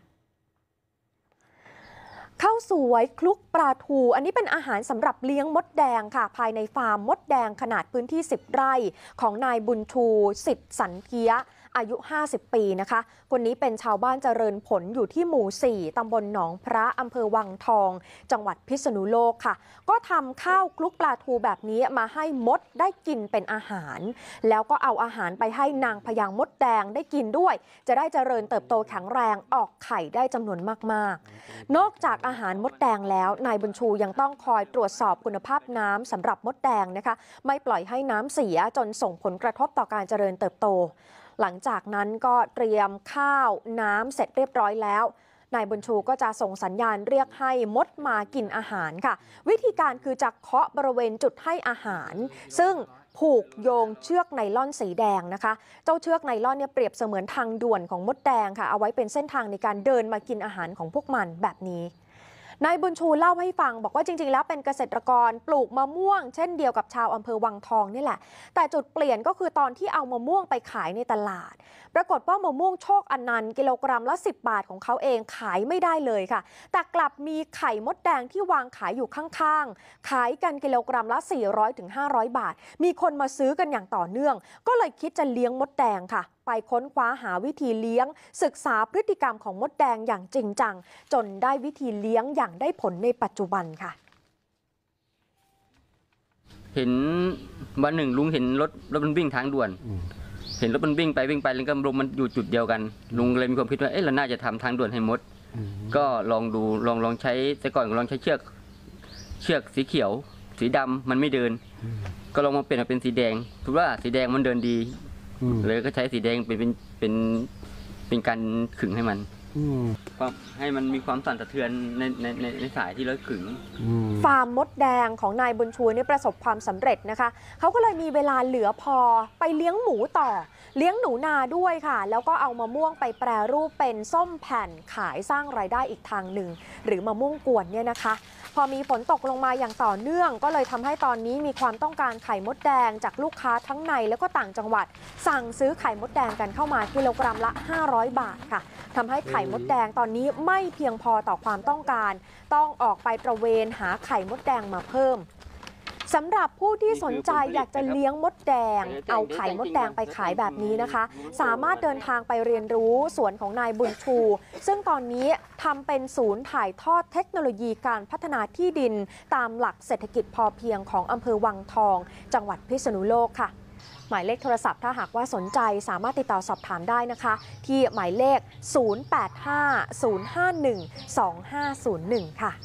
B: ข้าวสวยคลุกปลาทูอันนี้เป็นอาหารสำหรับเลี้ยงมดแดงค่ะภายในฟาร์มมดแดงขนาดพื้นที่10 ไร่ของนายบุญชูสิทธิสันเทียอายุ50 ปีนะคะคนนี้เป็นชาวบ้านเจริญผลอยู่ที่หมู่4ตำบลหนองพระอำเภอวังทองจังหวัดพิษณุโลกค่ะก็ทำข้าวคลุกปลาทูแบบนี้มาให้มดได้กินเป็นอาหารแล้วก็เอาอาหารไปให้นางพญางมดแดงได้กินด้วยจะได้เจริญเติบโตแข็งแรงออกไข่ได้จำนวนมากๆนอกจากอาหารมดแดงแล้วนายบุญชูยังต้องคอยตรวจสอบคุณภาพน้ำสำหรับมดแดงนะคะไม่ปล่อยให้น้ำเสียจนส่งผลกระทบต่อการเจริญเติบโตหลังจากนั้นก็เตรียมข้าวน้ำเสร็จเรียบร้อยแล้วนายบุญชูก็จะส่งสัญญาณเรียกให้มดมากินอาหารค่ะวิธีการคือจะเคาะบริเวณจุดให้อาหารซึ่งผูกโยงเชือกไนล่อนสีแดงนะคะเจ้าเชือกไนล่อนเนี่ยเปรียบเสมือนทางด่วนของมดแดงค่ะเอาไว้เป็นเส้นทางในการเดินมากินอาหารของพวกมันแบบนี้นายบุญชูเล่าให้ฟังบอกว่าจริงๆแล้วเป็นเกษตรกรปลูกมะม่วงเช่นเดียวกับชาวอำเภอวังทองนี่แหละแต่จุดเปลี่ยนก็คือตอนที่เอามะม่วงไปขายในตลาดปรากฏว่ามะม่วงโชคอนันต์กิโลกรัมละ10 บาทของเขาเองขายไม่ได้เลยค่ะแต่กลับมีไข่มดแดงที่วางขายอยู่ข้างๆขายกันกิโลกรัมละ400 ถึง 500 บาทมีคนมาซื้อกันอย่างต่อเนื่องก็เลยคิดจะเลี้ยงมดแดงค่ะไปค้นคว้าหาวิธีเลี้ยงศึกษาพฤติกรรมของมดแดงอย่างจริงจังจนได้วิธีเลี้ยงอย่างได้ผลในปัจจุบันค่ะ
F: เห็นวันหนึ่งลุงเห็นรถมันวิ่งทางด่วนเห็นรถมันวิ่งไปแล้วก็ลมมันอยู่จุดเดียวกันลุงเลยมีความคิดว่าเราน่าจะทำทางด่วนให้มดก็ลองดูลองใช้แต่ก่อนลองใช้เชือกสีเขียวสีดำมันไม่เดินก็ลองมาเปลี่ยนมาเป็นสีแดงถือว่าสีแดงมันเดินดีเลยก็ใช้สีแดงเป็นการขึงให้มันให้มันมีความสั่นสะเทือนในสายที่เราขึง
B: ฟาร์มมดแดงของนายบุญชูนี่ประสบความสำเร็จนะคะเขาก็เลยมีเวลาเหลือพอไปเลี้ยงหมูต่อเลี้ยงหนูนาด้วยค่ะแล้วก็เอามะม่วงไปแปรรูปเป็นส้มแผ่นขายสร้างรายได้อีกทางหนึ่งหรือมะม่วงกวนเนี่ยนะคะพอมีฝนตกลงมาอย่างต่อเนื่องก็เลยทำให้ตอนนี้มีความต้องการไข่มดแดงจากลูกค้าทั้งในแล้วก็ต่างจังหวัดสั่งซื้อไข่มดแดงกันเข้ามากิโลกรัมละ500 บาทค่ะทำให้ไข่มดแดงตอนนี้ไม่เพียงพอต่อความต้องการต้องออกไปตระเวนหาไข่มดแดงมาเพิ่มสำหรับผู้ที่สนใจอยากจะเลี้ยงมดแดงเอาไข่มดแดงไปขายแบบนี้นะคะสามารถเดินทางไปเรียนรู้สวนของนายบุญชูซึ่งตอนนี้ทำเป็นศูนย์ถ่ายทอดเทคโนโลยีการพัฒนาที่ดินตามหลักเศรษฐกิจพอเพียงของอำเภอวังทองจังหวัดพิษณุโลกค่ะหมายเลขโทรศัพท์ถ้าหากว่าสนใจสามารถติดต่อสอบถามได้นะคะที่หมายเลข 0850512501 ค่ะ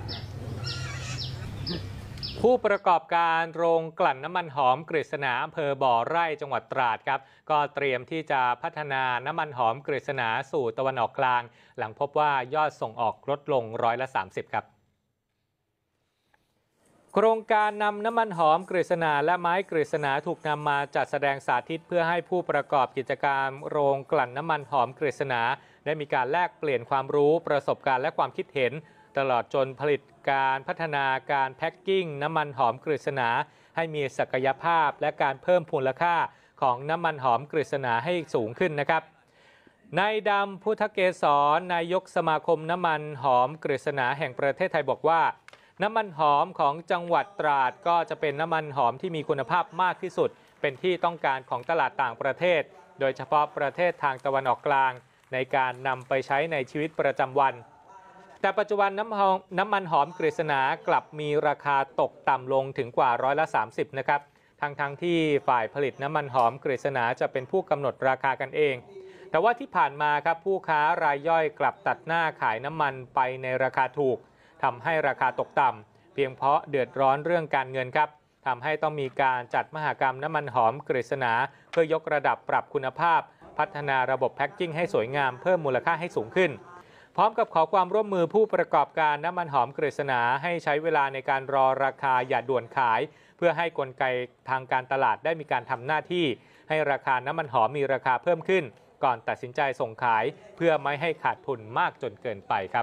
C: ผู้ประกอบการโรงกลั่นน้ำมันหอมกฤษณาอำเภอบ่อไร่จังหวัดตราดครับก็เตรียมที่จะพัฒนาน้ำมันหอมกฤษณาสู่ตะวันออกกลางหลังพบว่ายอดส่งออกลดลง30%ครับโครงการนำน้ำมันหอมกฤษณาและไม้กฤษณาถูกนำมาจัดแสดงสาธิตเพื่อให้ผู้ประกอบกิจการโรงกลั่นน้ำมันหอมกฤษณาได้มีการแลกเปลี่ยนความรู้ประสบการณ์และความคิดเห็นตลอดจนผลิตการพัฒนาการแพ็คกิ้งน้ำมันหอมกฤษณาให้มีศักยภาพและการเพิ่มมูลค่าของน้ำมันหอมกฤษณาให้สูงขึ้นนะครับนายดำพุทธเกษรนายกสมาคมน้ำมันหอมกฤษณาแห่งประเทศไทยบอกว่าน้ำมันหอมของจังหวัดตราดก็จะเป็นน้ำมันหอมที่มีคุณภาพมากที่สุดเป็นที่ต้องการของตลาดต่างประเทศโดยเฉพาะประเทศทางตะวันออกกลางในการนำไปใช้ในชีวิตประจำวันแต่ปัจจุบันน้ำมันหอมกฤษณากลับมีราคาตกต่ำลงถึงกว่า30%นะครับทั้งที่ฝ่ายผลิตน้ำมันหอมกฤษณาจะเป็นผู้กำหนดราคากันเองแต่ว่าที่ผ่านมาครับผู้ค้ารายย่อยกลับตัดหน้าขายน้ำมันไปในราคาถูกทำให้ราคาตกต่ำเพียงเพราะเดือดร้อนเรื่องการเงินครับทำให้ต้องมีการจัดมหกรรมน้ำมันหอมกฤษณาเพื่อยกระดับปรับคุณภาพพัฒนาระบบแพ็คกิ้งให้สวยงามเพิ่มมูลค่าให้สูงขึ้นพร้อมกับขอความร่วมมือผู้ประกอบการน้ำมันหอมกฤษณาให้ใช้เวลาในการรอราคาอย่าด่วนขายเพื่อให้กลไกทางการตลาดได้มีการทำหน้าที่ให้ราคาน้ำมันหอมมีราคาเพิ่มขึ้นก่อนตัดสินใจส่งขายเพื่อไม่ให้ขาดทุนมากจนเกินไปครับ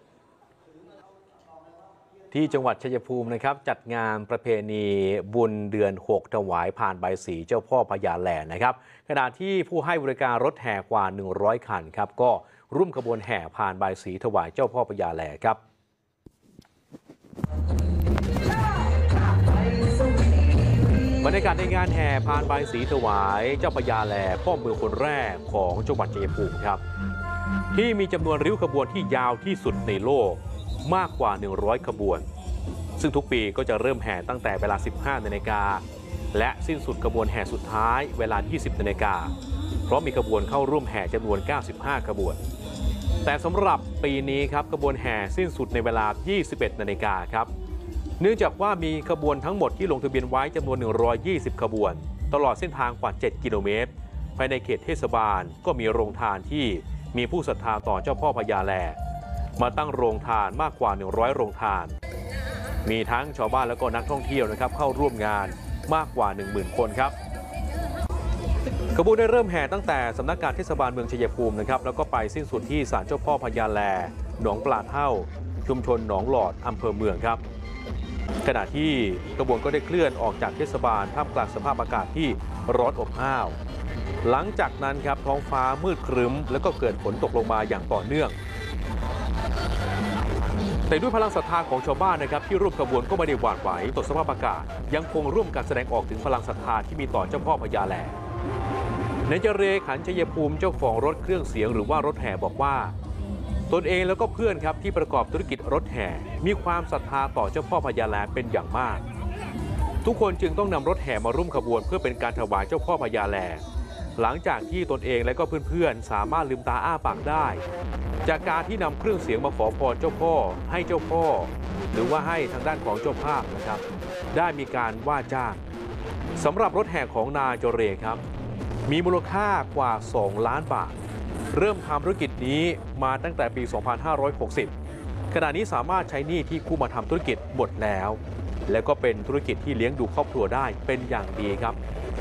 A: ที่จังหวัดชัยภูมินะครับจัดงานประเพณีบุญเดือน 6 ถวายผ่านใบสีเจ้าพ่อพญาแลนะครับขณะที่ผู้ให้บริการรถแห่กว่า100คันครับก็ร่วมขบวนแห่ผ่านใบสีถวายเจ้าพ่อพญาแลครับบรรยากาศในงานแห่ผ่านใบสีถวายเจ้าพญาแลพ่อเมืองคนแรกของจังหวัดชัยภูมิครับที่มีจำนวนริ้วขบวนที่ยาวที่สุดในโลกมากกว่า100ขบวนซึ่งทุกปีก็จะเริ่มแห่ตั้งแต่เวลา 15 นาฬิกาและสิ้นสุดขบวนแห่สุดท้ายเวลา 20 นาฬิกาเพราะมีขบวนเข้าร่วมแห่จำนวน 95 ขบวนแต่สำหรับปีนี้ครับขบวนแห่สิ้นสุดในเวลา 21 นาฬิกาครับเนื่องจากว่ามีขบวนทั้งหมดที่ลงทะเบียนไว้จำนวน 120 ขบวนตลอดเส้นทางกว่า 7 กิโลเมตรภายในเขตเทศบาลก็มีโรงทานที่มีผู้ศรัทธาต่อเจ้าพ่อพญาแลมาตั้งโรงทานมากกว่า100โรงทานมีทั้งชาวบ้านและก็นักท่องเที่ยวนะครับเข้าร่วมงานมากกว่า 10,000 คนครับขบวนได้เริ่มแห่ตั้งแต่สำนักงานเทศบาลเมืองชัยภูมินะครับแล้วก็ไปสิ้นสุดที่ศาลเจ้าพ่อพญาแลหนองปลาเท่าชุมชนหนองหลอดอำเภอเมืองครับขณะที่ขบวนก็ได้เคลื่อนออกจากเทศบาลท่ามกลางสภาพอากาศที่ร้อนอบอ้าวหลังจากนั้นครับท้องฟ้ามืดครึ้มแล้วก็เกิดฝนตกลงมาอย่างต่อเนื่องแต่ด้วยพลังศรัทธาของชาวบ้านนะครับที่ร่วมขบวนก็ไม่ได้หวาดไหวต่อสภาพอากาศยังคงร่วมกันแสดงออกถึงพลังศรัทธาที่มีต่อเจ้าพ่อพญาแลนายเจเรขันชัยภูมิเจ้าของรถเครื่องเสียงหรือว่ารถแห่บอกว่าตนเองแล้วก็เพื่อนครับที่ประกอบธุรกิจรถแห่มีความศรัทธาต่อเจ้าพ่อพญาแลเป็นอย่างมากทุกคนจึงต้องนำรถแห่มาร่วมขบวนเพื่อเป็นการถวายเจ้าพ่อพญาแลหลังจากที่ตนเองและก็เพื่อนๆสามารถลืมตาอ้าปากได้จากการที่นำเครื่องเสียงมาขอพรเจ้าพ่อให้เจ้าพ่อหรือว่าให้ทางด้านของเจ้าภาพนะครับได้มีการว่าจ้างสำหรับรถแห่ของนายเจเรครับมีมูลค่ากว่า2 ล้านบาทเริ่มทำธุรกิจนี้มาตั้งแต่ปี 2560 ขณะนี้สามารถใช้หนี้ที่กู้มาทำธุรกิจหมดแล้วและก็เป็นธุรกิจที่เลี้ยงดูครอบครัวได้เป็นอย่างดีครับ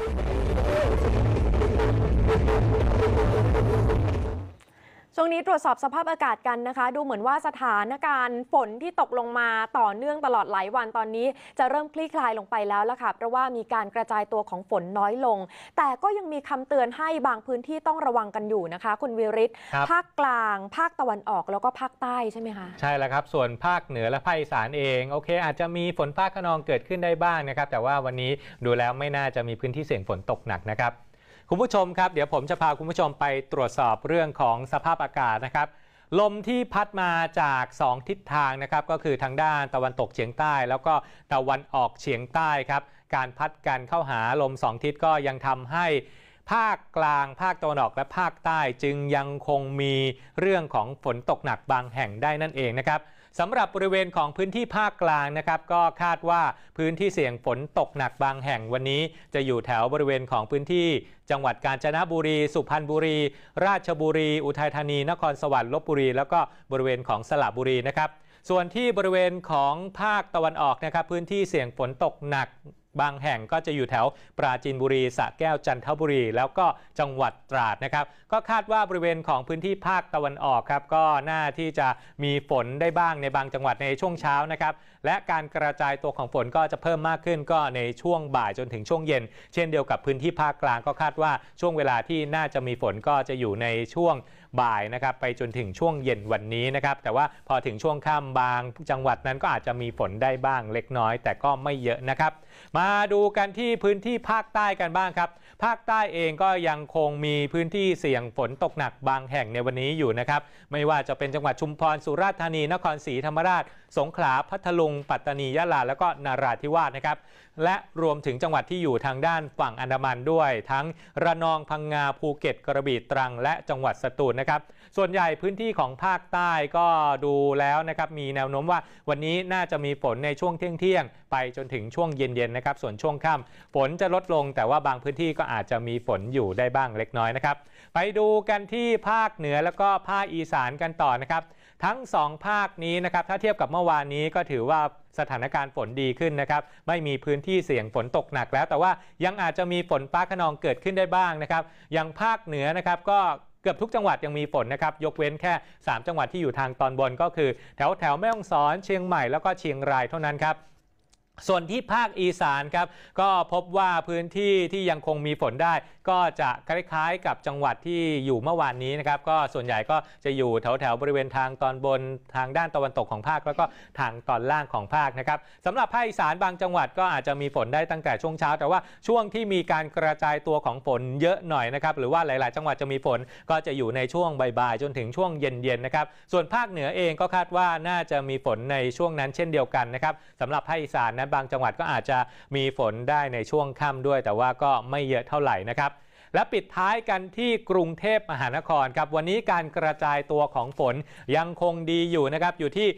B: ช่วงนี้ตรวจสอบสภาพอากาศกันนะคะดูเหมือนว่าสถานการณ์ฝนที่ตกลงมาต่อเนื่องตลอดหลายวันตอนนี้จะเริ่มคลี่คลายลงไปแล้วล่ะค่ะเพราะว่ามีการกระจายตัวของฝนน้อยลงแต่ก็ยังมีคำเตือนให้บางพื้นที่ต้องระวังกันอยู่นะคะคุณวิริศภาคกลางภาคตะวันออกแล้วก็ภาคใต้ใช่ไหมคะใช่แล้วครับส่วนภาคเหนือและภาคอีสานเองโอเคอาจจะมีฝนฟ้าคะนองเกิดขึ้นได้บ้างนะครับแต่ว่าวันนี้ดูแล้วไม่น่าจะมีพื้นที่เสี่ยงฝนตกหนักนะครับคุณผู้ชมครับเดี๋ยวผมจะพาคุณผู้ชมไปตรวจสอบเรื่องของสภาพอากาศนะครับลมที่พัดมาจาก2ทิศทางนะครับก็คือทางด้านตะวันตกเฉียงใต้แล้วก็ตะวันออกเฉียงใต้ครับการพัดกันเข้าหาลม2ทิศก็ยังทำให้ภาคกลางภาคตะวันออกและภาคใต้จึงยังคงมีเรื่องของฝนตกหนักบางแห่งได้นั่นเองนะครับสำหรับบริเวณของพื้นที่ภาคกลางนะครับก็คาดว่าพื้นที่เสี่ยงฝนตกหนักบางแห่งวันนี้จะอยู่แถวบริเวณของพื้นที่จังหวัดกาญจนบุรีสุพรรณบุรีราชบุรีอุทัยธานีนครสวรรค์ลพบุรีแล้วก็บริเวณของสระบุรีนะครับส่วนที่บริเวณของภาคตะวันออกนะครับพื้นที่เสี่ยงฝนตกหนักบางแห่งก็จะอยู่แถวปราจีนบุรีสระแก้วจันทบุรีแล้วก็จังหวัดตราดนะครับก็คาดว่าบริเวณของพื้นที่ภาคตะวันออกครับก็น่าที่จะมีฝนได้บ้างในบางจังหวัดในช่วงเช้านะครับและการกระจายตัวของฝนก็จะเพิ่มมากขึ้นก็ในช่วงบ่ายจนถึงช่วงเย็นเช่นเดียวกับพื้นที่ภาคกลางก็คาดว่าช่วงเวลาที่น่าจะมีฝนก็จะอยู่ในช่วงบ่ายนะครับไปจนถึงช่วงเย็นวันนี้นะครับแต่ว่าพอถึงช่วงค่ำบางจังหวัดนั้นก็อาจจะมีฝนได้บ้างเล็กน้อยแต่ก็ไม่เยอะนะครับมาดูกันที่พื้นที่ภาคใต้กันบ้างครับภาคใต้เองก็ยังคงมีพื้นที่เสี่ยงฝนตกหนักบางแห่งในวันนี้อยู่นะครับไม่ว่าจะเป็นจังหวัดชุมพรสุราษฎร์ธานีนครศรีธรรมราชสงขลาพัทลุงปัตตานียะลาแล้วก็นราธิวาสนะครับและรวมถึงจังหวัดที่อยู่ทางด้านฝั่งอันดามันด้วยทั้งระนองพังงาภูเก็ตกระบี่ตรังและจังหวัดสตูลนะครับส่วนใหญ่พื้นที่ของภาคใต้ก็ดูแล้วนะครับมีแนวโน้มว่าวันนี้น่าจะมีฝนในช่วงเที่ยงไปจนถึงช่วงเย็นๆนะครับส่วนช่วงค่ำฝนจะลดลงแต่ว่าบางพื้นที่ก็อาจจะมีฝนอยู่ได้บ้างเล็กน้อยนะครับไปดูกันที่ภาคเหนือแล้วก็ภาคอีสานกันต่อนะครับ
C: ทั้ง2ภาคนี้นะครับถ้าเทียบกับเมื่อวานนี้ก็ถือว่าสถานการณ์ฝนดีขึ้นนะครับไม่มีพื้นที่เสี่ยงฝนตกหนักแล้วแต่ว่ายังอาจจะมีฝนฟ้าคะนองเกิดขึ้นได้บ้างนะครับอย่างภาคเหนือนะครับก็เกือบทุกจังหวัดยังมีฝนนะครับยกเว้นแค่3จังหวัดที่อยู่ทางตอนบนก็คือแถวแม่ฮ่องสอนเชียงใหม่แล้วก็เชียงรายเท่านั้นครับส่วนที่ภาคอีสานครับก็พบว่าพื้นที่ที่ยังคงมีฝนได้ก็จะคล้ายๆกับจังหวัดที่อยู่เมื่อวานนี้นะครับก็ส่วนใหญ่ก็จะอยู่แถวบริเวณทางตอนบนทางด้านตะวันตกของภาคแล้วก็ทางตอนล่างของภาคนะครับสำหรับภาคอีสานบางจังหวัดก็อาจจะมีฝนได้ตั้งแต่ช่วงเช้าแต่ว่าช่วงที่มีการกระจายตัวของฝนเยอะหน่อยนะครับหรือว่าหลายๆจังหวัดจะมีฝนก็จะอยู่ในช่วงบ่ายๆจนถึงช่วงเย็นๆนะครับส่วนภาคเหนือเองก็คาดว่าน่าจะมีฝนในช่วงนั้นเช่นเดียวกันนะครับสำหรับภาคอีสานนั้นบางจังหวัดก็อาจจะมีฝนได้ในช่วงค่ำด้วยแต่ว่าก็ไม่เยอะเท่าไหร่นะครับและปิดท้ายกันที่กรุงเทพมหานครครับวันนี้การกระจายตัวของฝนยังคงดีอยู่นะครับอยู่ที่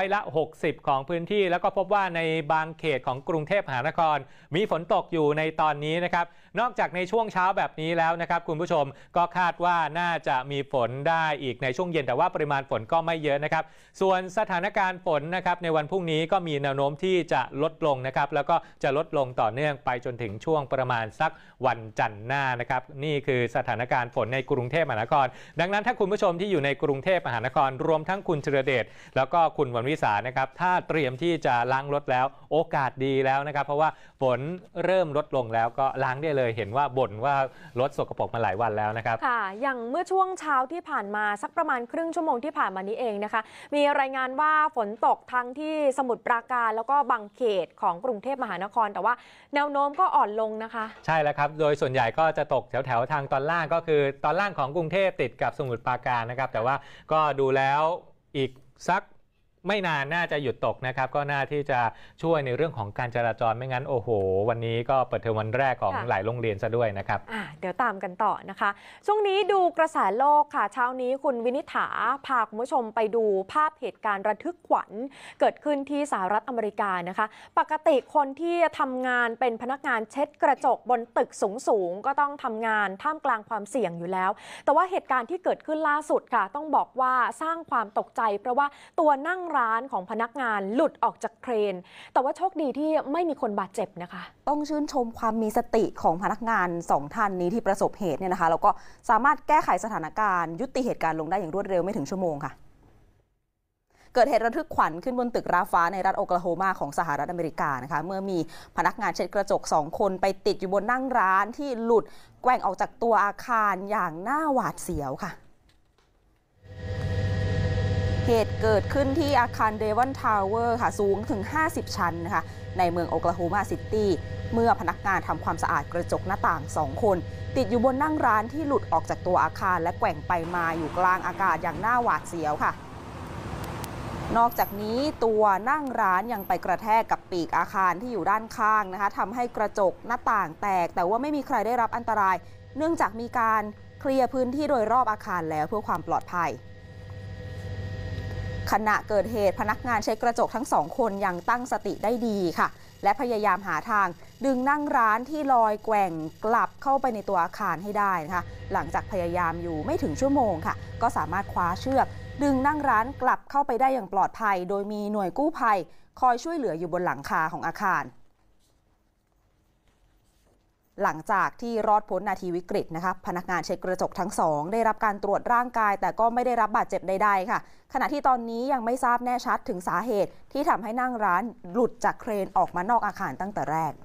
C: 60%ของพื้นที่แล้วก็พบว่าในบางเขตของกรุงเทพมหานครมีฝนตกอยู่ในตอนนี้นะครับนอกจากในช่วงเช้าแบบนี้แล้วนะครับคุณผู้ชมก็คาดว่าน่าจะมีฝนได้อีกในช่วงเย็นแต่ว่าปริมาณฝนก็ไม่เยอะนะครับส่วนสถานการณ์ฝนนะครับในวันพรุ่งนี้ก็มีแนวโน้มที่จะลดลงนะครับแล้วก็จะลดลงต่อเนื่องไปจนถึงช่วงประมาณสักวันจันทร์หน้านะครับนี่คือสถานการณ์ฝนในกรุงเทพมหานครดังนั้นถ้าคุณผู้ชมที่อยู่ในกรุงเทพมหานครรวมทั้งคุณธีรเดชแล้วก็คุณวรรณวิสานะครับถ้าเตรียมที่จะล้างรถแล้วโอกาสดีแล้วนะครับเพราะว่าฝนเริ่มลดลงแล้วก็ล้างได้เลยเห็นว่าบ่นว่ารถสกปรกมาหลายวันแล้วนะครับ
B: ค่ะอย่างเมื่อช่วงเช้าที่ผ่านมาสักประมาณครึ่งชั่วโมงที่ผ่านมานี้เองนะคะมีรายงานว่าฝนตกทั้งที่สมุทรปราการแล้วก็บางเขตของกรุงเทพมหานครแต่ว่าแนวโน้มก็อ่อนลงนะคะ
C: ใช่แล้วครับโดยส่วนใหญ่ก็จะตกแถวทางตอนล่างก็คือตอนล่างของกรุงเทพติดกับสมุทรปราการนะครับแต่ว่าก็ดูแล้วอีกสักไม่นานน่าจะหยุดตกนะครับก็น่าที่จะช่วยในเรื่องของการจราจรไม่งั้นโอ้โหวันนี้ก็เปิดเทอมวันแรกของหลายโรงเรียนซะด้วยนะครับ
B: เดี๋ยวตามกันต่อนะคะช่วงนี้ดูกระแสโลกค่ะเช้านี้คุณวินิษฐาพาคุณผู้ชมไปดูภาพเหตุการณ์ระทึกขวัญเกิดขึ้นที่สหรัฐอเมริกานะคะปกติคนที่ทำงานเป็นพนักงานเช็ดกระจกบนตึกสูงก็ต้องทำงานท่ามกลางความเสี่ยงอยู่แล้วแต่ว่าเหตุการณ์ที่เกิดขึ้นล่าสุดค่ะต้องบอกว่าสร้างความตกใจเพราะว่าตัวนั่งร้านของพนักงานหลุดออกจากเครนแต่ว่าโชคดีที่ไม่มีคนบาดเจ็บนะคะ
I: ต้องชื่นชมความมีสติของพนักงาน2ท่านนี้ที่ประสบเหตุเนี่ยนะคะแล้วก็สามารถแก้ไขสถานการณ์ยุติเหตุการณ์ลงได้อย่างรวดเร็วไม่ถึงชั่วโมงค่ะเกิดเหตุระทึกขวัญขึ้นบนตึกราฟ้าในรัฐโอคลาโฮมาของสหรัฐอเมริกานะคะเมื่อมีพนักงานเช็ดกระจก2คนไปติดอยู่บนนั่งร้านที่หลุดแกว่งออกจากตัวอาคารอย่างน่าหวาดเสียวค่ะเหตุเกิดขึ้นที่อาคารเดวอนทาวเวอร์ค่ะสูงถึง50ชั้นนะคะในเมืองโอคลาโฮมาซิตี้เมื่อพนักงานทำความสะอาดกระจกหน้าต่าง2คนติดอยู่บนนั่งร้านที่หลุดออกจากตัวอาคารและแกว่งไปมาอยู่กลางอากาศอย่างน่าหวาดเสียวค่ะนอกจากนี้ตัวนั่งร้านยังไปกระแทกกับปีกอาคารที่อยู่ด้านข้างนะคะทำให้กระจกหน้าต่างแตกแต่ว่าไม่มีใครได้รับอันตรายเนื่องจากมีการเคลียร์พื้นที่โดยรอบอาคารแล้วเพื่อความปลอดภัยขณะเกิดเหตุพนักงานเช็ดกระจกทั้ง2คนยังตั้งสติได้ดีค่ะและพยายามหาทางดึงนั่งร้านที่ลอยแกว่งกลับเข้าไปในตัวอาคารให้ได้นะคะหลังจากพยายามอยู่ไม่ถึงชั่วโมงค่ะก็สามารถคว้าเชือกดึงนั่งร้านกลับเข้าไปได้อย่างปลอดภัยโดยมีหน่วยกู้ภัยคอยช่วยเหลืออยู่บนหลังคาของอาคารหลังจากที่รอดพ้นนาทีวิกฤตนะคะพนักงานเช็ดกระจกทั้งสองได้รับการตรวจร่างกายแต่ก็ไม่ได้รับบาดเจ็บใดๆค่ะขณะที่ตอนนี้ยังไม่ทราบแน่ชัดถึงสาเหตุที่ทำให้นั่งร้านหลุดจากเครนออกมานอกอาคารตั้งแต่แรก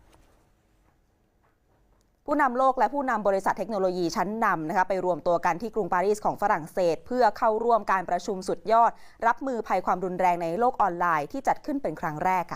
I: ผู้นำโลกและผู้นำบริษัทเทคโนโลยีชั้นนำนะคะไปรวมตัวกันที่กรุงปารีสของฝรั่งเศสเพื่อเข้าร่วมการประชุมสุดยอดรับมือภัยความรุนแรงในโลกออนไลน์ที่จัดขึ้นเป็นครั้งแรกค่ะ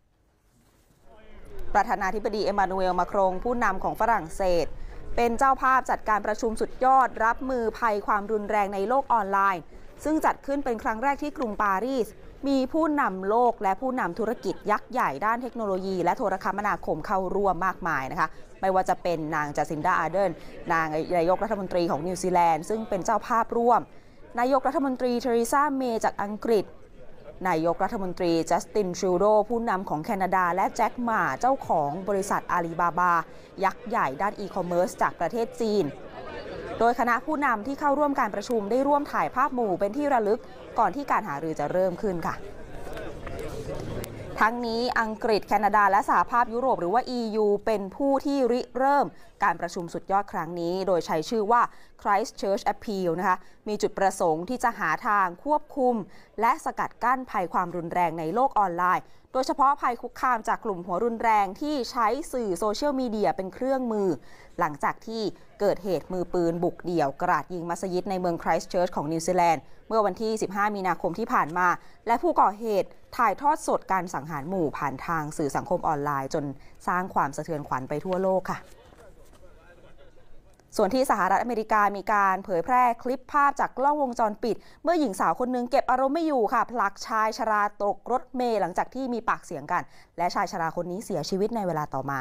I: ประธานาธิบดีเอมานูเอล มาครงผู้นำของฝรั่งเศสเป็นเจ้าภาพจัดการประชุมสุดยอดรับมือภัยความรุนแรงในโลกออนไลน์ซึ่งจัดขึ้นเป็นครั้งแรกที่กรุงปารีสมีผู้นำโลกและผู้นำธุรกิจยักษ์ใหญ่ด้านเทคโนโลยีและโทรคมนาคมเข้าร่วมมากมายนะคะไม่ว่าจะเป็นนางจาซินดา อาร์เดนนายกรัฐมนตรีของนิวซีแลนด์ซึ่งเป็นเจ้าภาพร่วมนายกรัฐมนตรีเทเรซา เมย์จากอังกฤษนายกรัฐมนตรีจัสติน ทรูโดผู้นำของแคนาดาและแจ็คหม่าเจ้าของบริษัทอาลีบาบายักษ์ใหญ่ด้านอีคอมเมิร์ซจากประเทศจีนโดยคณะผู้นำที่เข้าร่วมการประชุมได้ร่วมถ่ายภาพหมู่เป็นที่ระลึกก่อนที่การหารือจะเริ่มขึ้นค่ะทั้งนี้อังกฤษแคนาดาและสหภาพยุโรปหรือว่า EU เป็นผู้ที่ริเริ่มการประชุมสุดยอดครั้งนี้โดยใช้ชื่อว่า Christchurch Appeal นะคะมีจุดประสงค์ที่จะหาทางควบคุมและสกัดกั้นภัยความรุนแรงในโลกออนไลน์โดยเฉพาะภัยคุกคามจากกลุ่มหัวรุนแรงที่ใช้สื่อโซเชียลมีเดียเป็นเครื่องมือหลังจากที่เกิดเหตุมือปืนบุกเดี่ยวกราดยิงมัสยิดในเมืองไครสต์เชิร์ชของนิวซีแลนด์เมื่อวันที่ 15 มีนาคมที่ผ่านมาและผู้ก่อเหตุถ่ายทอดสดการสังหารหมู่ผ่านทางสื่อสังคมออนไลน์จนสร้างความสะเทือนขวัญไปทั่วโลกค่ะส่วนที่สหรัฐอเมริกามีการเผยแพร่คลิปภาพจากกล้องวงจรปิดเมื่อหญิงสาวคนนึงเก็บอารมณ์ไม่อยู่ค่ะผลักชายชราตกรถเมล์หลังจากที่มีปากเสียงกันและชายชราคนนี้เสียชีวิตในเวลาต่อมา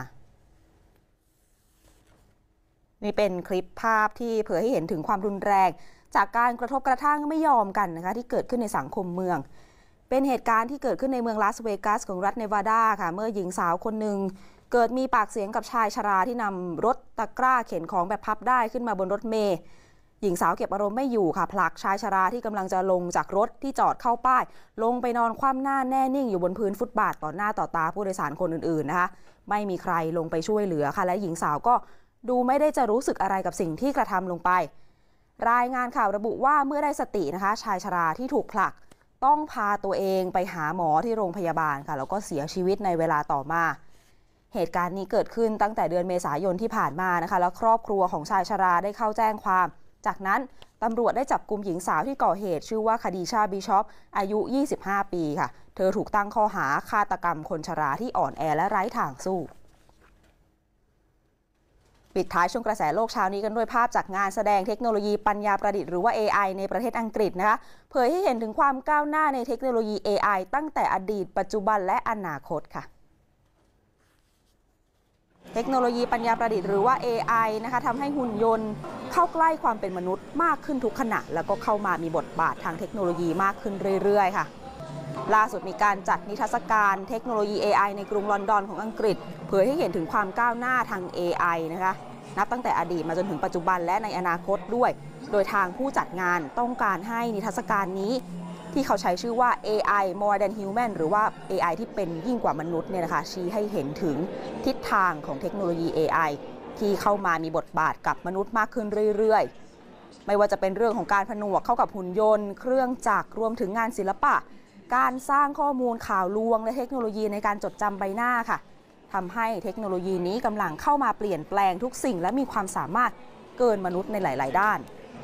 I: นี่เป็นคลิปภาพที่เผยให้เห็นถึงความรุนแรงจากการกระทบกระทั่งไม่ยอมกันนะคะที่เกิดขึ้นในสังคมเมืองเป็นเหตุการณ์ที่เกิดขึ้นในเมืองลาสเวกัสของรัฐเนวาดาค่ะเมื่อหญิงสาวคนหนึ่งเกิดมีปากเสียงกับชายชราที่นำรถตะกร้าเข็นของแบบพับได้ขึ้นมาบนรถเมล์หญิงสาวเก็บอารมณ์ไม่อยู่ค่ะผลักชายชราที่กำลังจะลงจากรถที่จอดเข้าป้ายลงไปนอนคว่ำหน้าแน่นิ่งอยู่บนพื้นฟุตบาทต่อหน้าต่อตาผู้โดยสารคนอื่นๆนะคะไม่มีใครลงไปช่วยเหลือค่ะและหญิงสาวก็ดูไม่ได้จะรู้สึกอะไรกับสิ่งที่กระทำลงไปรายงานข่าวระบุว่าเมื่อได้สตินะคะชายชราที่ถูกผลักต้องพาตัวเองไปหาหมอที่โรงพยาบาลค่ะแล้วก็เสียชีวิตในเวลาต่อมาเหตุการณ์นี้เกิดขึ้นตั้งแต่เดือนเมษายนที่ผ่านมานะคะแล้วครอบครัวของชายชราได้เข้าแจ้งความจากนั้นตำรวจได้จับกุมหญิงสาวที่ก่อเหตุชื่อว่าคดีชาบิชอปอายุ25ปีค่ะเธอถูกตั้งข้อหาฆาตกรรมคนชราที่อ่อนแอและไร้ทางสู้ปิดท้ายช่วงกระแสโลกเช้านี้กันด้วยภาพจากงานแสดงเทคโนโลยีปัญญาประดิษฐ์หรือว่า AI ในประเทศอังกฤษนะคะเผยให้เห็นถึงความก้าวหน้าในเทคโนโลยี AI ตั้งแต่อดีตปัจจุบันและอนาคตค่ะเทคโนโลยีปัญญาประดิษฐ์หรือว่า AI นะคะทำให้หุ่นยนต์เข้าใกล้ความเป็นมนุษย์มากขึ้นทุกขณะแล้วก็เข้ามามีบทบาททางเทคโนโลยีมากขึ้นเรื่อยๆค่ะล่าสุดมีการจัดนิทรรศการเทคโนโลยี AI ในกรุงลอนดอนของอังกฤษเผยให้เห็นถึงความก้าวหน้าทาง AI นะคะนับตั้งแต่อดีตมาจนถึงปัจจุบันและในอนาคตด้วยโดยทางผู้จัดงานต้องการให้นิทรรศการนี้ที่เขาใช้ชื่อว่า AI more than human หรือว่า AI ที่เป็นยิ่งกว่ามนุษย์เนี่ยนะคะชี้ให้เห็นถึงทิศทางของเทคโนโลยี AI ที่เข้ามามีบทบาทกับมนุษย์มากขึ้นเรื่อยๆไม่ว่าจะเป็นเรื่องของการผนวกเข้ากับหุ่นยนต์เครื่องจักรรวมถึงงานศิลปะการสร้างข้อมูลข่าวลวงและเทคโนโลยีในการจดจำใบหน้าค่ะทำให้เทคโนโลยีนี้กำลังเข้ามาเปลี่ยนแปลงทุกสิ่งและมีความสามารถเกินมนุษย์ในหลายๆด้าน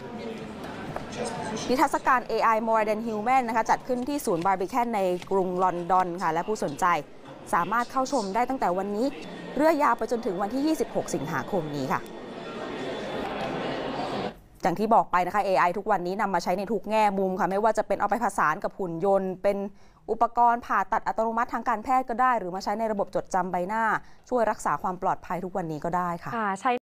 I: นิทรรศการ AI More Than Human นะคะจัดขึ้นที่ศูนย์บาร์บิแคนในกรุงลอนดอนค่ะและผู้สนใจสามารถเข้าชมได้ตั้งแต่วันนี้เรื่อยยาวไปจนถึงวันที่ 26 สิงหาคมนี้ค่ะอย่างที่บอกไปนะคะ AI ทุกวันนี้นำมาใช้ในทุกแง่มุมค่ะไม่ว่าจะเป็นเอาไปผสานกับหุ่นยนต์เป็นอุปกรณ์ผ่าตัดอัตโนมัติทางการแพทย์ก็ได้หรือมาใช้ในระบบจดจำใบหน้าช่วยรักษาความปลอดภัยทุกวันนี้ก็ได้ค่ะ